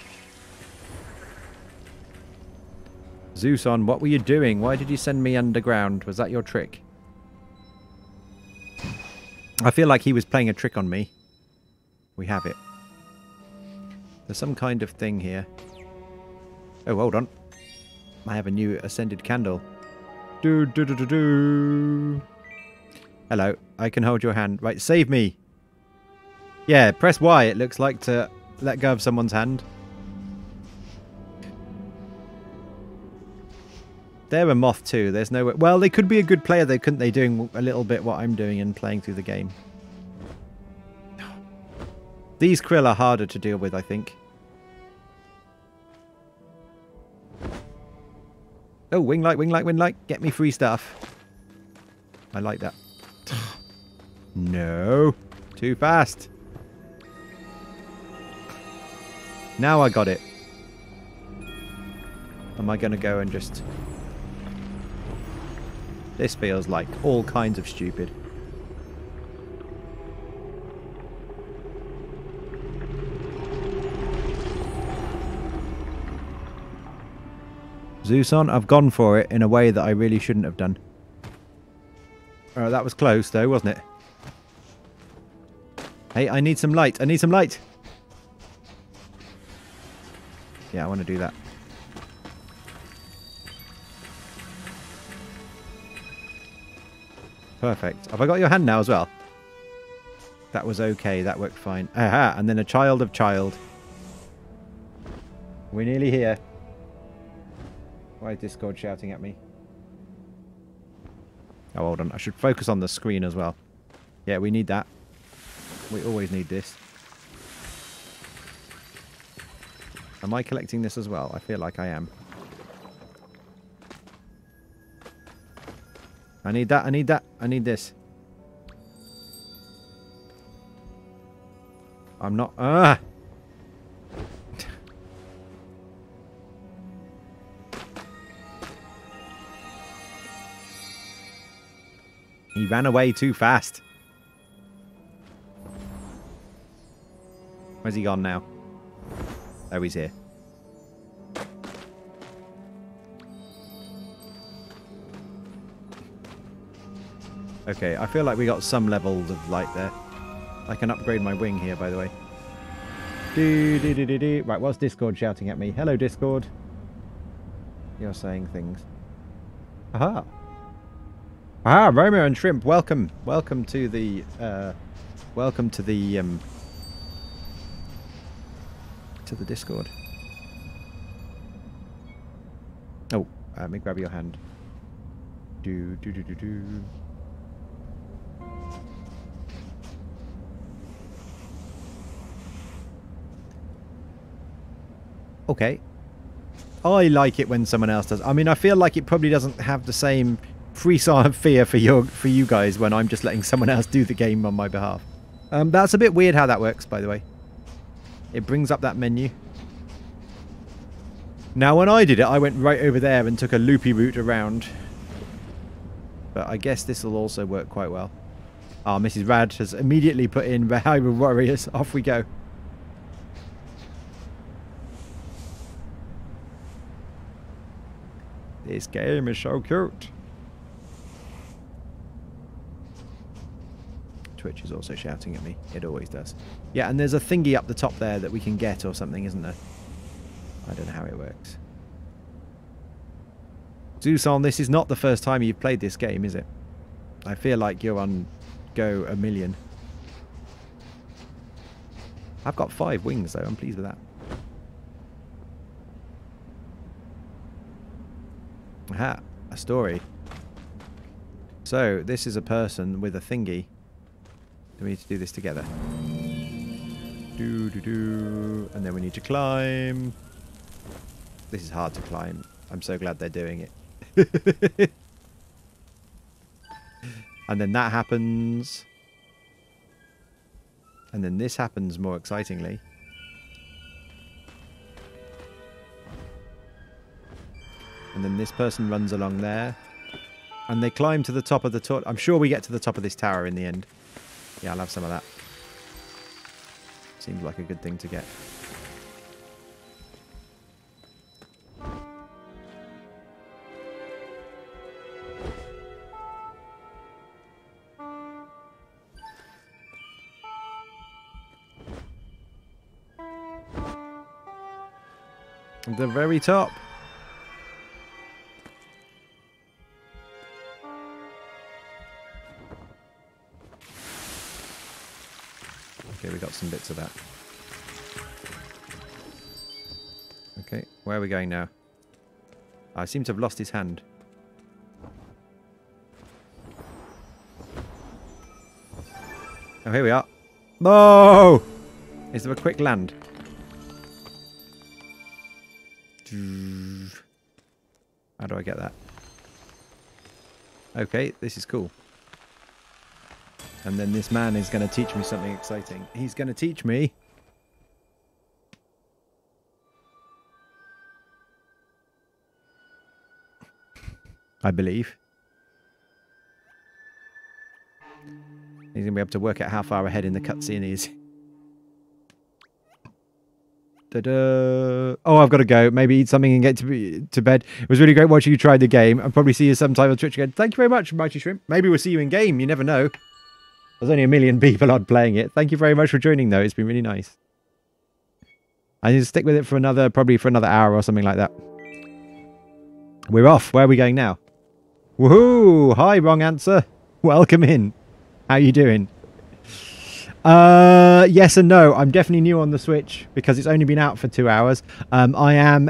Zeuson, what were you doing? Why did you send me underground? Was that your trick? I feel like he was playing a trick on me. We have it. There's some kind of thing here. Oh, hold on. I have a new ascended candle. Do, do, do, do, do. Hello, I can hold your hand. Right, save me. Yeah, press Y, it looks like, to let go of someone's hand. They're a moth too. There's no way. Well, they could be a good player, though, couldn't they? Doing a little bit what I'm doing and playing through the game. These krill are harder to deal with, I think. Oh, wing light, wing light, wing light. Get me free stuff. I like that. No. Too fast. Now I got it. Am I going to go and just... This feels like all kinds of stupid. Zeuson, I've gone for it in a way that I really shouldn't have done. Oh, that was close though, wasn't it? Hey, I need some light. I need some light. Yeah, I want to do that. Perfect. Have I got your hand now as well? That was okay. That worked fine. Aha! And then a child of child. We're nearly here. Why is Discord shouting at me? Oh, hold on. I should focus on the screen as well. Yeah, we need that. We always need this. Am I collecting this as well? I feel like I am. I need that. I need that. I need this. I'm not... Ah! He ran away too fast. Where's he gone now? Oh, he's here. Okay, I feel like we got some levels of light there. I can upgrade my wing here, by the way. Do, do, do, do, do. Right, what's Discord shouting at me? Hello, Discord. You're saying things. Aha. Ah, Romeo and Shrimp, welcome. Welcome to the, uh, welcome to the, um, to the Discord. Oh, uh, let me grab your hand. Do, do, do, do, do. Okay. I like it when someone else does. I mean, I feel like it probably doesn't have the same frisson of fear for your for you guys when I'm just letting someone else do the game on my behalf. Um, that's a bit weird how that works, by the way. It brings up that menu. Now, when I did it, I went right over there and took a loopy route around. But I guess this will also work quite well. Ah, oh, Missus Rad has immediately put in the Hyrule Warriors. Off we go. This game is so cute. Twitch is also shouting at me. It always does. Yeah, and there's a thingy up the top there that we can get or something, isn't there? I don't know how it works. Zeuson, this is not the first time you've played this game, is it? I feel like you're on go a million. I've got five wings, though. I'm pleased with that. Aha, a story. So, this is a person with a thingy. We need to do this together. Do, do, do. And then we need to climb. This is hard to climb. I'm so glad they're doing it. And then that happens. And then this happens more excitingly. And then this person runs along there. And they climb to the top of the tower. I'm sure we get to the top of this tower in the end. Yeah, I'll have some of that. Seems like a good thing to get. At the very top. Okay, we got some bits of that. Okay, where are we going now? I seem to have lost his hand. Oh, here we are. No! Is there a quick land? How do I get that? Okay, this is cool. And then this man is going to teach me something exciting. He's going to teach me... I believe. He's going to be able to work out how far ahead in the cutscene he is. Da-da. Oh, I've got to go. Maybe eat something and get to, to bed. It was really great watching you try the game. I'll probably see you sometime on Twitch again. Thank you very much, Mighty Shrimp. Maybe we'll see you in game. You never know. There's only a million people on playing it. Thank you very much for joining, though. It's been really nice. I need to stick with it for another, probably for another hour or something like that. We're off. Where are we going now? Woohoo! Hi, wrong answer. Welcome in. How you doing? Uh, yes and no. I'm definitely new on the Switch because it's only been out for two hours. Um, I am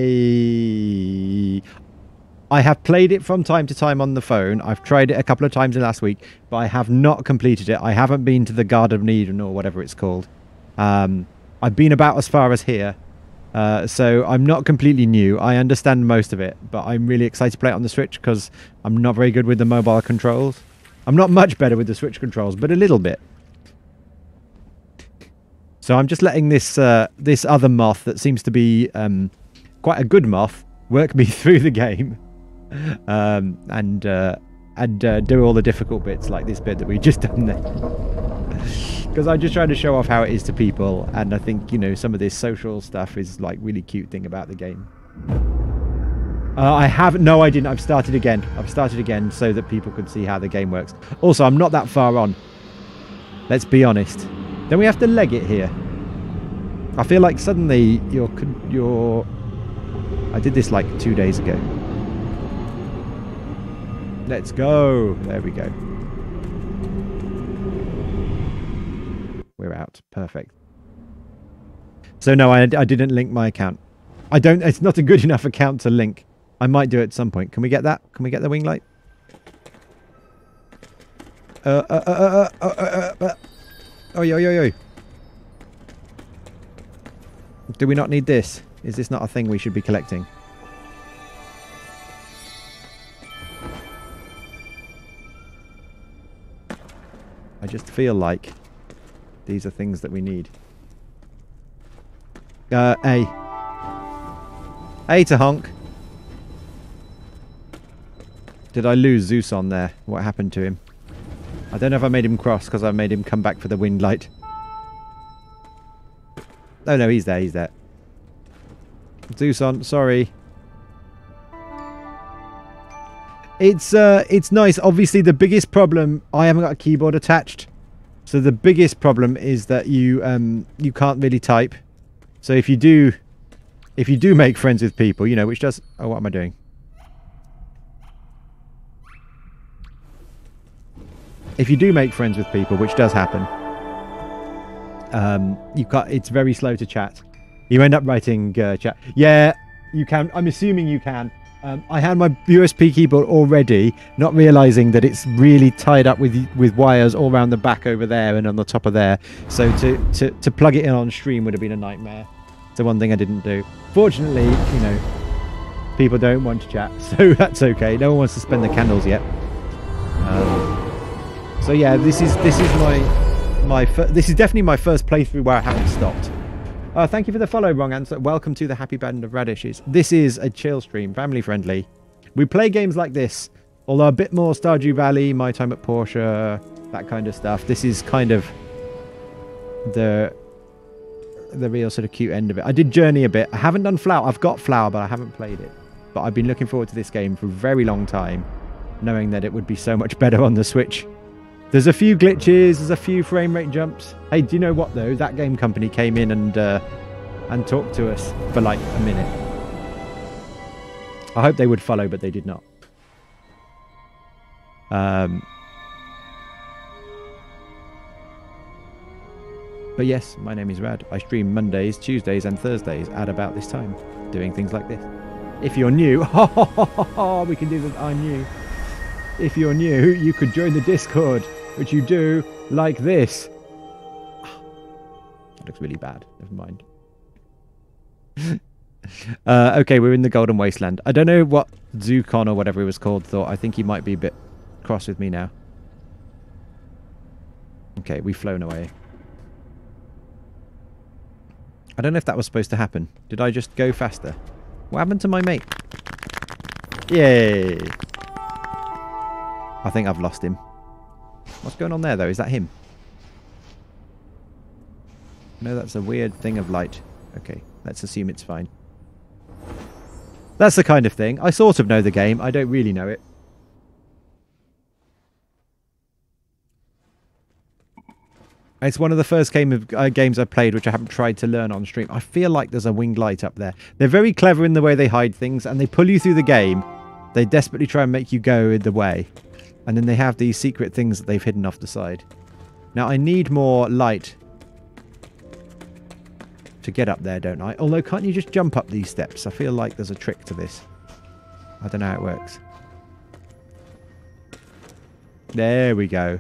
a... I have played it from time to time on the phone. I've tried it a couple of times in last week, but I have not completed it. I haven't been to the Garden of Eden or whatever it's called. Um, I've been about as far as here. Uh, so I'm not completely new. I understand most of it, but I'm really excited to play it on the Switch because I'm not very good with the mobile controls. I'm not much better with the Switch controls, but a little bit. So I'm just letting this uh, this other moth that seems to be um, quite a good moth work me through the game, um, and uh, and uh, do all the difficult bits like this bit that we just done there. Because I'm just trying to show off how it is to people, and I think, you know, some of this social stuff is like really cute thing about the game. Uh, I have no, I didn't. I've started again. I've started again so that people could see how the game works. Also, I'm not that far on. Let's be honest. Then we have to leg it here. I feel like suddenly you're, you're... I did this like two days ago. Let's go. There we go. We're out. Perfect. So no, I, I didn't link my account. I don't... It's not a good enough account to link. I might do it at some point. Can we get that? Can we get the wing light? Uh, uh, uh, uh, uh, uh, uh, uh. Oi, oi, oi, oi. Do we not need this? Is this not a thing we should be collecting? I just feel like these are things that we need. Uh, A. A to honk. Did I lose Zeus on there? What happened to him? I don't know if I made him cross because I made him come back for the wind light. Oh no, he's there, he's there. Zeus on, sorry. It's uh, it's nice. Obviously, the biggest problem, I haven't got a keyboard attached. So the biggest problem is that you um you can't really type. So if you do, if you do make friends with people, you know, which does. Oh, what am I doing? If you do make friends with people, which does happen, um, you can't. It's very slow to chat. You end up writing uh, chat. Yeah, you can. I'm assuming you can. Um, I had my U S B keyboard already, not realizing that it's really tied up with with wires all around the back over there and on the top of there. So to to to plug it in on stream would have been a nightmare. So one thing I didn't do. Fortunately, you know, people don't want to chat, so that's okay. No one wants to spend the candles yet. Um, So yeah, this is this is my my this is definitely my first playthrough where I haven't stopped. Uh, thank you for the follow, wrong answer. Welcome to the Happy Band of Radishes. This is a chill stream, family friendly. We play games like this, although a bit more Stardew Valley, My Time at Porsche, that kind of stuff. This is kind of the the real sort of cute end of it. I did Journey a bit. I haven't done Flower. I've got Flower, but I haven't played it. But I've been looking forward to this game for a very long time, knowing that it would be so much better on the Switch. There's a few glitches, there's a few frame rate jumps. Hey, do you know what though? That game company came in and uh, and talked to us for like a minute. I hope they would follow, but they did not. Um, but yes, my name is Rad. I stream Mondays, Tuesdays and Thursdays at about this time, doing things like this. If you're new, we can do that. I'm new. If you're new, you could join the Discord, which you do like this. That looks really bad. Never mind. uh, okay, we're in the Golden Wasteland. I don't know what Zukon or whatever it was called thought. I think he might be a bit cross with me now. Okay, we've flown away. I don't know if that was supposed to happen. Did I just go faster? What happened to my mate? Yay! I think I've lost him. What's going on there, though? Is that him? No, that's a weird thing of light. Okay, let's assume it's fine. That's the kind of thing. I sort of know the game. I don't really know it. It's one of the first game of, uh, games I've played which I haven't tried to learn on stream. I feel like there's a winged light up there. They're very clever in the way they hide things, and they pull you through the game. They desperately try and make you go in the way. And then they have these secret things that they've hidden off the side. Now, I need more light to get up there, don't I? Although, can't you just jump up these steps? I feel like there's a trick to this. I don't know how it works. There we go.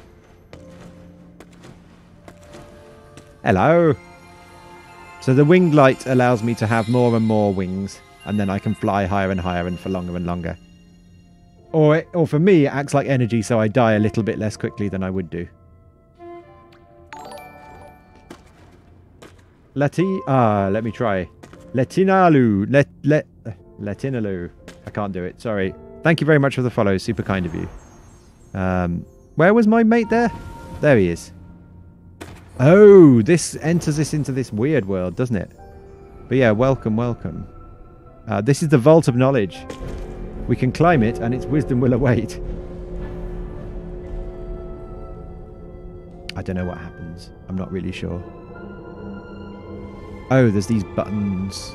Hello. So the winged light allows me to have more and more wings, and then I can fly higher and higher and for longer and longer. Or, it, or for me, it acts like energy, so I die a little bit less quickly than I would do. Leti... Ah, let me try. Letinalu. Let... Let... Letinalu. I can't do it. Sorry. Thank you very much for the follow. Super kind of you. Um, where was my mate there? There he is. Oh, this enters us into this weird world, doesn't it? But yeah, welcome, welcome. Uh, this is the Vault of Knowledge. We can climb it, and its wisdom will await. I don't know what happens. I'm not really sure. Oh, there's these buttons.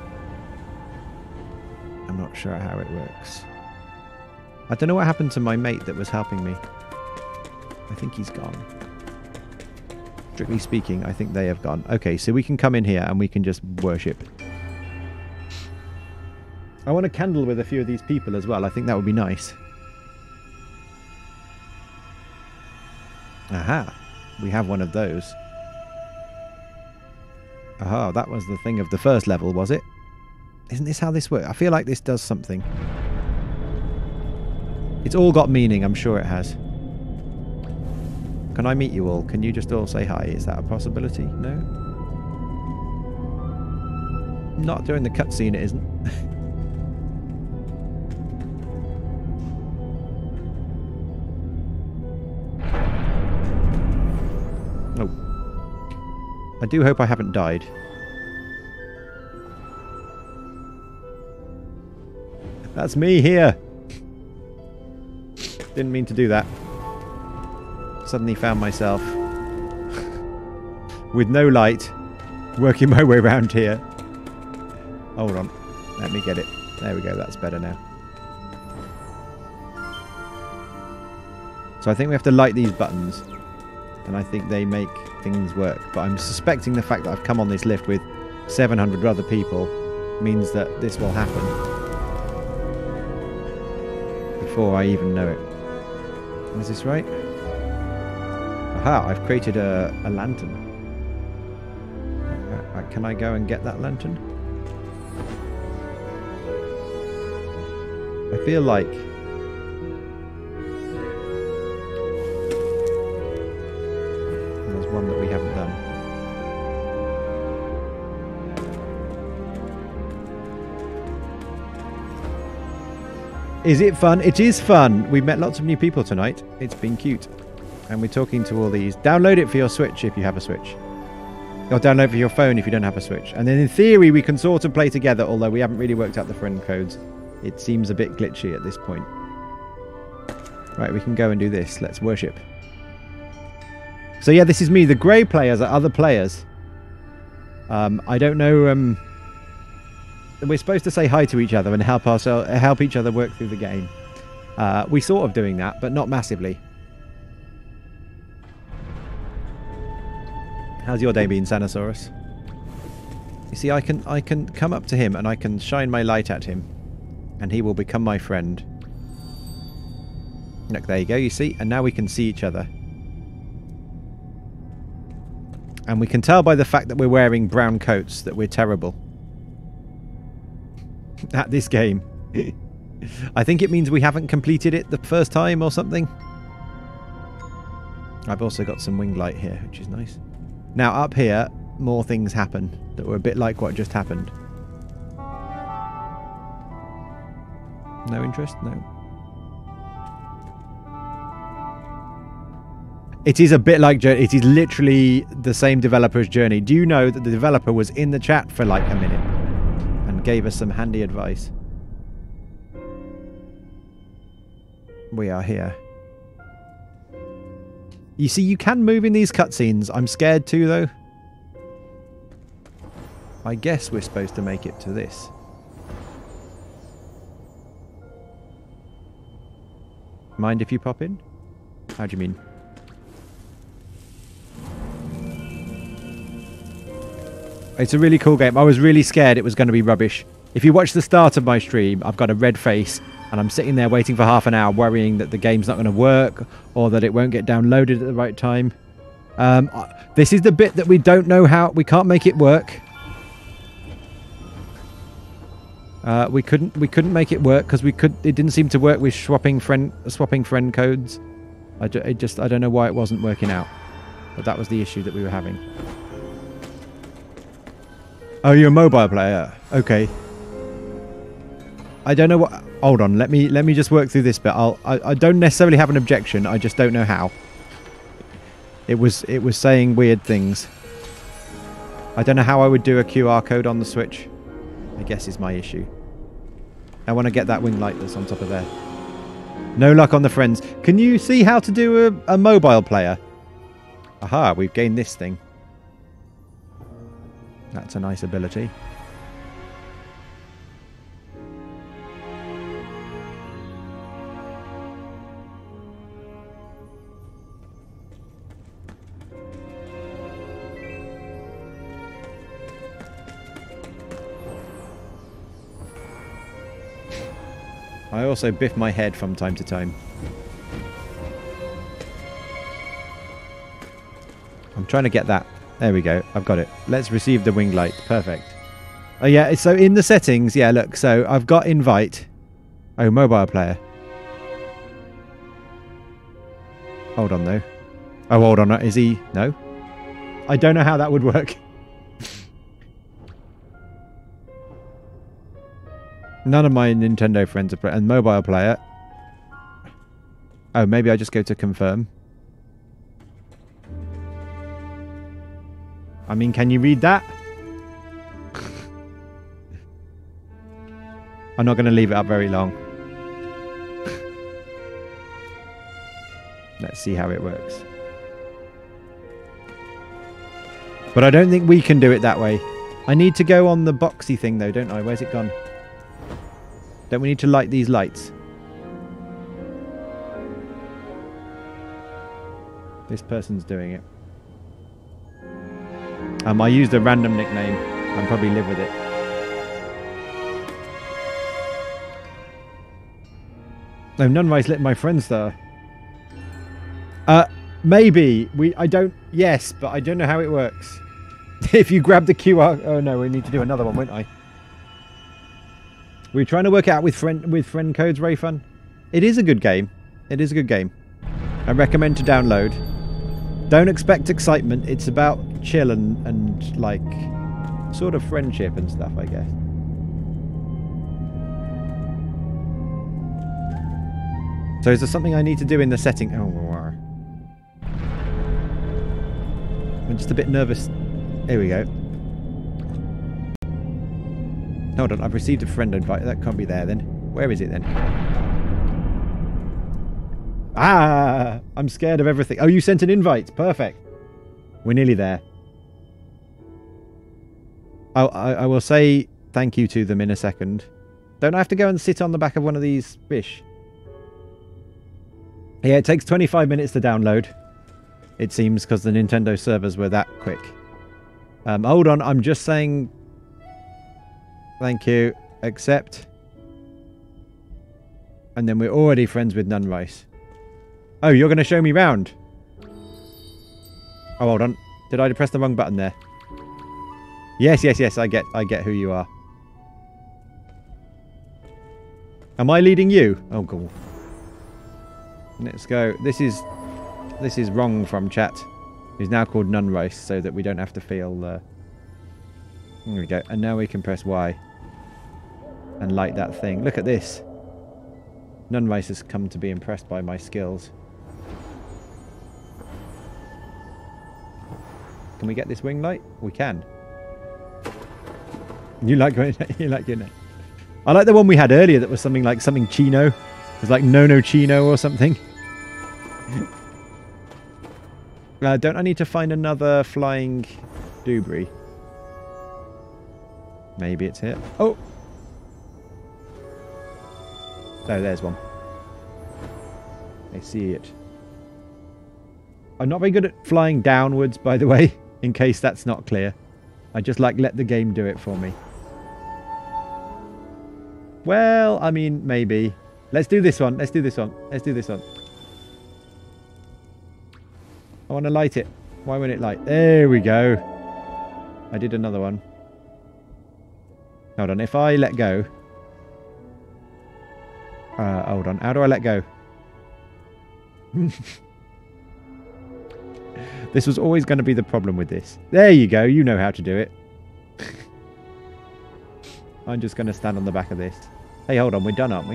I'm not sure how it works. I don't know what happened to my mate that was helping me. I think he's gone. Strictly speaking, I think they have gone. Okay, so we can come in here and we can just worship. I want a candle with a few of these people as well. I think that would be nice. Aha. We have one of those. Aha, that was the thing of the first level, was it? Isn't this how this works? I feel like this does something. It's all got meaning, I'm sure it has. Can I meet you all? Can you just all say hi? Is that a possibility? No? Not during the cutscene, it isn't. Oh. I do hope I haven't died. That's me here. Didn't mean to do that. Suddenly found myself with no light, working my way around here. Hold on. Let me get it. There we go. That's better now. So I think we have to light these buttons, and I think they make things work. But I'm suspecting the fact that I've come on this lift with seven hundred other people means that this will happen before I even know it. Is this right? Aha, I've created a, a lantern. Uh, uh, can I go and get that lantern? I feel like there's one that we haven't done. Is it fun? It is fun. We've met lots of new people tonight. It's been cute. And we're talking to all these. Download it for your Switch if you have a Switch. Or download it for your phone if you don't have a Switch. And then in theory we can sort of play together, although we haven't really worked out the friend codes. It seems a bit glitchy at this point. Right, we can go and do this. Let's worship. So yeah, this is me. The grey players are other players. Um, I don't know... Um, we're supposed to say hi to each other and help ourselves, help each other work through the game. Uh, we're sort of doing that, but not massively. How's your day been, Sanosaurus? You see, I can I can come up to him and I can shine my light at him, and he will become my friend. Look, there you go. You see, and now we can see each other, and we can tell by the fact that we're wearing brown coats that we're terrible at this game. I think it means we haven't completed it the first time or something. I've also got some wing light here, which is nice. Now up here, more things happen that were a bit like what just happened. No interest? No. It is a bit like Journey. It is literally the same developer's Journey. Do you know that the developer was in the chat for like a minute and gave us some handy advice? We are here. You see, you can move in these cutscenes. I'm scared too, though. I guess we're supposed to make it to this. Mind if you pop in? How do you mean? It's a really cool game. I was really scared it was going to be rubbish. If you watch the start of my stream, I've got a red face and I'm sitting there waiting for half an hour worrying that the game's not going to work or that it won't get downloaded at the right time. Um, this is the bit that we don't know how... We can't make it work. Uh, we couldn't we couldn't make it work because we could it didn't seem to work with swapping friend swapping friend codes. I ju it just I don't know why it wasn't working out, but that was the issue that we were having. Oh, you're a mobile player. Okay. I don't know what. Hold on. Let me let me just work through this bit. I'll. I, I don't necessarily have an objection. I just don't know how. It was it was saying weird things. I don't know how I would do a Q R code on the Switch. I guess is my issue. I want to get that wing light that's on top of there. No luck on the friends. Can you see how to do a, a mobile player? Aha, we've gained this thing. That's a nice ability. I also biff my head from time to time. I'm trying to get that. There we go. I've got it. Let's receive the wing light. Perfect. Oh yeah, so in the settings, yeah, look, so I've got invite. Oh, mobile player. Hold on though. Oh, hold on. Is he? No? I don't know how that would work. None of my Nintendo friends are playing. And mobile player. Oh, maybe I just go to confirm. I mean, can you read that? I'm not going to leave it up very long. Let's see how it works. But I don't think we can do it that way. I need to go on the boxy thing though, don't I? Where's it gone? Don't we need to light these lights? This person's doing it. Um, I used a random nickname. I'll probably live with it. No, Nunrise lit my friend star. Uh, maybe. we. I don't... Yes, but I don't know how it works. If you grab the Q R... Oh no, we need to do another one, won't I? We're trying to work it out with friend with friend codes, Rayfun. It is a good game. It is a good game. I recommend to download. Don't expect excitement. It's about chill and, and like sort of friendship and stuff, I guess. So is there something I need to do in the setting? Oh, I'm just a bit nervous. Here we go. Hold on, I've received a friend invite. That can't be there then. Where is it then? Ah! I'm scared of everything. Oh, you sent an invite. Perfect. We're nearly there. Oh, I, I will say thank you to them in a second. Don't I have to go and sit on the back of one of these fish? Yeah, it takes twenty-five minutes to download. It seems because the Nintendo servers were that quick. Um, hold on, I'm just saying... Thank you. Accept. And then we're already friends with Nunrice. Oh, you're going to show me round? Oh, hold on. Did I press the wrong button there? Yes, yes, yes. I get, I get who you are. Am I leading you? Oh, cool. Let's go. This is, this is wrong from chat. He's now called Nunrice, so that we don't have to feel. Uh... There we go. And now we can press Y. And light that thing. Look at this. Nunrice has come to be impressed by my skills. Can we get this wing light? We can. You like you like it. I like the one we had earlier that was something like something Chino. It was like No No Chino or something. uh, don't I need to find another flying debris? Maybe it's here. Oh! Oh, there's one. I see it. I'm not very good at flying downwards, by the way, in case that's not clear. I just like let the game do it for me. Well, I mean, maybe. Let's do this one. Let's do this one. Let's do this one. I want to light it. Why won't it light? There we go. I did another one. Hold on. If I let go... Uh, hold on. How do I let go? This was always going to be the problem with this. There you go. You know how to do it. I'm just going to stand on the back of this. Hey, hold on. We're done, aren't we?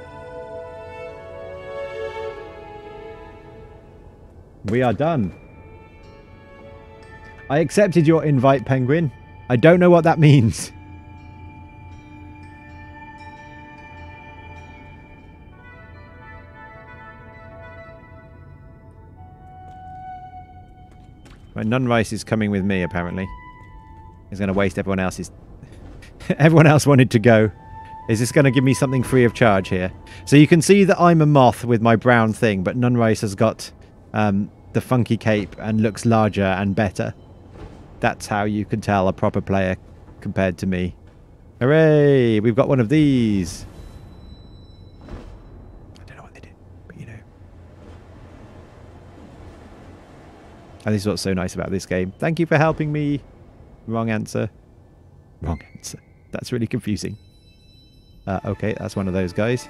We are done. I accepted your invite, Penguin. I don't know what that means. Right, Nunrice is coming with me, apparently. He's going to waste everyone else's... Everyone else wanted to go. Is this going to give me something free of charge here? So you can see that I'm a moth with my brown thing, but Nunrice has got um, the funky cape and looks larger and better. That's how you can tell a proper player compared to me. Hooray! We've got one of these. I don't know what they did, but you know. And this is what's so nice about this game. Thank you for helping me. Wrong answer. Wrong answer. That's really confusing. Uh, okay, that's one of those guys.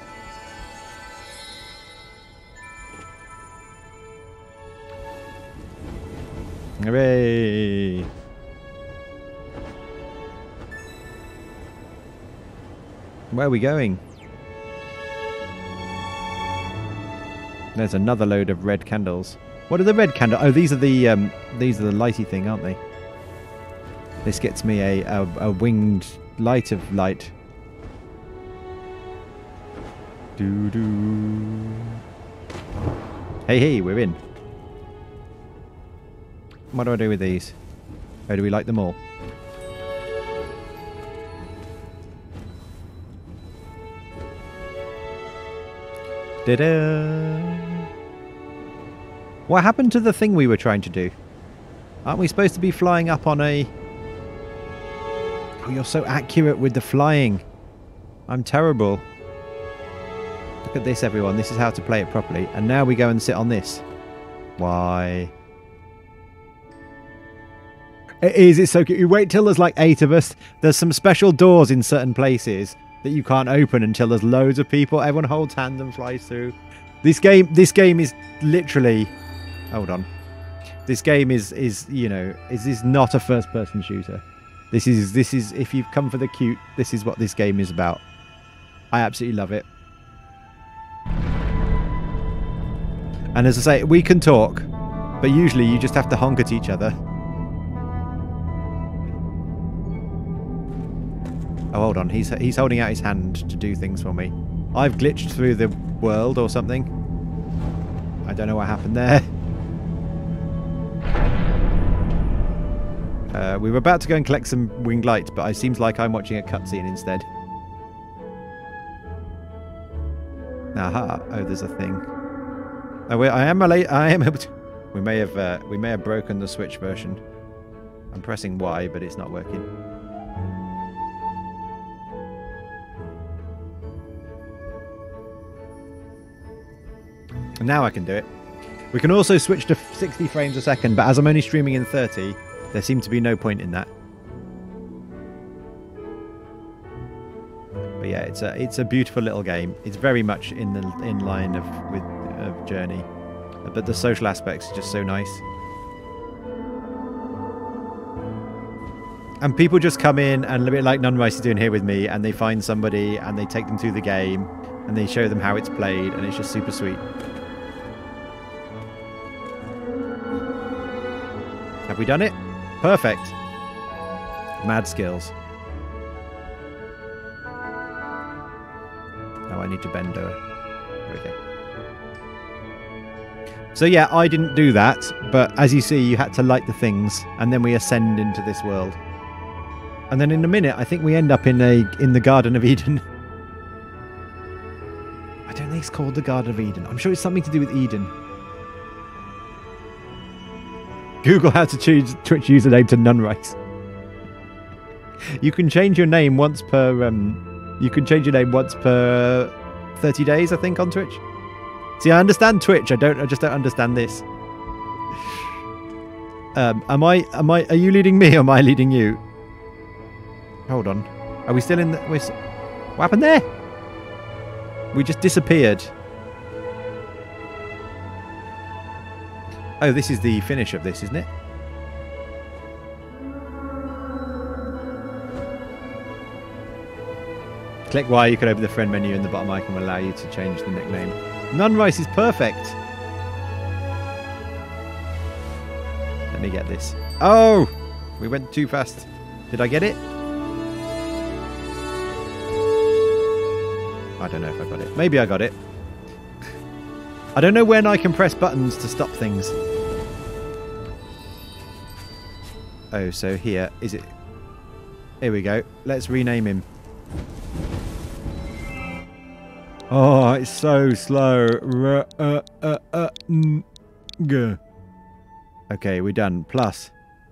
Hooray! Where are we going? There's another load of red candles. What are the red candles? Oh, these are the um, these are the lighty thing, aren't they? This gets me a, a, a winged light of light. Doo doo. Hey, hey, we're in. What do I do with these? Or do we light them all? Ta-da! What happened to the thing we were trying to do? Aren't we supposed to be flying up on a... Oh, you're so accurate with the flying. I'm terrible. Look at this, everyone. This is how to play it properly. And now we go and sit on this. Why? It is. It's so cute. You wait till there's like eight of us. There's some special doors in certain places that you can't open until there's loads of people. Everyone holds hands and flies through. This game, this game is literally... Hold on. This game is, is you know, is this not a first-person shooter? This is, this is, if you've come for the cute, this is what this game is about. I absolutely love it. And as I say, we can talk, but usually you just have to honk at each other. Oh, hold on. He's, he's holding out his hand to do things for me. I've glitched through the world or something. I don't know what happened there. Uh, we were about to go and collect some winged lights, but it seems like I'm watching a cutscene instead. Aha! Oh, there's a thing. Oh, wait, I am late. I am able to. We may have. Uh, we may have broken the Switch version. I'm pressing Y, but it's not working. And now I can do it. We can also switch to sixty frames a second, but as I'm only streaming in thirty. There seemed to be no point in that. But yeah, it's a it's a beautiful little game. It's very much in the in line of with of Journey, but the social aspects are just so nice. And people just come in and a bit like Nunrice is doing here with me, and they find somebody and they take them through the game and they show them how it's played, and it's just super sweet. Have we done it? Perfect. Mad skills. Oh, I need to bend over. There we go. So yeah, I didn't do that, but as you see, you had to light the things, and then we ascend into this world. And then in a minute, I think we end up in a in the Garden of Eden. I don't think it's called the Garden of Eden. I'm sure it's something to do with Eden. Google how to choose Twitch username to Nunrise. You can change your name once per. Um, you can change your name once per thirty days, I think, on Twitch. See, I understand Twitch. I don't. I just don't understand this. Um, am I? Am I? Are you leading me, or am I leading you? Hold on. Are we still in the? We're, what happened there? We just disappeared. Oh, this is the finish of this, isn't it? Click Y, you can open the friend menu and the bottom icon will allow you to change the nickname. Nunrice is perfect. Let me get this. Oh! We went too fast. Did I get it? I don't know if I got it. Maybe I got it. I don't know when I can press buttons to stop things. Oh, so here. Is it? Here we go. Let's rename him. Oh, it's so slow. R uh, uh, uh, n g. Okay, we're done. Plus.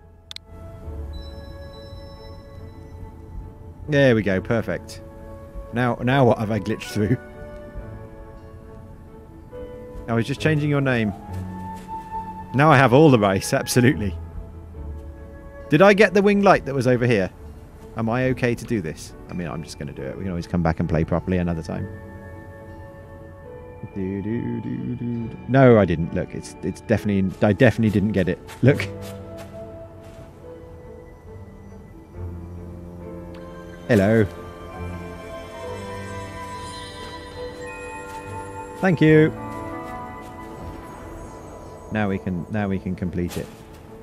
There we go. Perfect. Now, now what have I glitched through? I was just changing your name. Now I have all the race, absolutely. Did I get the winged light that was over here? Am I okay to do this? I mean, I'm just going to do it. We can always come back and play properly another time. Do, do, do, do, do. No, I didn't. Look, it's it's definitely... I definitely didn't get it. Look. Hello. Thank you. Now we can now we can complete it.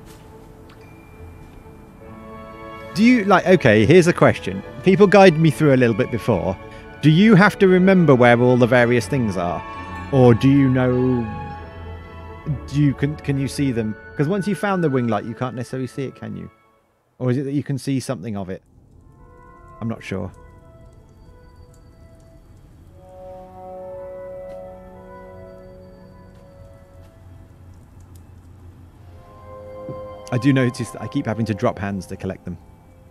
Do you like okay, here's a question. People guided me through a little bit before. Do you have to remember where all the various things are? Or do you know do you can can you see them? Because once you found the wing light you can't necessarily see it, can you? Or is it that you can see something of it? I'm not sure. I do notice that I keep having to drop hands to collect them.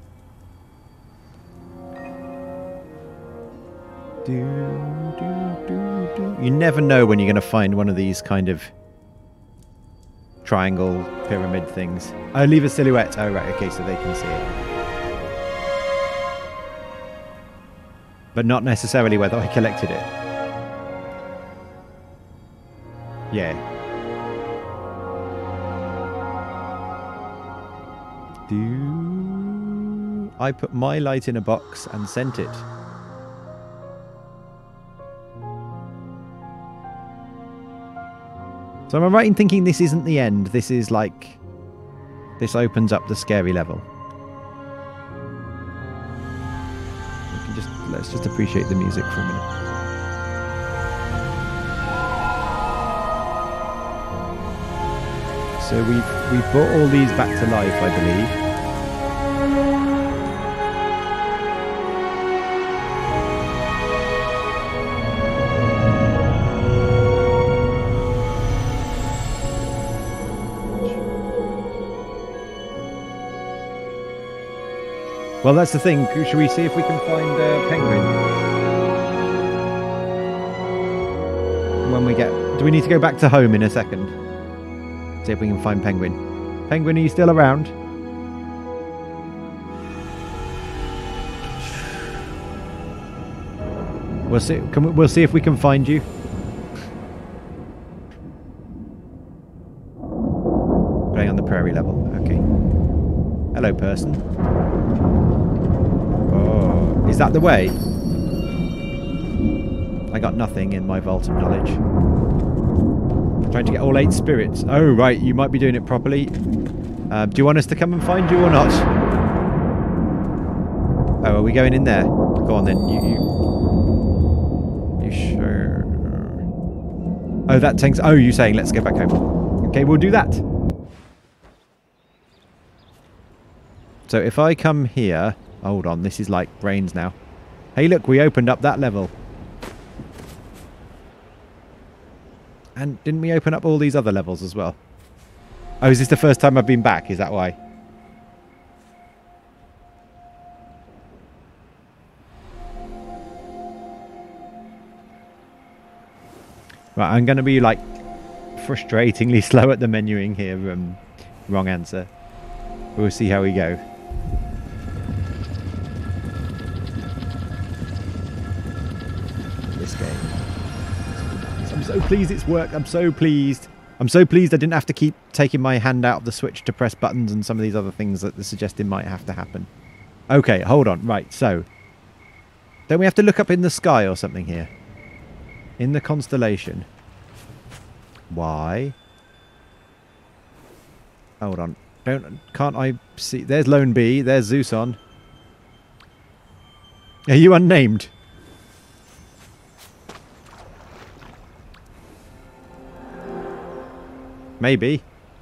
Do, do, do, do. You never know when you're going to find one of these kind of triangle pyramid things. I leave a silhouette. Oh, right. Okay, so they can see it. But not necessarily whether I collected it. Yeah. Do I put my light in a box and sent it? So am I right in thinking this isn't the end? This is like... This opens up the scary level. We can just... Let's just appreciate the music for a minute. So we've, we've brought all these back to life, I believe. Well, that's the thing. Should we see if we can find uh, Penguin? When we get... Do we need to go back to home in a second? See if we can find Penguin. Penguin, are you still around? We'll see. Can we, we'll see if we can find you. Playing on the prairie level. Okay. Hello, person. Oh, is that the way? I got nothing in my vault of knowledge. Trying to get all eight spirits. Oh, right. You might be doing it properly. Uh, do you want us to come and find you or not? Oh, are we going in there? Go on then. You, you, you sure? Oh, that tanks. Oh, you saying let's get back home? Okay, we'll do that. So if I come here, hold on. This is like brains now. Hey, look, we opened up that level. And didn't we open up all these other levels as well? Oh, is this the first time I've been back? Is that why? Right, I'm going to be like frustratingly slow at the menuing here. Um, wrong answer. We'll see how we go. This game. I'm so pleased it's worked. I'm so pleased. I'm so pleased I didn't have to keep taking my hand out of the Switch to press buttons and some of these other things that they're suggesting might have to happen. Okay, hold on. Right, so. Don't we have to look up in the sky or something here? In the constellation. Why? Hold on. Don't, can't I see? There's Lone Bee. There's Zeuson. Are you unnamed? Maybe.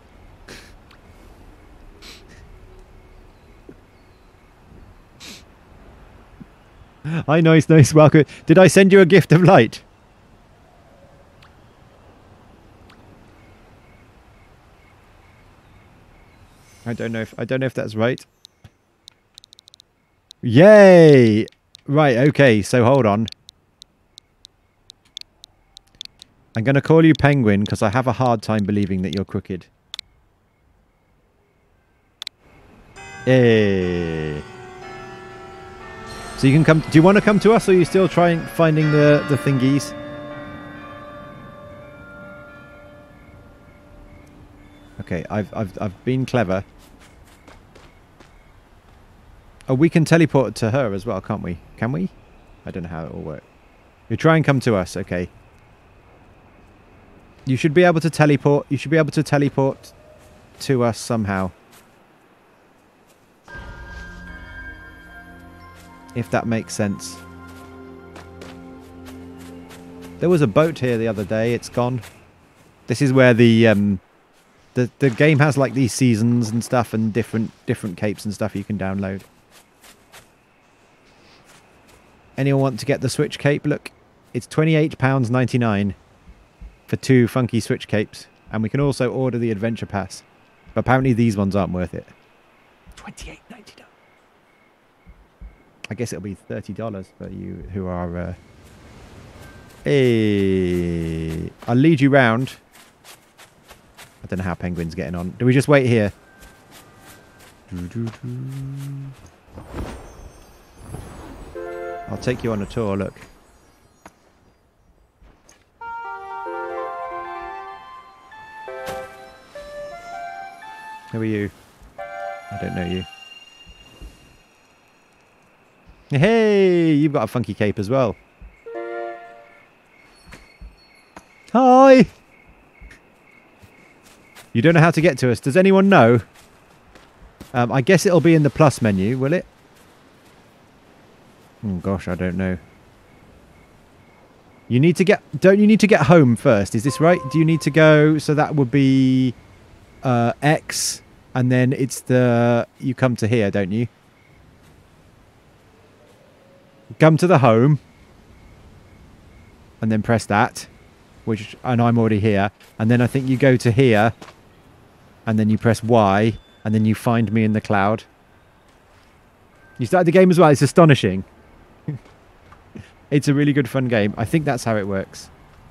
Hi, nice, nice, welcome. Did I send you a gift of light? I don't know if I don't know if that's right. Yay! Right, okay, so hold on. I'm going to call you Penguin because I have a hard time believing that you're crooked. Hey. So you can come. Do you want to come to us, or are you still trying finding the the thingies? Okay, I've I've I've been clever. Oh, we can teleport to her as well, can't we? Can we? I don't know how it will work. You try and come to us, okay? You should be able to teleport. You should be able to teleport to us somehow. If that makes sense. There was a boat here the other day. It's gone. This is where the um, the the game has like these seasons and stuff, and different different capes and stuff you can download. Anyone want to get the Switch cape? Look, it's twenty-eight pounds ninety-nine for two funky Switch capes, and we can also order the Adventure Pass. But apparently these ones aren't worth it. twenty-eight ninety-nine. I guess it'll be thirty dollars for you who are... Uh... Hey, I'll lead you round. I don't know how Penguin's getting on. Do we just wait here? I'll take you on a tour, look. Who are you? I don't know you. Hey, you've got a funky cape as well. Hi! You don't know how to get to us. Does anyone know? Um, I guess it'll be in the plus menu, will it? Oh gosh, I don't know. You need to get... Don't you need to get home first? Is this right? Do you need to go... So that would be uh, X, and then it's the... You come to here, don't you? Come to the home, and then press that, which... And I'm already here. And then I think you go to here, and then you press Y, and then you find me in the cloud. You started the game as well. It's astonishing. It's a really good fun game. I think that's how it works.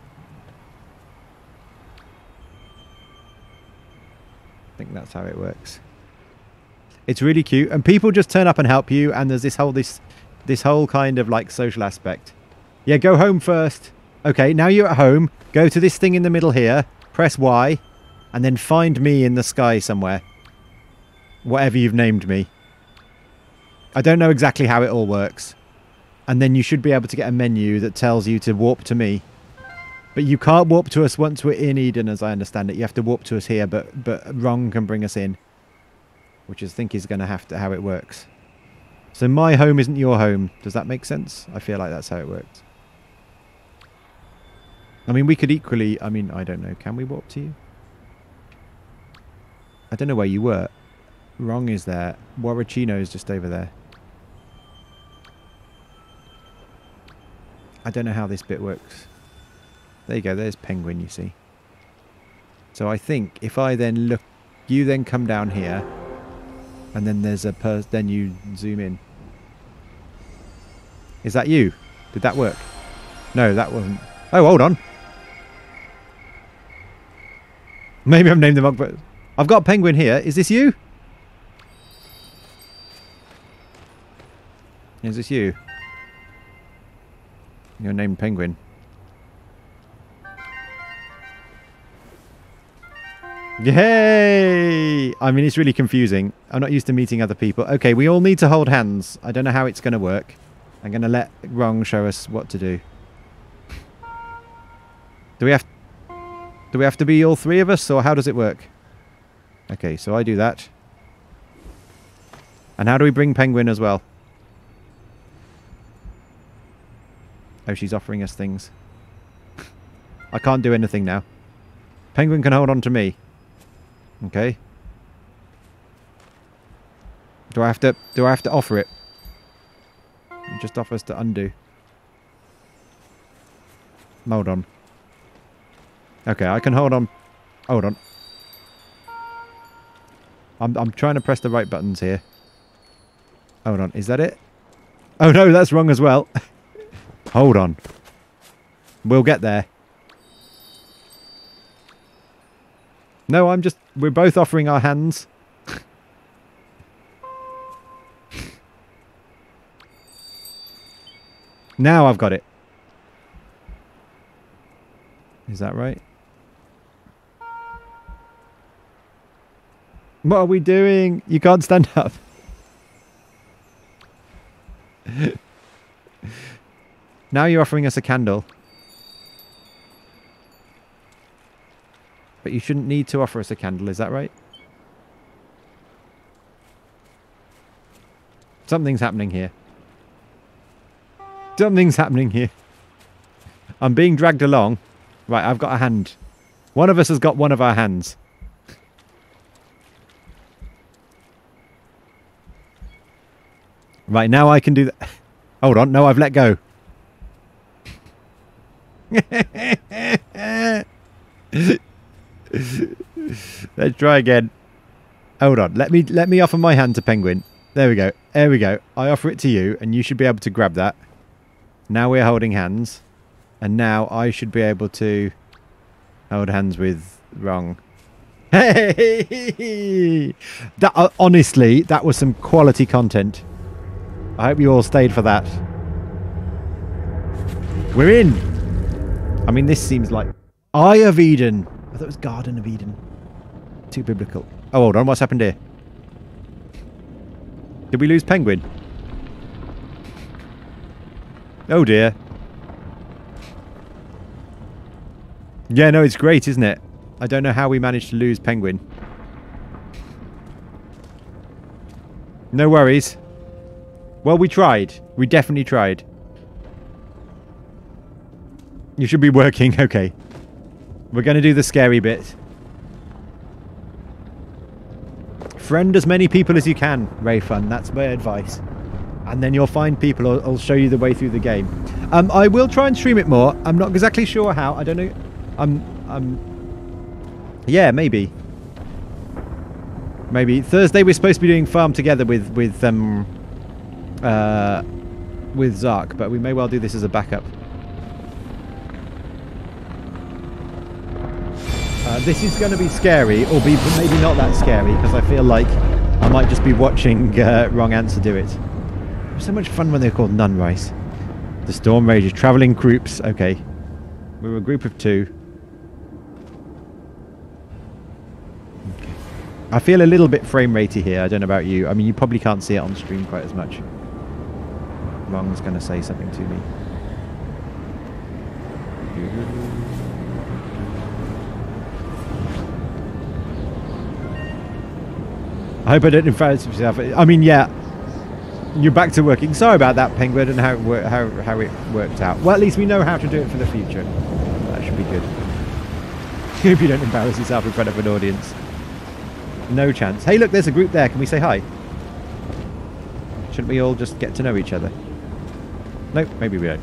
I think that's how it works. It's really cute, and people just turn up and help you, and there's this whole this this whole kind of like social aspect. Yeah, go home first. Okay, now you're at home. Go to this thing in the middle here. Press Y, and then find me in the sky somewhere. Whatever you've named me. I don't know exactly how it all works. And then you should be able to get a menu that tells you to warp to me. But you can't warp to us once we're in Eden, as I understand it. You have to warp to us here, but but Ron can bring us in. which I think is going to have to how it works. So my home isn't your home. Does that make sense? I feel like that's how it works. I mean, we could equally... I mean, I don't know. Can we warp to you? I don't know where you were. Wrong is there. Warachino is just over there. I don't know how this bit works. There you go. There's Penguin, you see. So I think if I then look... You then come down here. And then there's a... Pers then you zoom in. Is that you? Did that work? No, that wasn't... Oh, hold on. Maybe I've named them wrong, but... I've got Penguin here. Is this you? Is this you? You're named Penguin. Yay! I mean, it's really confusing. I'm not used to meeting other people. Okay, we all need to hold hands. I don't know how it's going to work. I'm going to let Wrong show us what to do. Do we have... Do we have to be all three of us, or how does it work? Okay, so I do that. And how do we bring Penguin as well? Oh, she's offering us things. I can't do anything now. Penguin can hold on to me. Okay. Do I have to do I have to offer it? It just offers to undo. Hold on. Okay, I can hold on. Hold on. I'm I'm trying to press the right buttons here. Hold on, is that it? Oh no, that's wrong as well. Hold on. We'll get there. No, I'm just... We're both offering our hands. Now I've got it. Is that right? What are we doing? You can't stand up. Now you're offering us a candle. But you shouldn't need to offer us a candle, is that right? Something's happening here. Something's happening here. I'm being dragged along. Right, I've got a hand. One of us has got one of our hands. Right, now I can do that. Hold on, no, I've let go. Let's try again. Hold on. Let me let me offer my hand to Penguin. There we go. There we go. I offer it to you, and you should be able to grab that. Now we're holding hands, and now I should be able to hold hands with Wrong. Hey! That uh, honestly, that was some quality content. I hope you all stayed for that. We're in. I mean, this seems like Eye of Eden. I thought it was Garden of Eden. Too biblical. Oh, hold on. What's happened here? Did we lose Penguin? Oh, dear. Yeah, no, it's great, isn't it? I don't know how we managed to lose Penguin. No worries. Well, we tried. We definitely tried. You should be working. Okay. We're going to do the scary bit. Friend as many people as you can, Rayfun. That's my advice. And then you'll find people who'll, who'll show you the way through the game. Um, I will try and stream it more. I'm not exactly sure how. I don't know. I'm... I'm... Yeah, maybe. Maybe. Thursday we're supposed to be doing Farm Together with... with um, uh, with Zark. But we may well do this as a backup. Uh, this is going to be scary, or be maybe not that scary, because I feel like I might just be watching uh, Wrong Answer do it. It was so much fun when they were called Nunrice. The Storm Rages, travelling groups. Okay, we were a group of two. Okay. I feel a little bit frame ratey here. I don't know about you. I mean, you probably can't see it on stream quite as much. Wrong's going to say something to me. I hope I don't embarrass myself. I mean, yeah, you're back to working. Sorry about that, Penguin, and how it, wor how, how it worked out. Well, at least we know how to do it for the future. That should be good. Hope you don't embarrass yourself in front of an audience. No chance. Hey, look, there's a group there. Can we say hi? Shouldn't we all just get to know each other? Nope, maybe we don't.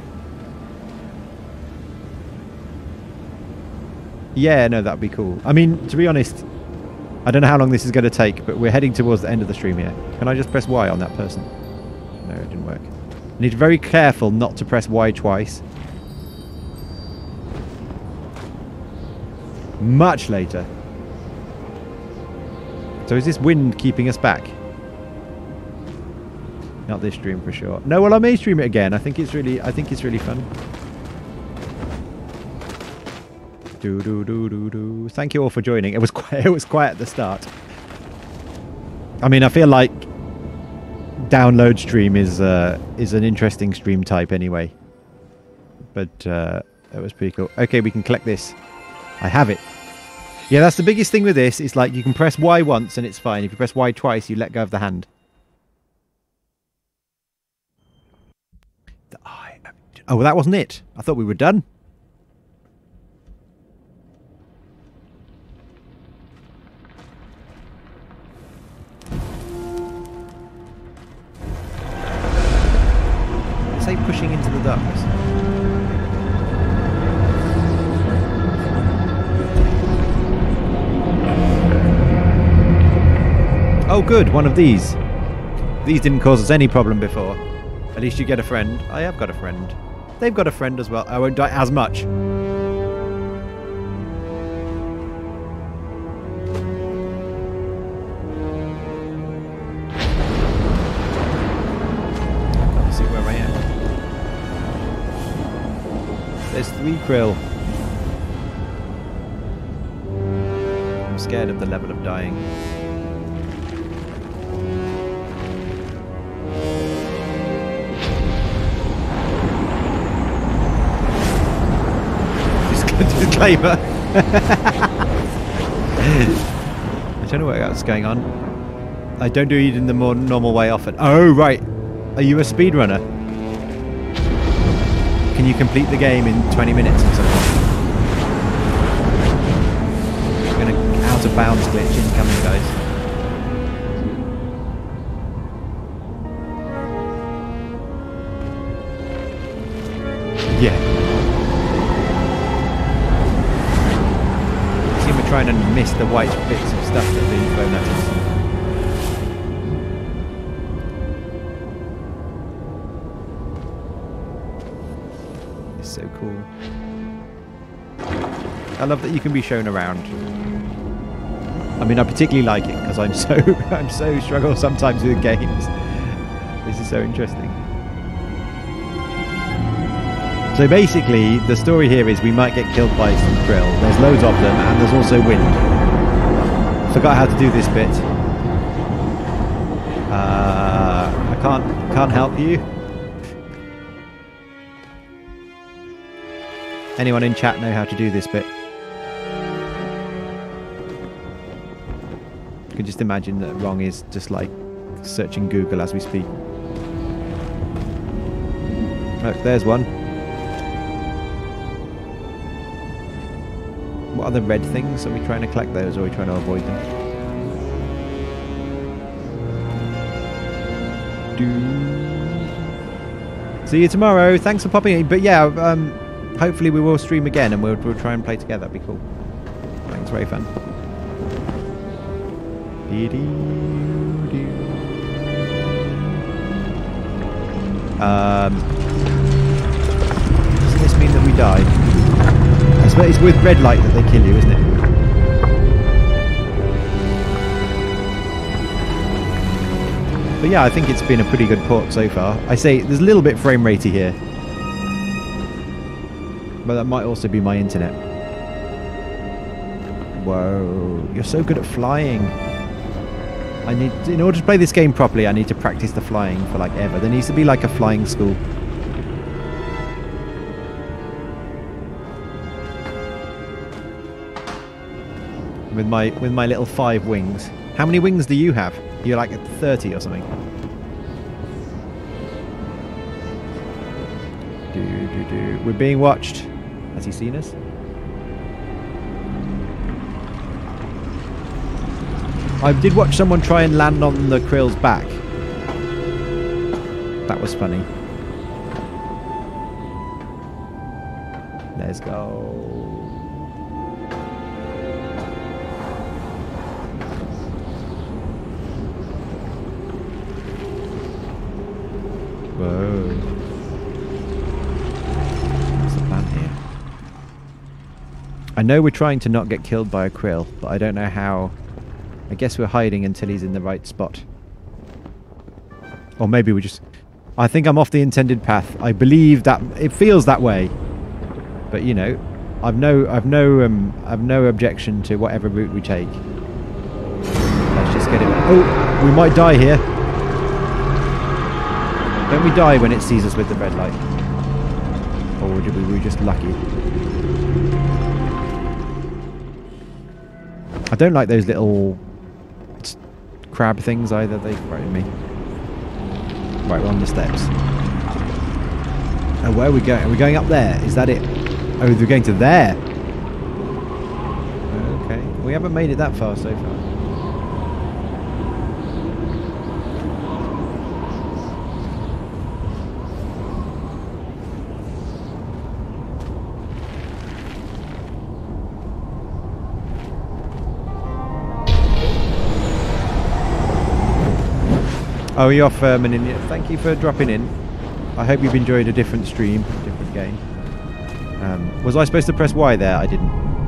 Yeah, no, that'd be cool. I mean, to be honest, I don't know how long this is going to take, but we're heading towards the end of the stream here. Can I just press Y on that person? No, it didn't work. I need to be very careful not to press Y twice. Much later. So is this wind keeping us back? Not this stream for sure. No, well, I may stream it again. I think it's really, I think it's really fun. Do do do do do. Thank you all for joining. It was quite, it was quiet at the start. I mean, I feel like download stream is uh, is an interesting stream type anyway. But uh, that was pretty cool. Okay, we can collect this. I have it. Yeah, that's the biggest thing with this. It's like you can press Y once and it's fine. If you press Y twice, you let go of the hand. The eye. Oh, well, that wasn't it. I thought we were done. Say pushing into the darkness. Oh good, one of these. These didn't cause us any problem before. At least you get a friend. I have got a friend. They've got a friend as well. I won't die as much. There's three krill. I'm scared of the level of dying. Disclaimer. I don't know what else is going on. I don't do it in the more normal way often. Oh right. Are you a speedrunner? Can you complete the game in twenty minutes or something? I'm gonna out of bounds glitch incoming, guys. Yeah. See, we're trying to miss the white bits of stuff that have been thrown at us. So cool. I love that you can be shown around. I mean, I particularly like it because I'm so I'm so struggle sometimes with games. This is so interesting. So basically, the story here is we might get killed by some krill. There's loads of them, and there's also wind. Forgot how to do this bit. Uh, I can't can't help you. Anyone in chat know how to do this bit? You can just imagine that wrong is just like searching Google as we speak. Look, there's one. What are the red things? Are we trying to collect those or are we trying to avoid them? Do. See you tomorrow. Thanks for popping in. But yeah, um... hopefully we will stream again and we'll, we'll try and play together. That'd be cool. Thanks, very fun. Um, doesn't this mean that we died? I suppose it's with red light that they kill you, isn't it? But yeah, I think it's been a pretty good port so far. I say there's a little bit frame ratey here. But that might also be my internet. Whoa, you're so good at flying. I need, in order to play this game properly, I need to practice the flying for like ever. There needs to be like a flying school. With my with my little five wings. How many wings do you have? You're like at thirty or something. Do, do, do. We're being watched. Has he seen us? I did watch someone try and land on the krill's back. That was funny. Let's go. Whoa. What's the plan here? I know we're trying to not get killed by a krill, but I don't know how. I guess we're hiding until he's in the right spot. Or maybe we just... I think I'm off the intended path. I believe that... It feels that way. But, you know, I've no... I've no... Um, I've no objection to whatever route we take. Let's just get it... Oh! We might die here. Don't we die when it sees us with the red light? Or did we, were we just lucky? I don't like those little... crab things either, they frighten me. Right, we're on the steps. Oh, where are we going? Are we going up there? Is that it? Oh, we're going to there. Okay, we haven't made it that far so far. Oh, you're off, uh, Maninia. Thank you for dropping in. I hope you've enjoyed a different stream, different game. Um, was I supposed to press Y there? I didn't.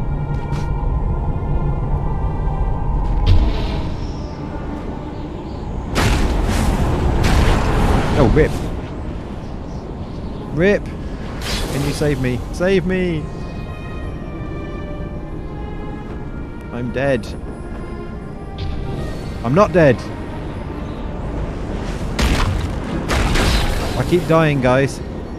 Oh, rip. Rip. Can you save me? Save me. I'm dead. I'm not dead. I keep dying, guys.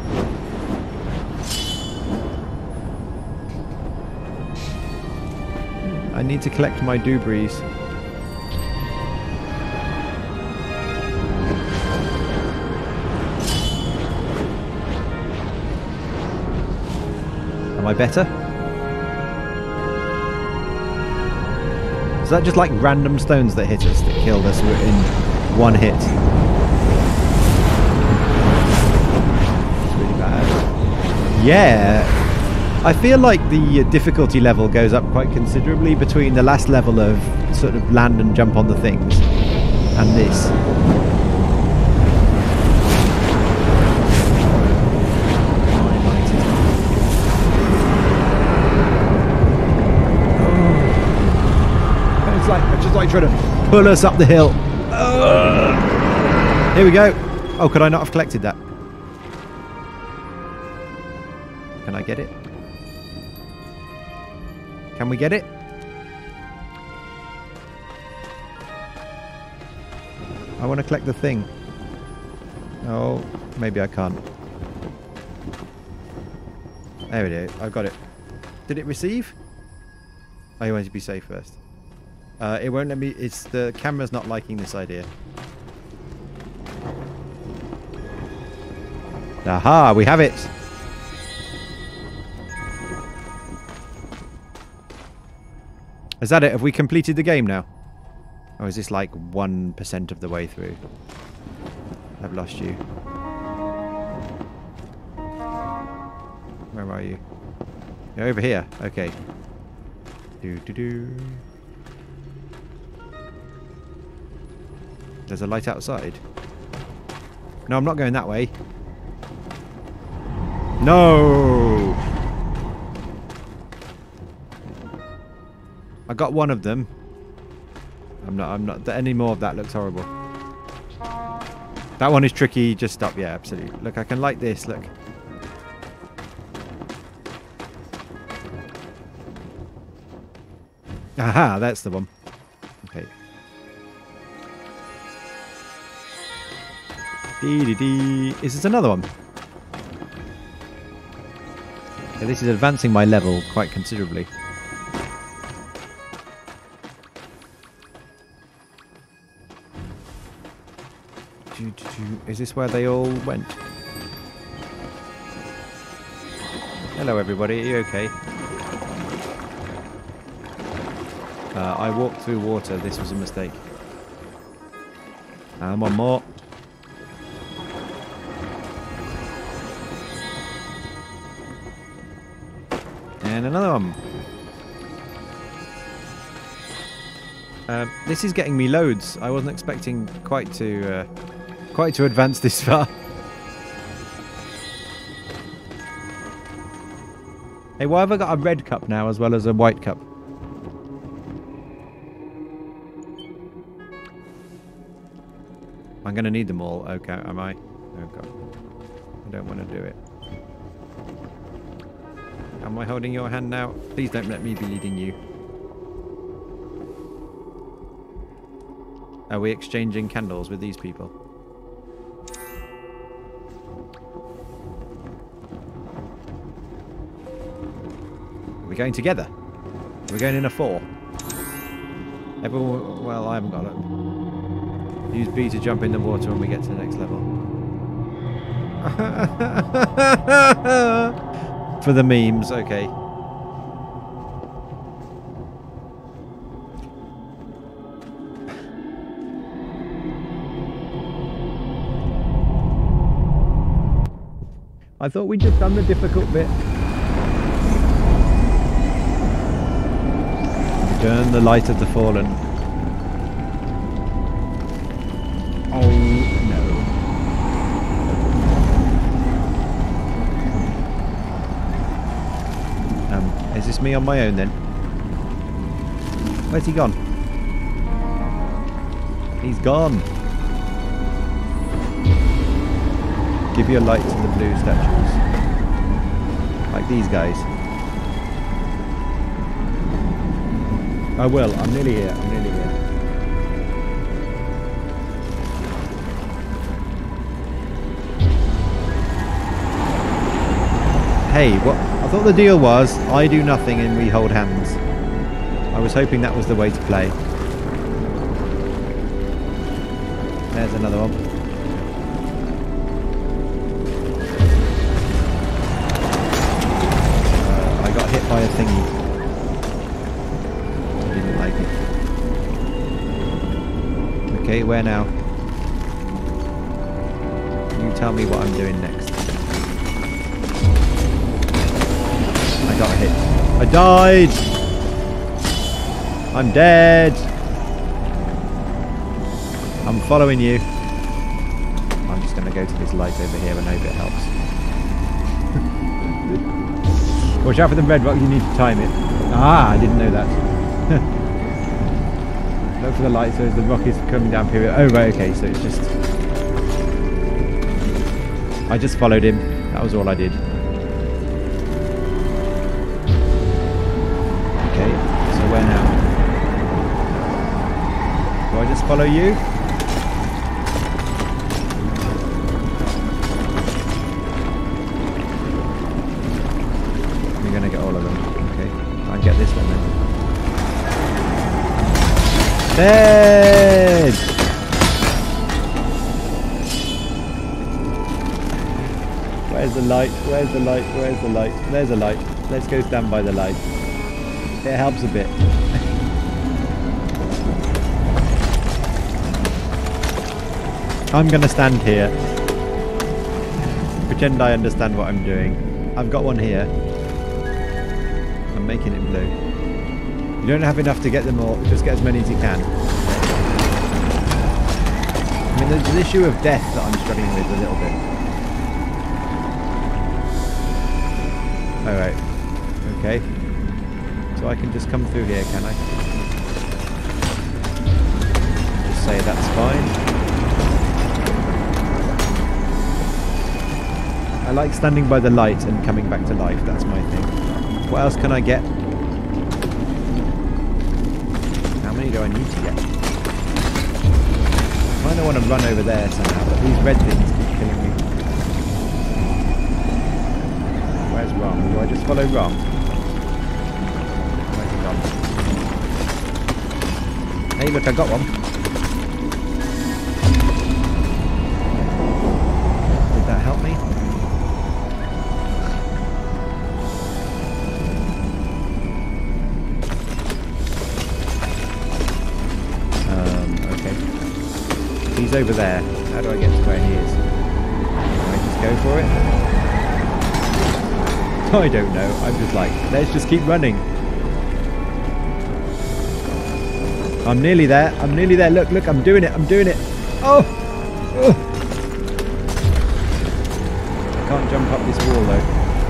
I need to collect my doobies. Am I better? Is that just like random stones that hit us, that killed us in one hit? Yeah, I feel like the difficulty level goes up quite considerably between the last level of sort of land and jump on the things and this. Oh. It's like, it's just like trying to pull us up the hill. Uh. Here we go. Oh, could I not have collected that? Can I get it? Can we get it? I want to collect the thing. Oh, maybe I can't. There it is. I've got it. Did it receive? Oh, you want to be safe first. Uh, it won't let me... It's the camera's not liking this idea. Aha, we have it. Is that it? Have we completed the game now? Or is this like one percent of the way through? I've lost you. Where are you? You're over here. Okay. Do do do. There's a light outside. No, I'm not going that way. No! I got one of them. I'm not, I'm not, any more of that looks horrible. That one is tricky, just stop, yeah, absolutely. Look, I can light this, look. Aha, that's the one. Okay. Dee dee dee. Is this another one? Okay, this is advancing my level quite considerably. Is this where they all went? Hello everybody, are you okay? Uh, I walked through water, this was a mistake. And one more. And another one. Uh, this is getting me loads. I wasn't expecting quite to uh, quite to advance this far. Hey, why have I got a red cup now as well as a white cup? I'm going to need them all. Okay, am I? Oh god. I don't want to do it. Am I holding your hand now? Please don't let me be leading you. Are we exchanging candles with these people? Are we going together? Are we going in a four? Everyone, well, I haven't got it. Use B to jump in the water when we get to the next level. For the memes, okay. I thought we'd just done the difficult bit. Return the light of the fallen. Oh no. Um, is this me on my own then? Where's he gone? He's gone. Give your light to the blue statues. Like these guys. I will, I'm nearly here, I'm nearly here. Hey, what? I thought the deal was I do nothing and we hold hands. I was hoping that was the way to play. There's another one. Uh, I got hit by a thingy. I didn't like it. Okay, where now? You tell me what I'm doing next. I got hit. I died! I'm dead! I'm following you. I'm just going to go to this light over here and hope it helps. Watch out for the red rock, you need to time it. Ah, I didn't know that. Look for the light so as the rock is coming down here. Oh right, okay, so it's just... I just followed him. That was all I did. Where now? Do I just follow you? You're gonna get all of them. Okay. I'll get this one then. Dead! Where's the light? Where's the light? Where's the light? There's a light. Let's go stand by the light. It helps a bit. I'm gonna stand here. Pretend I understand what I'm doing. I've got one here. I'm making it blue. You don't have enough to get them all, just get as many as you can. I mean, there's an issue of death that I'm struggling with a little bit. Alright. Okay. So I can just come through here, can I? Just say that's fine. I like standing by the light and coming back to life, that's my thing. What else can I get? How many do I need to get? I kind of want to run over there somehow, but these red things keep killing me. Where's Rom? Do I just follow Rom? Hey, look, I got one. He's over there. How do I get to where he is? Do I just go for it? I don't know. I'm just like, let's just keep running. I'm nearly there. I'm nearly there. Look, look, I'm doing it. I'm doing it. Oh! Oh! I can't jump up this wall though.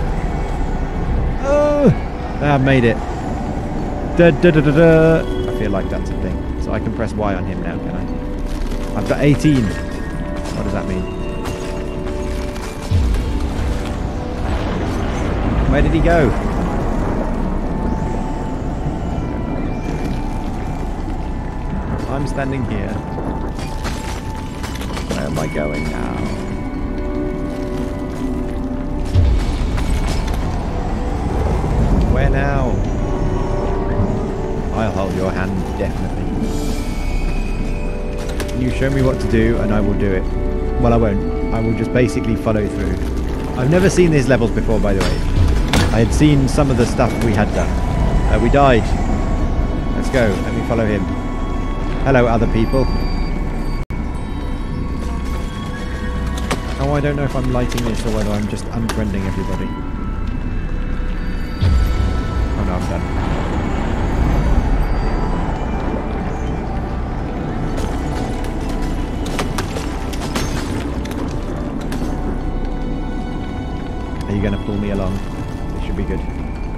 Oh! I've made it. Da, da, da, da, da. I feel like that's a thing. So I can press Y on him now, can I? I've got eighteen. What does that mean? Where did he go? I'm standing here. Where am I going now? Where now? I'll hold your hand, definitely. You show me what to do and I will do it. Well, I won't. I will just basically follow through. I've never seen these levels before, by the way. I had seen some of the stuff we had done. Uh, we died. Let's go. Let me follow him. Hello, other people. Oh, I don't know if I'm lighting this or whether I'm just unfriending everybody. Oh no, I'm done. Are you going to pull me along? This should be good.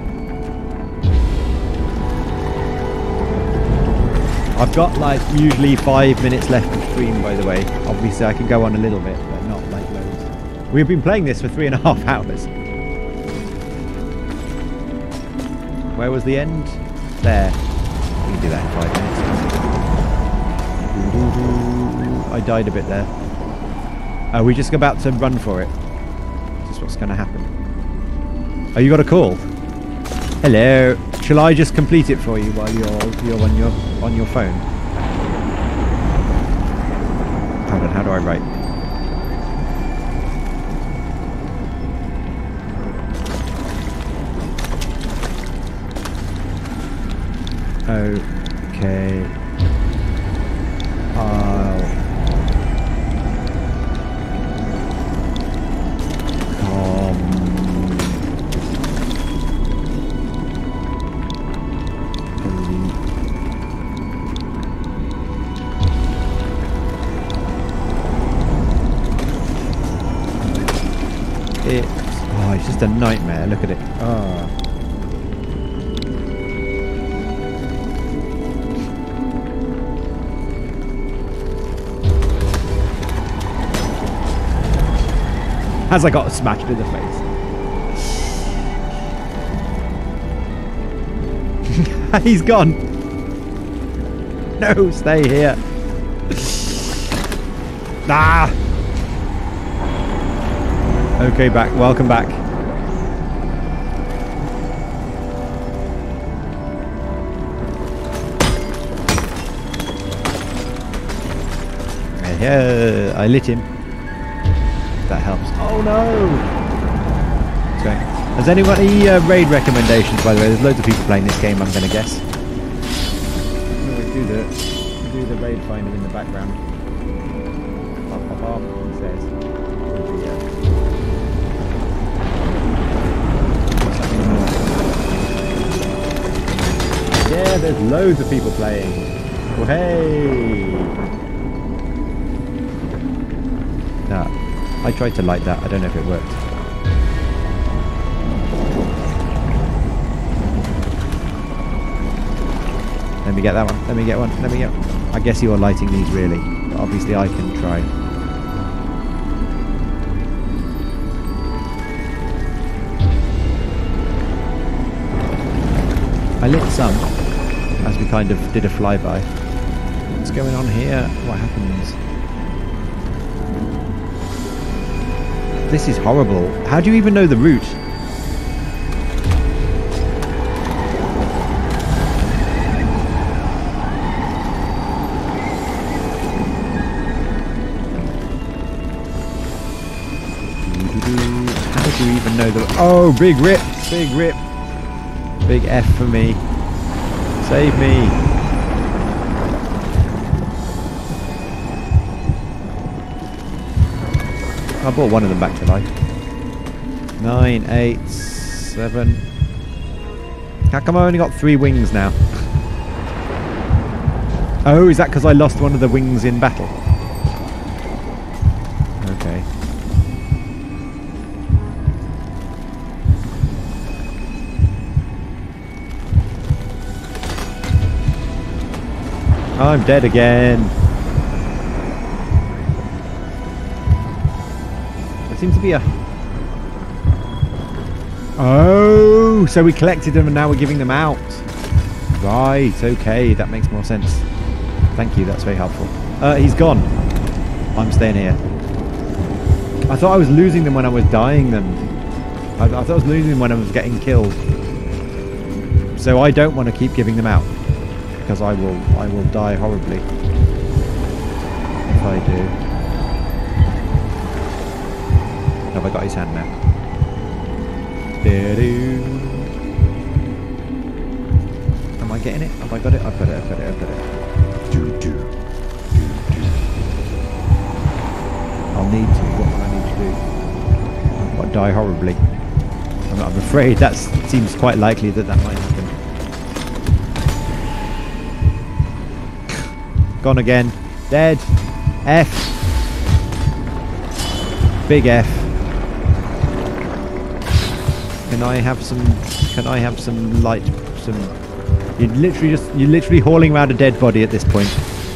I've got like usually five minutes left of stream, by the way. Obviously I can go on a little bit, but not like loads. We've been playing this for three and a half hours. Where was the end? There. We can do that in five minutes. I died a bit there. Are we just about to run for it? Is this what's going to happen? Oh, you got a call? Hello. Shall I just complete it for you while you're you're on your on your phone? Hold on, how do I write? Okay. I'll It, oh, it's just a nightmare. Look at it. Oh. As I got smashed in the face. He's gone. No, stay here. Ah. Okay, back. Welcome back. Yeah, I lit him. That helps. Oh no! Okay. Has anybody uh, raid recommendations? By the way, there's loads of people playing this game. I'm going to guess. No, we do the we do the raid finder in the background. Pop, pop, pop. He says. Yeah, there's loads of people playing. Oh, hey! No, I tried to light that. I don't know if it worked. Let me get that one. Let me get one. Let me get one. I guess you are lighting these really. But obviously I can try. I lit some as we kind of did a flyby. What's going on here? What happens? This is horrible. How do you even know the route? How do you even know the... Oh, big rip! Big rip! Big F for me. Save me. I brought one of them back to life. Nine, eight, seven. How come I only got three wings now? Oh, is that because I lost one of the wings in battle? Okay. I'm dead again. There seems to be a... Oh, so we collected them and now we're giving them out. Right, okay, that makes more sense. Thank you, that's very helpful. Uh, he's gone. I'm staying here. I thought I was losing them when I was dying them. I, I thought I was losing them when I was getting killed. So I don't want to keep giving them out. Because I will, I will die horribly. If I do. Have I got his hand now? Do-do. Am I getting it? Have I got it? I've got it, I've got it, I've got it. Do, do, do, do. I'll need to. What will I need to do? I've got to die horribly. I'm, I'm afraid that seems quite likely that that might happen. Gone again. Dead. F. Big F. Can I have some? Can I have some light? Some. You're literally just. You're literally hauling around a dead body at this point.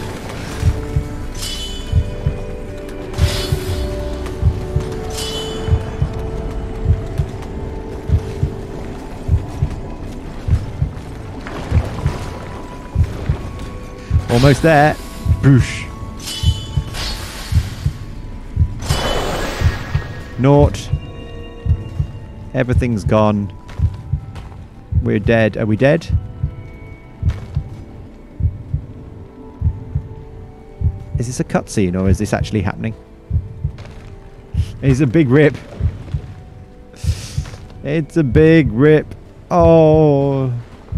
Almost there. Boosh. Naught. Everything's gone. We're dead. Are we dead? Is this a cutscene or is this actually happening? It's a big rip. It's a big rip. Oh.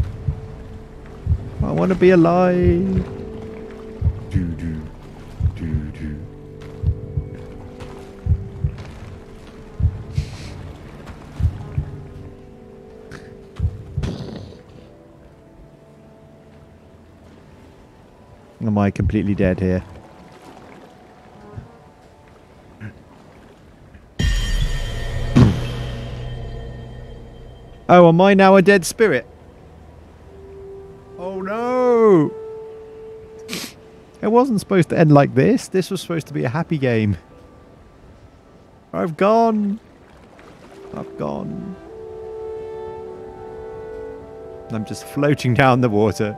I want to be alive. Do, do, do, do. Am I completely dead here? Oh, am I now a dead spirit? Oh no! It wasn't supposed to end like this. This was supposed to be a happy game. I've gone. I've gone. I'm just floating down the water.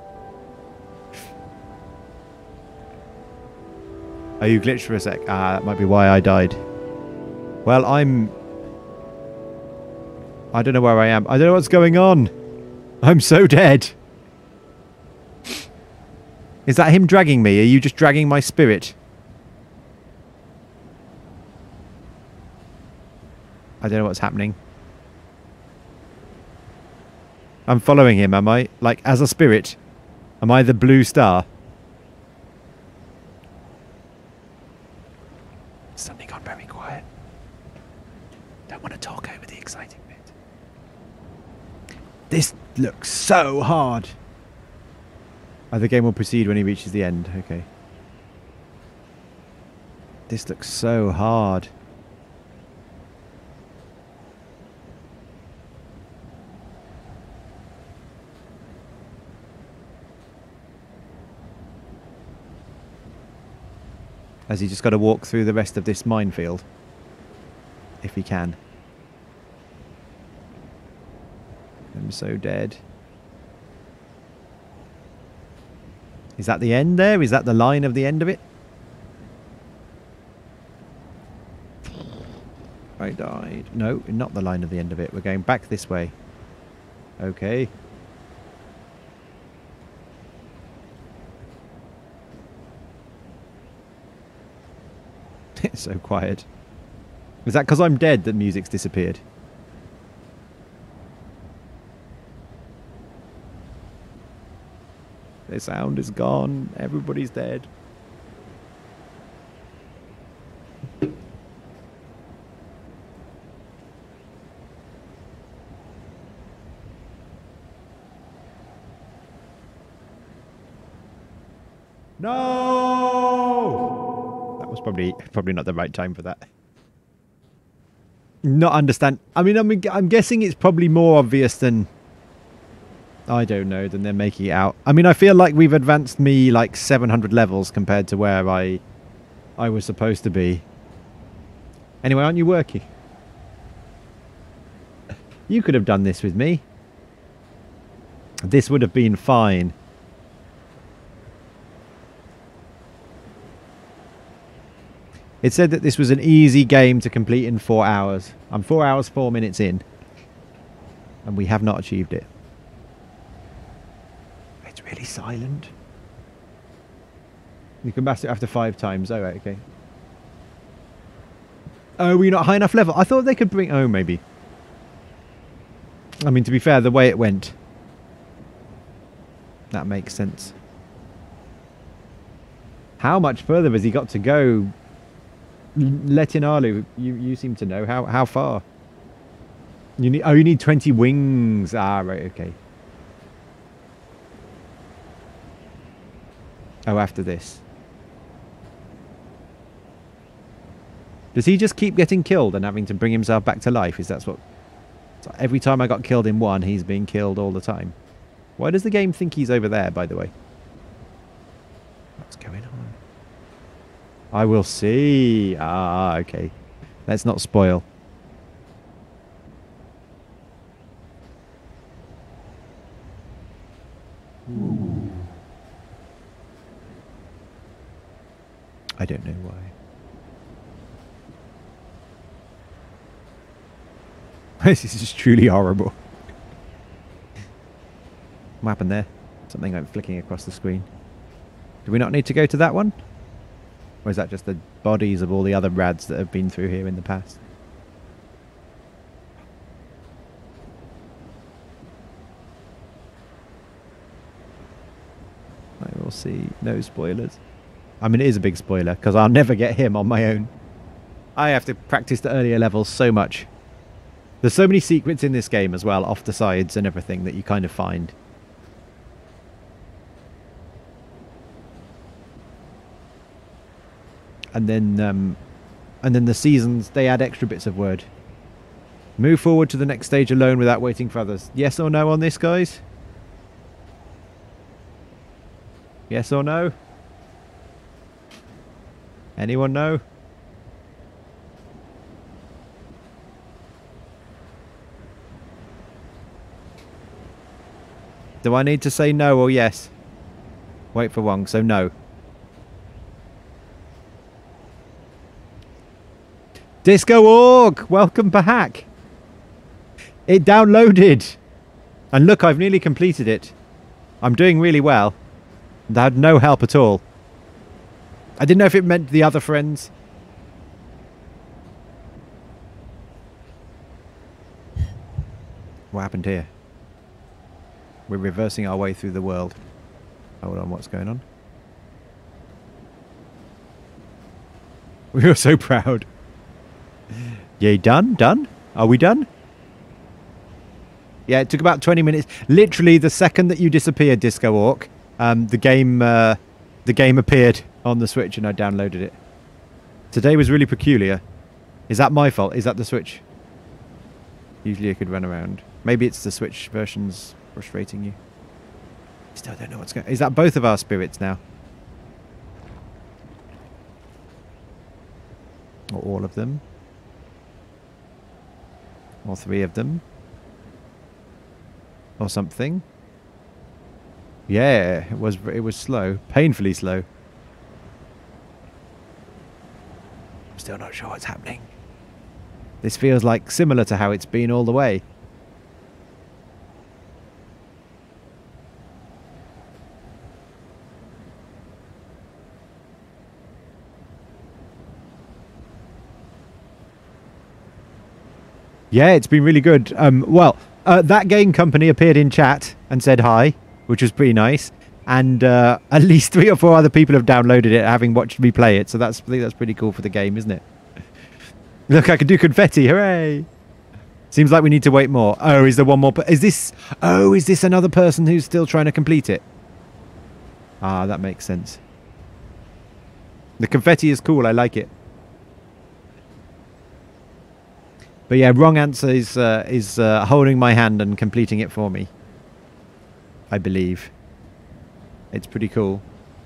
Oh, you glitched for a sec. Ah, that might be why I died. Well, I'm... I don't know where I am. I don't know what's going on. I'm so dead. Is that him dragging me? Are you just dragging my spirit? I don't know what's happening. I'm following him, am I? Like, as a spirit? Am I the blue star? Suddenly gone very quiet. Don't want to talk over the exciting bit. This looks so hard. Oh, the game will proceed when he reaches the end. Okay. This looks so hard. Has he just got to walk through the rest of this minefield? If he can. I'm so dead. Is that the end there? Is that the line of the end of it? I died. No, not the line of the end of it. We're going back this way. Okay. It's so quiet. Is that because I'm dead that music's disappeared? The sound is gone. Everybody's dead. No! That was probably probably not the right time for that. Not understand. I mean, I'm, I'm guessing it's probably more obvious than... I don't know, than they're making it out. I mean, I feel like we've advanced me like seven hundred levels compared to where I, I was supposed to be. Anyway, aren't you working? You could have done this with me. This would have been fine. It said that this was an easy game to complete in four hours. I'm four hours, four minutes in. And we have not achieved it. It's really silent. You can master it after five times. Oh, right, okay. Oh, we're not high enough level. I thought they could bring... Oh, maybe. I mean, to be fair, the way it went... That makes sense. How much further has he got to go? Letinalu, you, you seem to know. How, how far? You need, oh, you need twenty wings. Ah, right, okay. Oh, after this. Does he just keep getting killed and having to bring himself back to life? Is that what... So every time I got killed in one, he's being killed all the time. Why does the game think he's over there, by the way? What's going on? I will see. Ah, okay. Let's not spoil. Ooh. I don't know why. This is just truly horrible. What happened there? Something like flicking across the screen. Do we not need to go to that one? Or is that just the bodies of all the other rads that have been through here in the past? I will see. No spoilers. I mean, it is a big spoiler, because I'll never get him on my own. I have to practice the earlier levels so much. There's so many secrets in this game as well, off the sides and everything, that you kind of find. And then, um, and then the seasons, they add extra bits of word. Move forward to the next stage alone without waiting for others. Yes or no on this, guys? Yes or no? Anyone know? Do I need to say no or yes? Wait for one, so no. Disco Org, welcome back. It downloaded. And look, I've nearly completed it. I'm doing really well. And I had no help at all. I didn't know if it meant the other friends. What happened here? We're reversing our way through the world. Hold on, what's going on? We were so proud. Yay, done? Done? Are we done? Yeah, it took about twenty minutes. Literally, the second that you disappeared, Disco Orc, um, the game, uh, the game appeared on the Switch, and I downloaded it. Today was really peculiar. Is that my fault? Is that the Switch? Usually, I could run around. Maybe it's the Switch version's frustrating you. Still don't know what's going on. Is that both of our spirits now? Or all of them? Or three of them? Or something? Yeah, it was it was slow. Painfully slow. I'm still not sure what's happening. This feels like similar to how it's been all the way. Yeah, it's been really good. Um, well, uh, that game company appeared in chat and said hi, which was pretty nice. And uh, at least three or four other people have downloaded it, having watched me play it. So that's I think that's pretty cool for the game, isn't it? Look, I can do confetti! Hooray! Seems like we need to wait more. Oh, is there one more? Is this? Oh, is this another person who's still trying to complete it? Ah, that makes sense. The confetti is cool. I like it. But yeah, wrong answer is uh, is uh, holding my hand and completing it for me. I believe. It's pretty cool.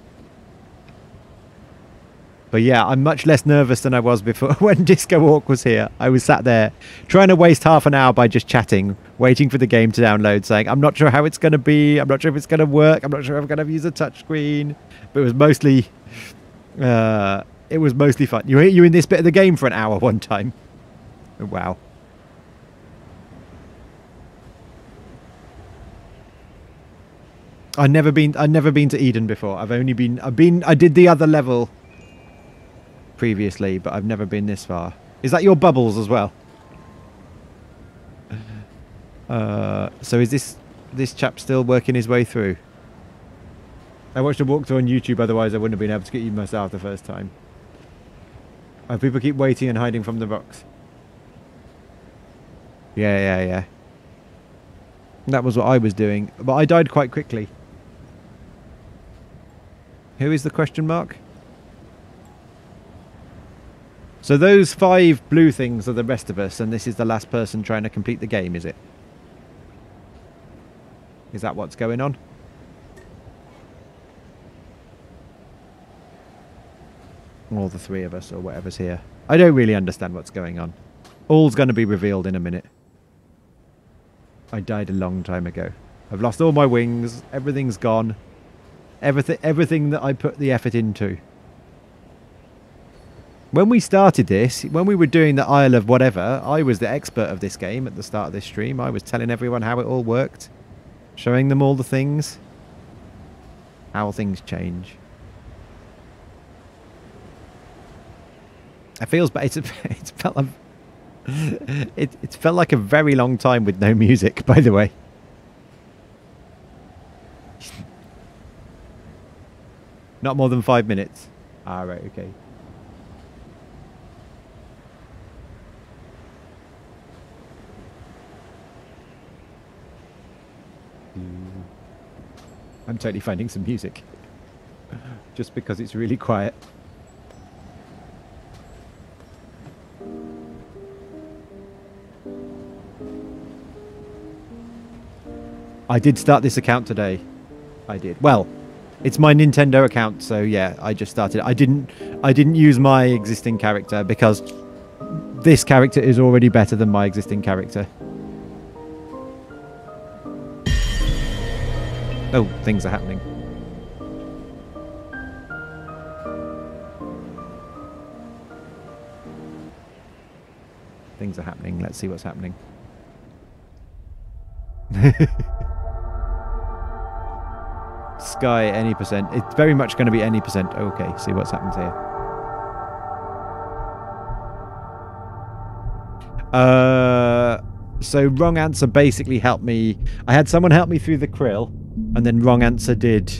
But yeah, I'm much less nervous than I was before when Disco Walk was here. I was sat there trying to waste half an hour by just chatting, waiting for the game to download, saying, I'm not sure how it's going to be. I'm not sure if it's going to work. I'm not sure if I'm going to use a touchscreen. But it was mostly, uh, it was mostly fun. You were you in this bit of the game for an hour one time. Oh, wow. I've never been. I've never been to Eden before. I've only been. I've been. I did the other level previously, but I've never been this far. Is that your bubbles as well? Uh, so is this this chap still working his way through? I watched a walkthrough on YouTube. Otherwise, I wouldn't have been able to get you myself the first time. Oh, people keep waiting and hiding from the rocks. Yeah, yeah, yeah. That was what I was doing, but I died quite quickly. Who is the question mark? So those five blue things are the rest of us, and this is the last person trying to complete the game, is it? Is that what's going on? All the three of us, or whatever's here. I don't really understand what's going on. All's going to be revealed in a minute. I died a long time ago. I've lost all my wings. Everything's gone. Everything, everything that I put the effort into. When we started this, when we were doing the Isle of whatever, I was the expert of this game at the start of this stream. I was telling everyone how it all worked. Showing them all the things. How things change. It feels, but it's, it's felt like, it, it's felt like a very long time with no music, by the way. Not more than five minutes. Ah, right, okay. I'm totally finding some music. Just because it's really quiet. I did start this account today. I did. Well, it's my Nintendo account, so yeah, I just started. I didn't I didn't use my existing character because this character is already better than my existing character. Oh, things are happening. Things are happening. Let's see what's happening. Sky, any percent. It's very much going to be any percent. Okay, see what's happened here. Uh, so wrong answer basically helped me. I had someone help me through the krill, and then wrong answer did.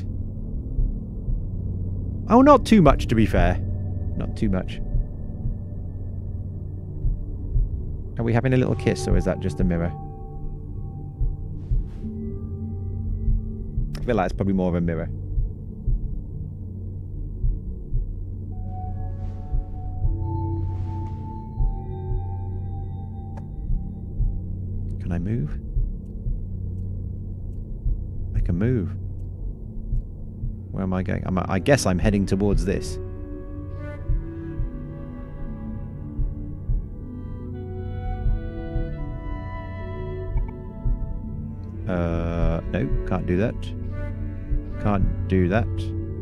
Oh, not too much, to be fair. Not too much. Are we having a little kiss, or is that just a mirror? I feel like it's probably more of a mirror. Can I move? I can move. Where am I going? I'm, I guess I'm heading towards this. Uh, no, can't do that. Can't do that.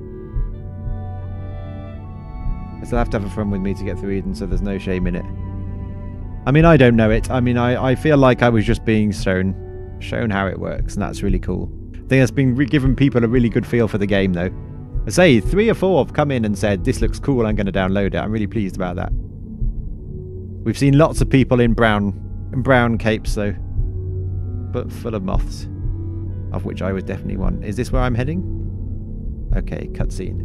I still have to have a friend with me to get through Eden, so there's no shame in it. I mean, I don't know it. I mean, I, I feel like I was just being shown, shown how it works, and that's really cool. I think that's been giving people a really good feel for the game, though. I say, three or four have come in and said, this looks cool, I'm going to download it. I'm really pleased about that. We've seen lots of people in brown, in brown capes, though. But full of moths. Of which I was definitely one. Is this where I'm heading? Okay, cutscene.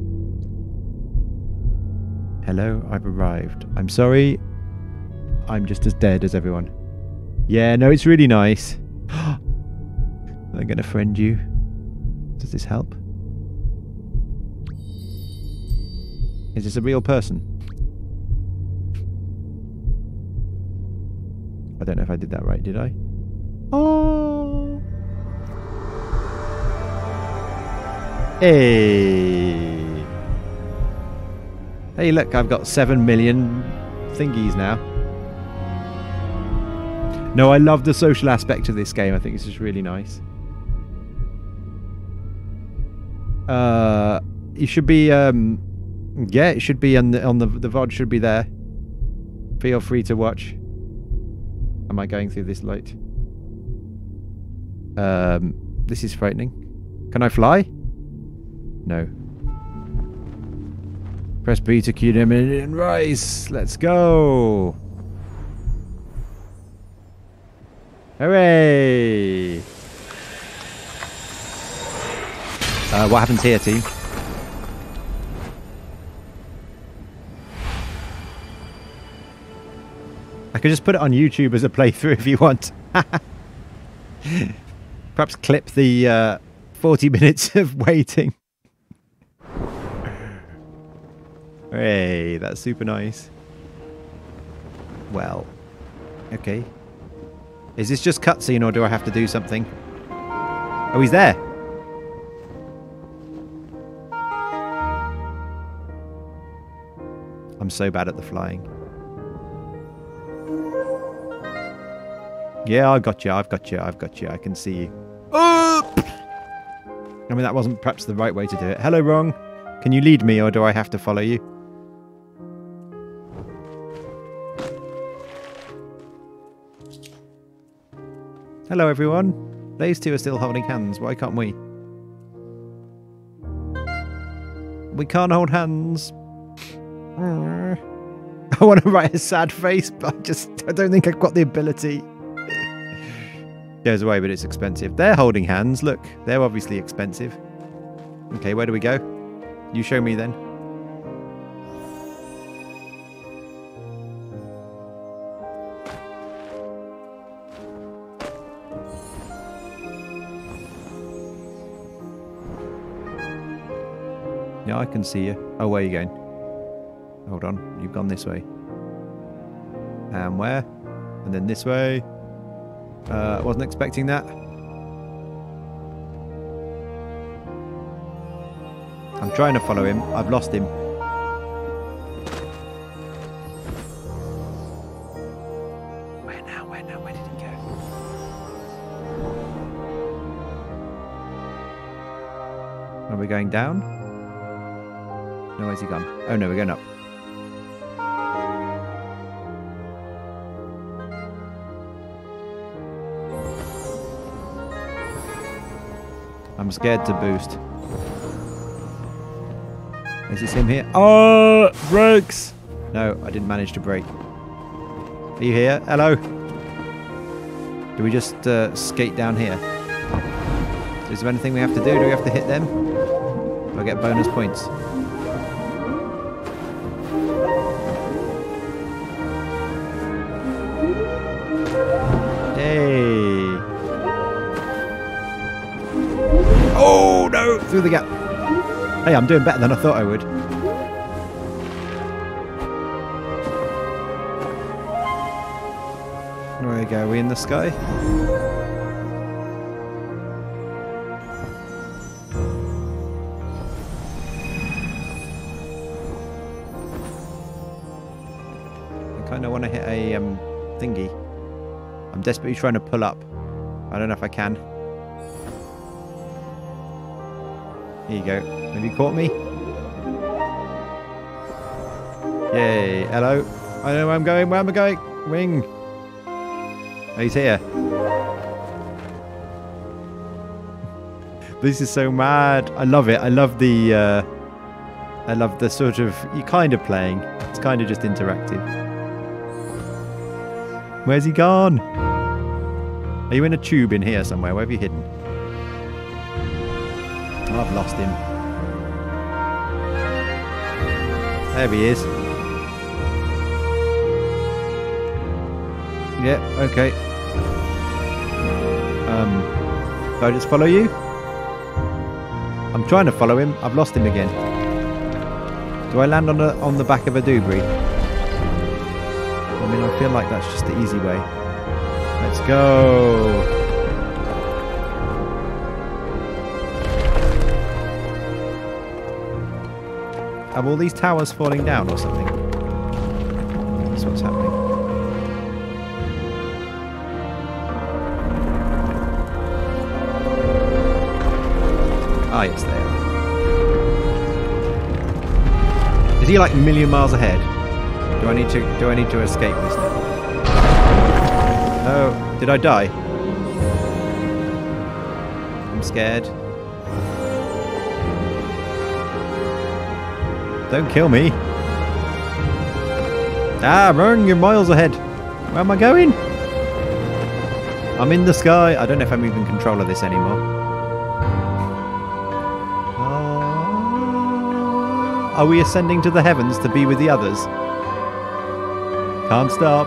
Hello, I've arrived. I'm sorry. I'm just as dead as everyone. Yeah, no, it's really nice. I'm gonna friend you. Does this help? Is this a real person? I don't know if I did that right, did I? Oh! Hey! Hey, look, I've got seven million thingies now. No, I love the social aspect of this game. I think it's just really nice. Uh, you should be, um, yeah, it should be on the, on the, the V O D should be there. Feel free to watch. Am I going through this light? Um, this is frightening. Can I fly? No. Press B to cue them in and rise. Let's go. Hooray! Uh, what happens here, team? I could just put it on YouTube as a playthrough if you want. Perhaps clip the uh, forty minutes of waiting. Hey, that's super nice. Well, okay. Is this just cutscene or do I have to do something? Oh, he's there. I'm so bad at the flying. Yeah, I got you, I've got you, I've got you, I can see you. Oh! I mean, that wasn't perhaps the right way to do it. Hello, Wrong. Can you lead me or do I have to follow you? Hello, everyone. Those two are still holding hands. Why can't we? We can't hold hands. I want to write a sad face, but I just I don't think I've got the ability. Goes away, but it's expensive. They're holding hands. Look, they're obviously expensive. Okay, where do we go? You show me then. Yeah, I can see you. Oh, where are you going? Hold on, you've gone this way. And where? And then this way. Uh, I wasn't expecting that. I'm trying to follow him. I've lost him. Where now? Where now? Where did he go? Are we going down? No, where's he gone? Oh no, we're going up. I'm scared to boost. Is this him here? Oh, brakes! No, I didn't manage to brake. Are you here? Hello? Do we just uh, skate down here? Is there anything we have to do? Do we have to hit them? Do I get bonus points? Hey! Oh no! Through the gap. Hey, I'm doing better than I thought I would. There we go. Are we in the sky? I kind of want to hit a um, thingy. I'm desperately trying to pull up. I don't know if I can. Here you go. Have you caught me? Yay. Hello. I know where I'm going. Where am I going? Wing. Oh, he's here. This is so mad. I love it. I love the... Uh, I love the sort of... You're kind of playing. It's kind of just interactive. Where's he gone? Are you in a tube in here somewhere? Where have you hidden? Oh, I've lost him. There he is. Yeah, okay. Um, do I just follow you? I'm trying to follow him. I've lost him again. Do I land on a, on the back of a Dubri? I mean, I feel like that's just the easy way. Let's go. Have all these towers falling down or something? That's what's happening. Ah, yes, they are. Is he like a million miles ahead? Do I need to do I need to escape this now? No, did I die? I'm scared. Don't kill me. Ah, run, you're miles ahead. Where am I going? I'm in the sky. I don't know if I'm even in control of this anymore. Uh, are we ascending to the heavens to be with the others? Can't stop.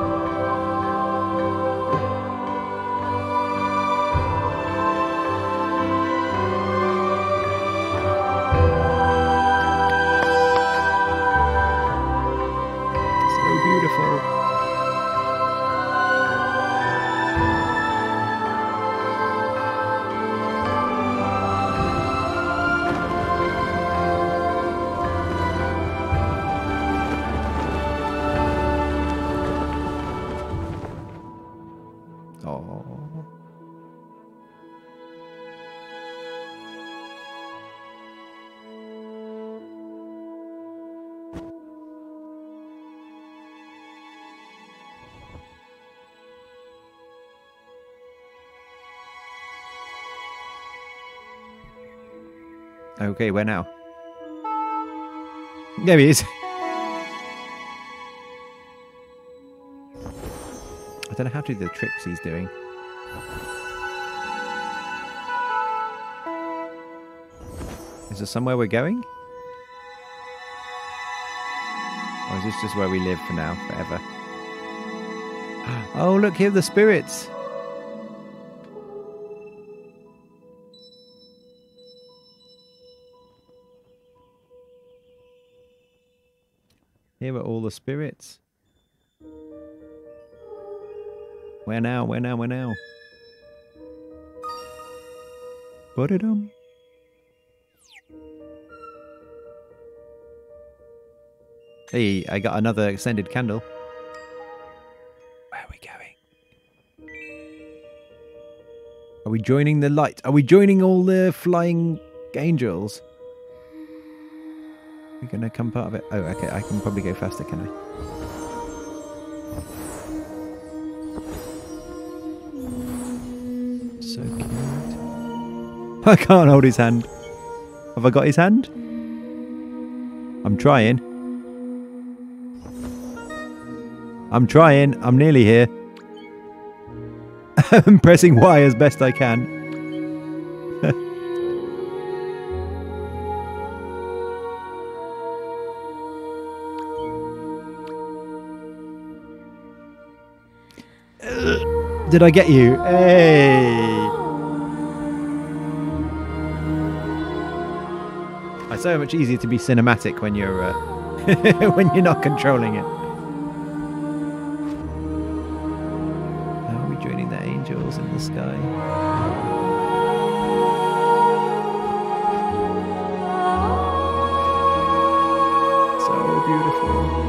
Okay, where now? There he is. I don't know how to do the tricks he's doing. Is there somewhere we're going? Or is this just where we live for now, forever? Oh, look here, the spirits! Here are all the spirits. Where now? Where now? Where now? Put it on. Hey, I got another extended candle. Where are we going? Are we joining the light? Are we joining all the flying angels? We're gonna come part of it. Oh, okay. I can probably go faster, can I? So cute. I can't hold his hand. Have I got his hand? I'm trying. I'm trying. I'm nearly here. I'm pressing Y as best I can. Did I get you? Hey! It's so much easier to be cinematic when you're uh, when you're not controlling it. Now are we joining the angels in the sky? So beautiful.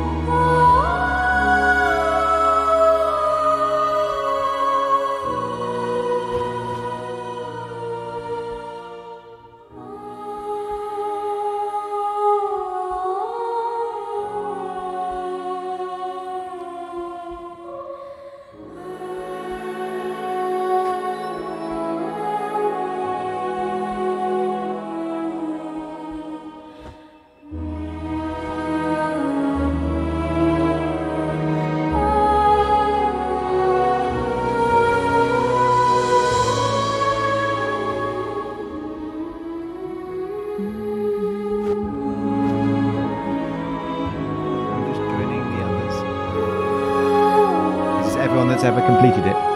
That's ever completed it.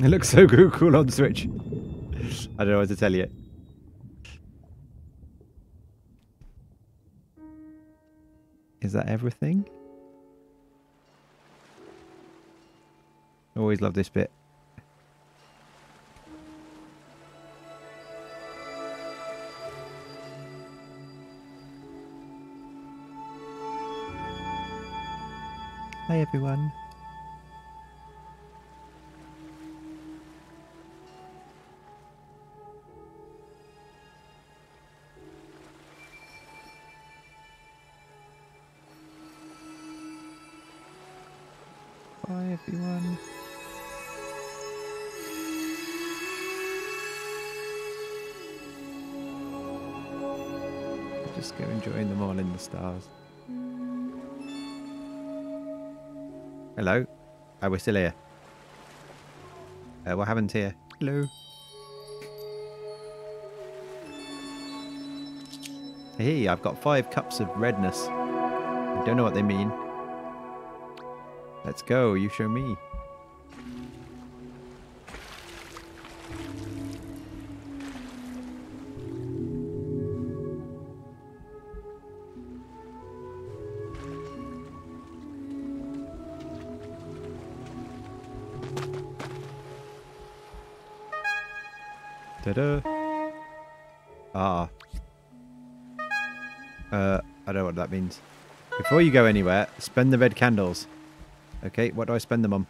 It looks so cool on Switch. I don't know what to tell you. Is that everything? Always love this bit. Hi everyone. Bye everyone. Just go enjoying them all in the stars. Hello. Oh, we're still here. Uh, what happened here? Hello. Hey, I've got five cups of redness. I don't know what they mean. Let's go, you show me. Ta-da. Ah. Uh, I don't know what that means. Before you go anywhere, spend the red candles. Okay, what do I spend them on?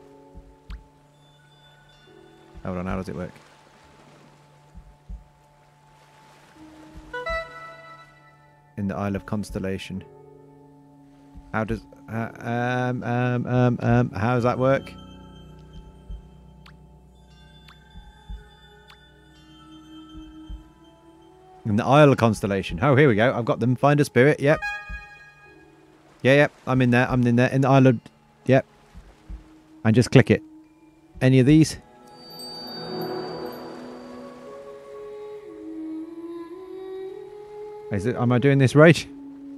Hold on, how does it work? In the Isle of Constellation. How does... Uh, um, um, um, um, how does that work? In the Isle of Constellation. Oh, here we go. I've got them. Find a spirit. Yep. Yeah, yep. I'm in there. I'm in there. In the Isle of... Yep. And just click it. Any of these? Is it? Am I doing this right?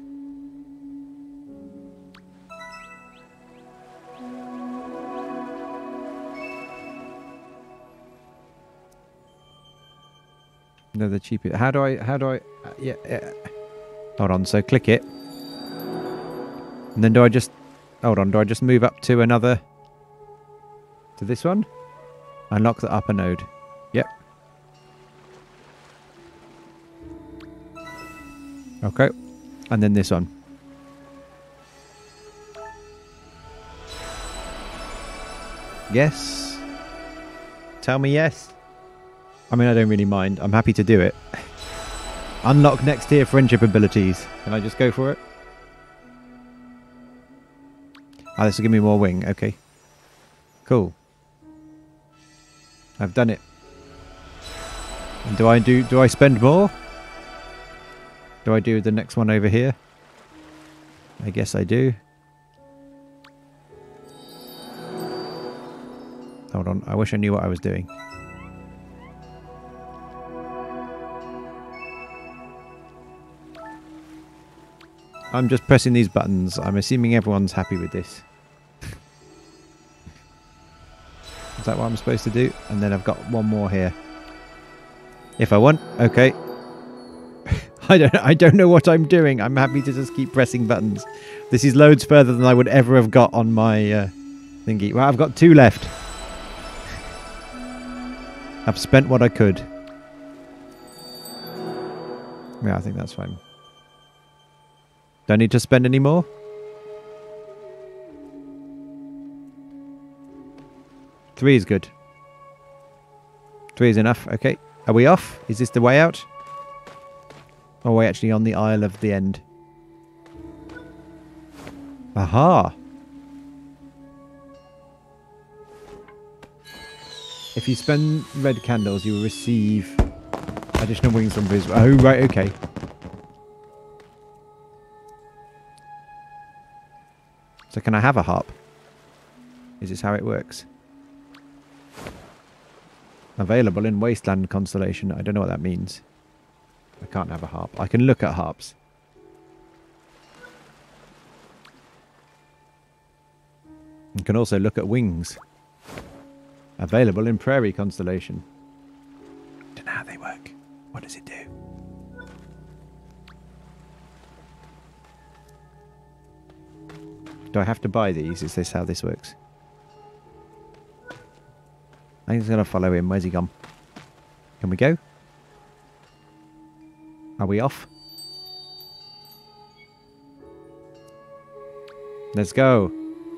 No, the cheapest. How do I? How do I? Uh, yeah, yeah. Hold on. So click it, and then do I just? Hold on. Do I just move up to another? To this one? Unlock the upper node. Yep. Okay. And then this one. Yes. Tell me yes. I mean, I don't really mind. I'm happy to do it. Unlock next tier friendship abilities. Can I just go for it? Oh, this will give me more wing. Okay. Cool. I've done it. And do I do do I spend more? Do I do the next one over here? I guess I do. Hold on. I wish I knew what I was doing. I'm just pressing these buttons. I'm assuming everyone's happy with this. Is that what I'm supposed to do? And then I've got one more here. If I want, okay. I don't I don't know what I'm doing. I'm happy to just keep pressing buttons. This is loads further than I would ever have got on my uh, thingy. Well, I've got two left. I've spent what I could. Yeah, I think that's fine. Don't need to spend any more? Three is good. Three is enough. Okay. Are we off? Is this the way out? Or are we actually on the Isle of the End? Aha! If you spend red candles, you will receive additional wings from Brisbane. Oh, right, okay. So can I have a harp? Is this how it works? Available in Wasteland Constellation. I don't know what that means. I can't have a harp. I can look at harps. You can also look at wings. Available in Prairie Constellation. Don't know how they work. What does it do? Do I have to buy these? Is this how this works? I think it's going to follow him. Where's he gone? Can we go? Are we off? Let's go.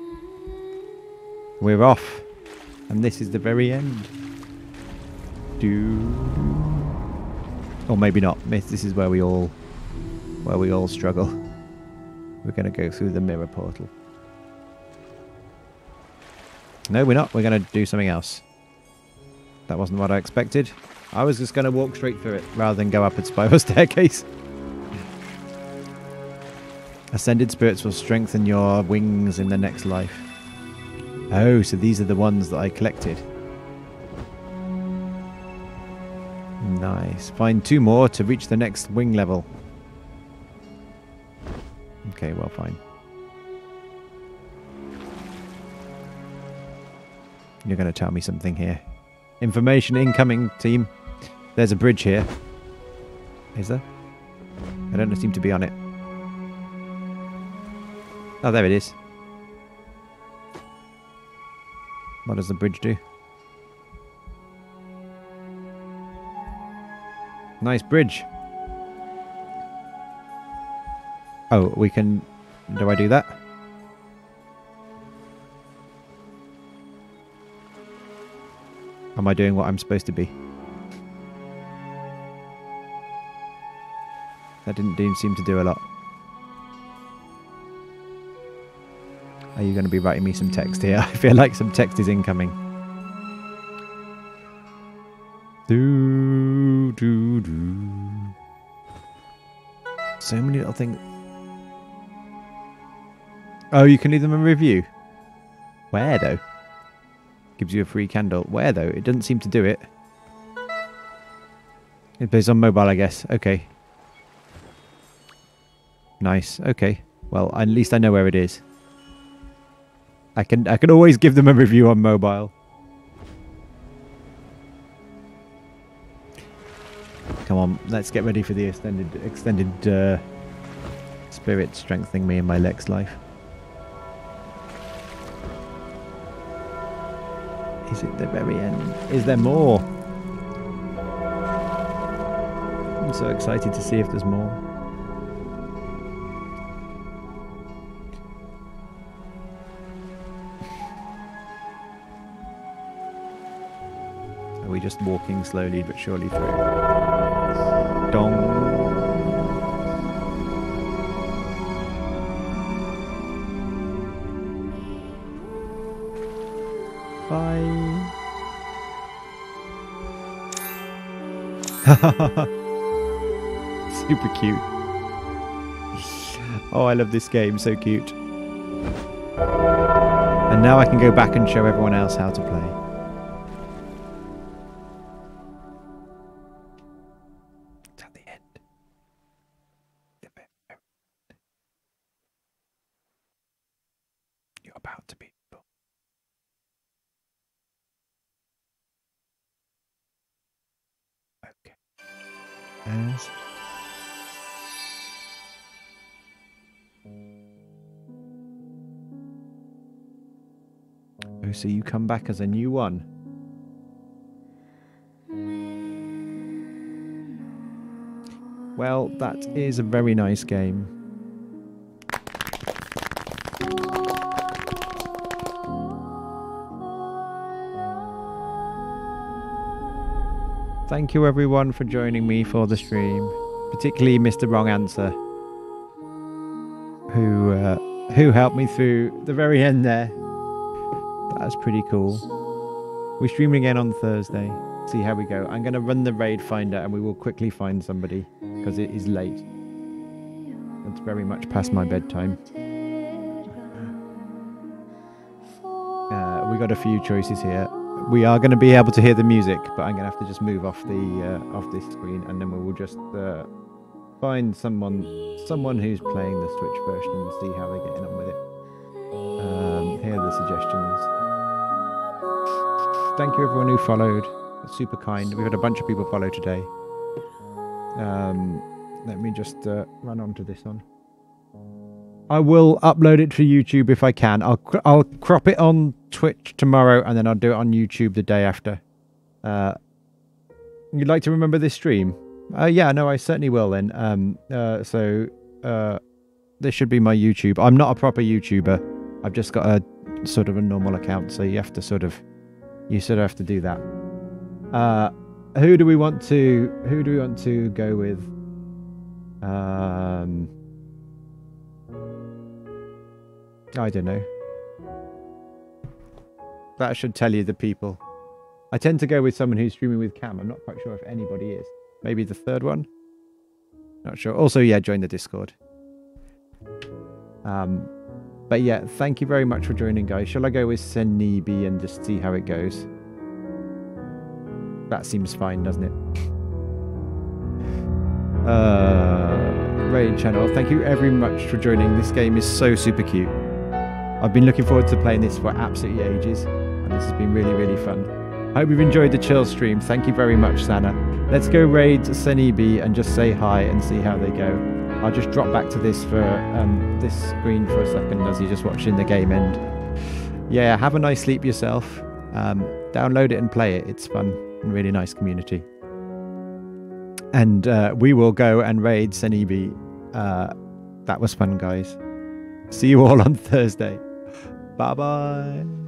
We're off. And this is the very end. Do. Or maybe not. This is where we all where we all struggle. We're going to go through the mirror portal. No, we're not. We're going to do something else. That wasn't what I expected. I was just going to walk straight through it rather than go up a spiral staircase. Ascended spirits will strengthen your wings in the next life. Oh, so these are the ones that I collected. Nice. Find two more to reach the next wing level. Okay, well, fine. You're going to tell me something here. Information incoming, team. There's a bridge here. Is there? I don't seem to be on it. Oh, there it is. What does the bridge do? Nice bridge. Oh, we can... Do I do that? Am I doing what I'm supposed to be? That didn't do, seem to do a lot. Are you going to be writing me some text here? I feel like some text is incoming. Do, do, do. So many little things. Oh, you can leave them a review. Where, though? Gives you a free candle. Where, though? It doesn't seem to do it. It's on mobile, I guess. Okay. Nice. Okay. Well, at least I know where it is. I can I can always give them a review on mobile. Come on, let's get ready for the extended extended uh, spirit strengthening me in my next life. Is it the very end? Is there more? I'm so excited to see if there's more. Are we just walking slowly but surely through? Dong. Bye. Super cute. Oh, I love this game. So cute. And now I can go back and show everyone else how to play. It's at the end. You're about to be. Okay. As. Oh, so you come back as a new one. Well, that is a very nice game. Thank you everyone for joining me for the stream, particularly Mister Wrong Answer, who uh, who helped me through the very end there. That's pretty cool. We're streaming again on Thursday. See how we go. I'm going to run the raid finder and we will quickly find somebody because it is late. It's very much past my bedtime. Uh, we got a few choices here. We are going to be able to hear the music, but I'm going to have to just move off the uh, off this screen, and then we will just uh, find someone someone who's playing the Switch version and see how they're getting on with it. Um, here are the suggestions. Thank you everyone who followed. That's super kind. We've had a bunch of people follow today. Um, let me just uh, run on to this one. I will upload it to YouTube if I can. I'll cr I'll crop it on Twitch tomorrow, and then I'll do it on YouTube the day after. Uh, you'd like to remember this stream? Uh, yeah, no, I certainly will then. Um, uh, so uh, this should be my YouTube. I'm not a proper YouTuber. I've just got a sort of a normal account, so you have to sort of, you sort of have to do that. Uh, who do we want to? Who do we want to go with? Um. I don't know. That should tell you the people. I tend to go with someone who's streaming with cam. I'm not quite sure if anybody is. Maybe the third one? Not sure. Also, yeah, join the Discord. Um, but yeah, thank you very much for joining, guys. Shall I go with Senibi and just see how it goes? That seems fine, doesn't it? Uh, Raid channel. Thank you very much for joining. This game is so super cute. I've been looking forward to playing this for absolutely ages, and this has been really, really fun. I hope you've enjoyed the chill stream. Thank you very much, Sana. Let's go raid Senibi and just say hi and see how they go. I'll just drop back to this for um, this screen for a second as you're just watching the game end. Yeah, have a nice sleep yourself. Um, download it and play it. It's fun and really nice community. And uh, we will go and raid Senibi. Uh, that was fun, guys. See you all on Thursday. Bye-bye.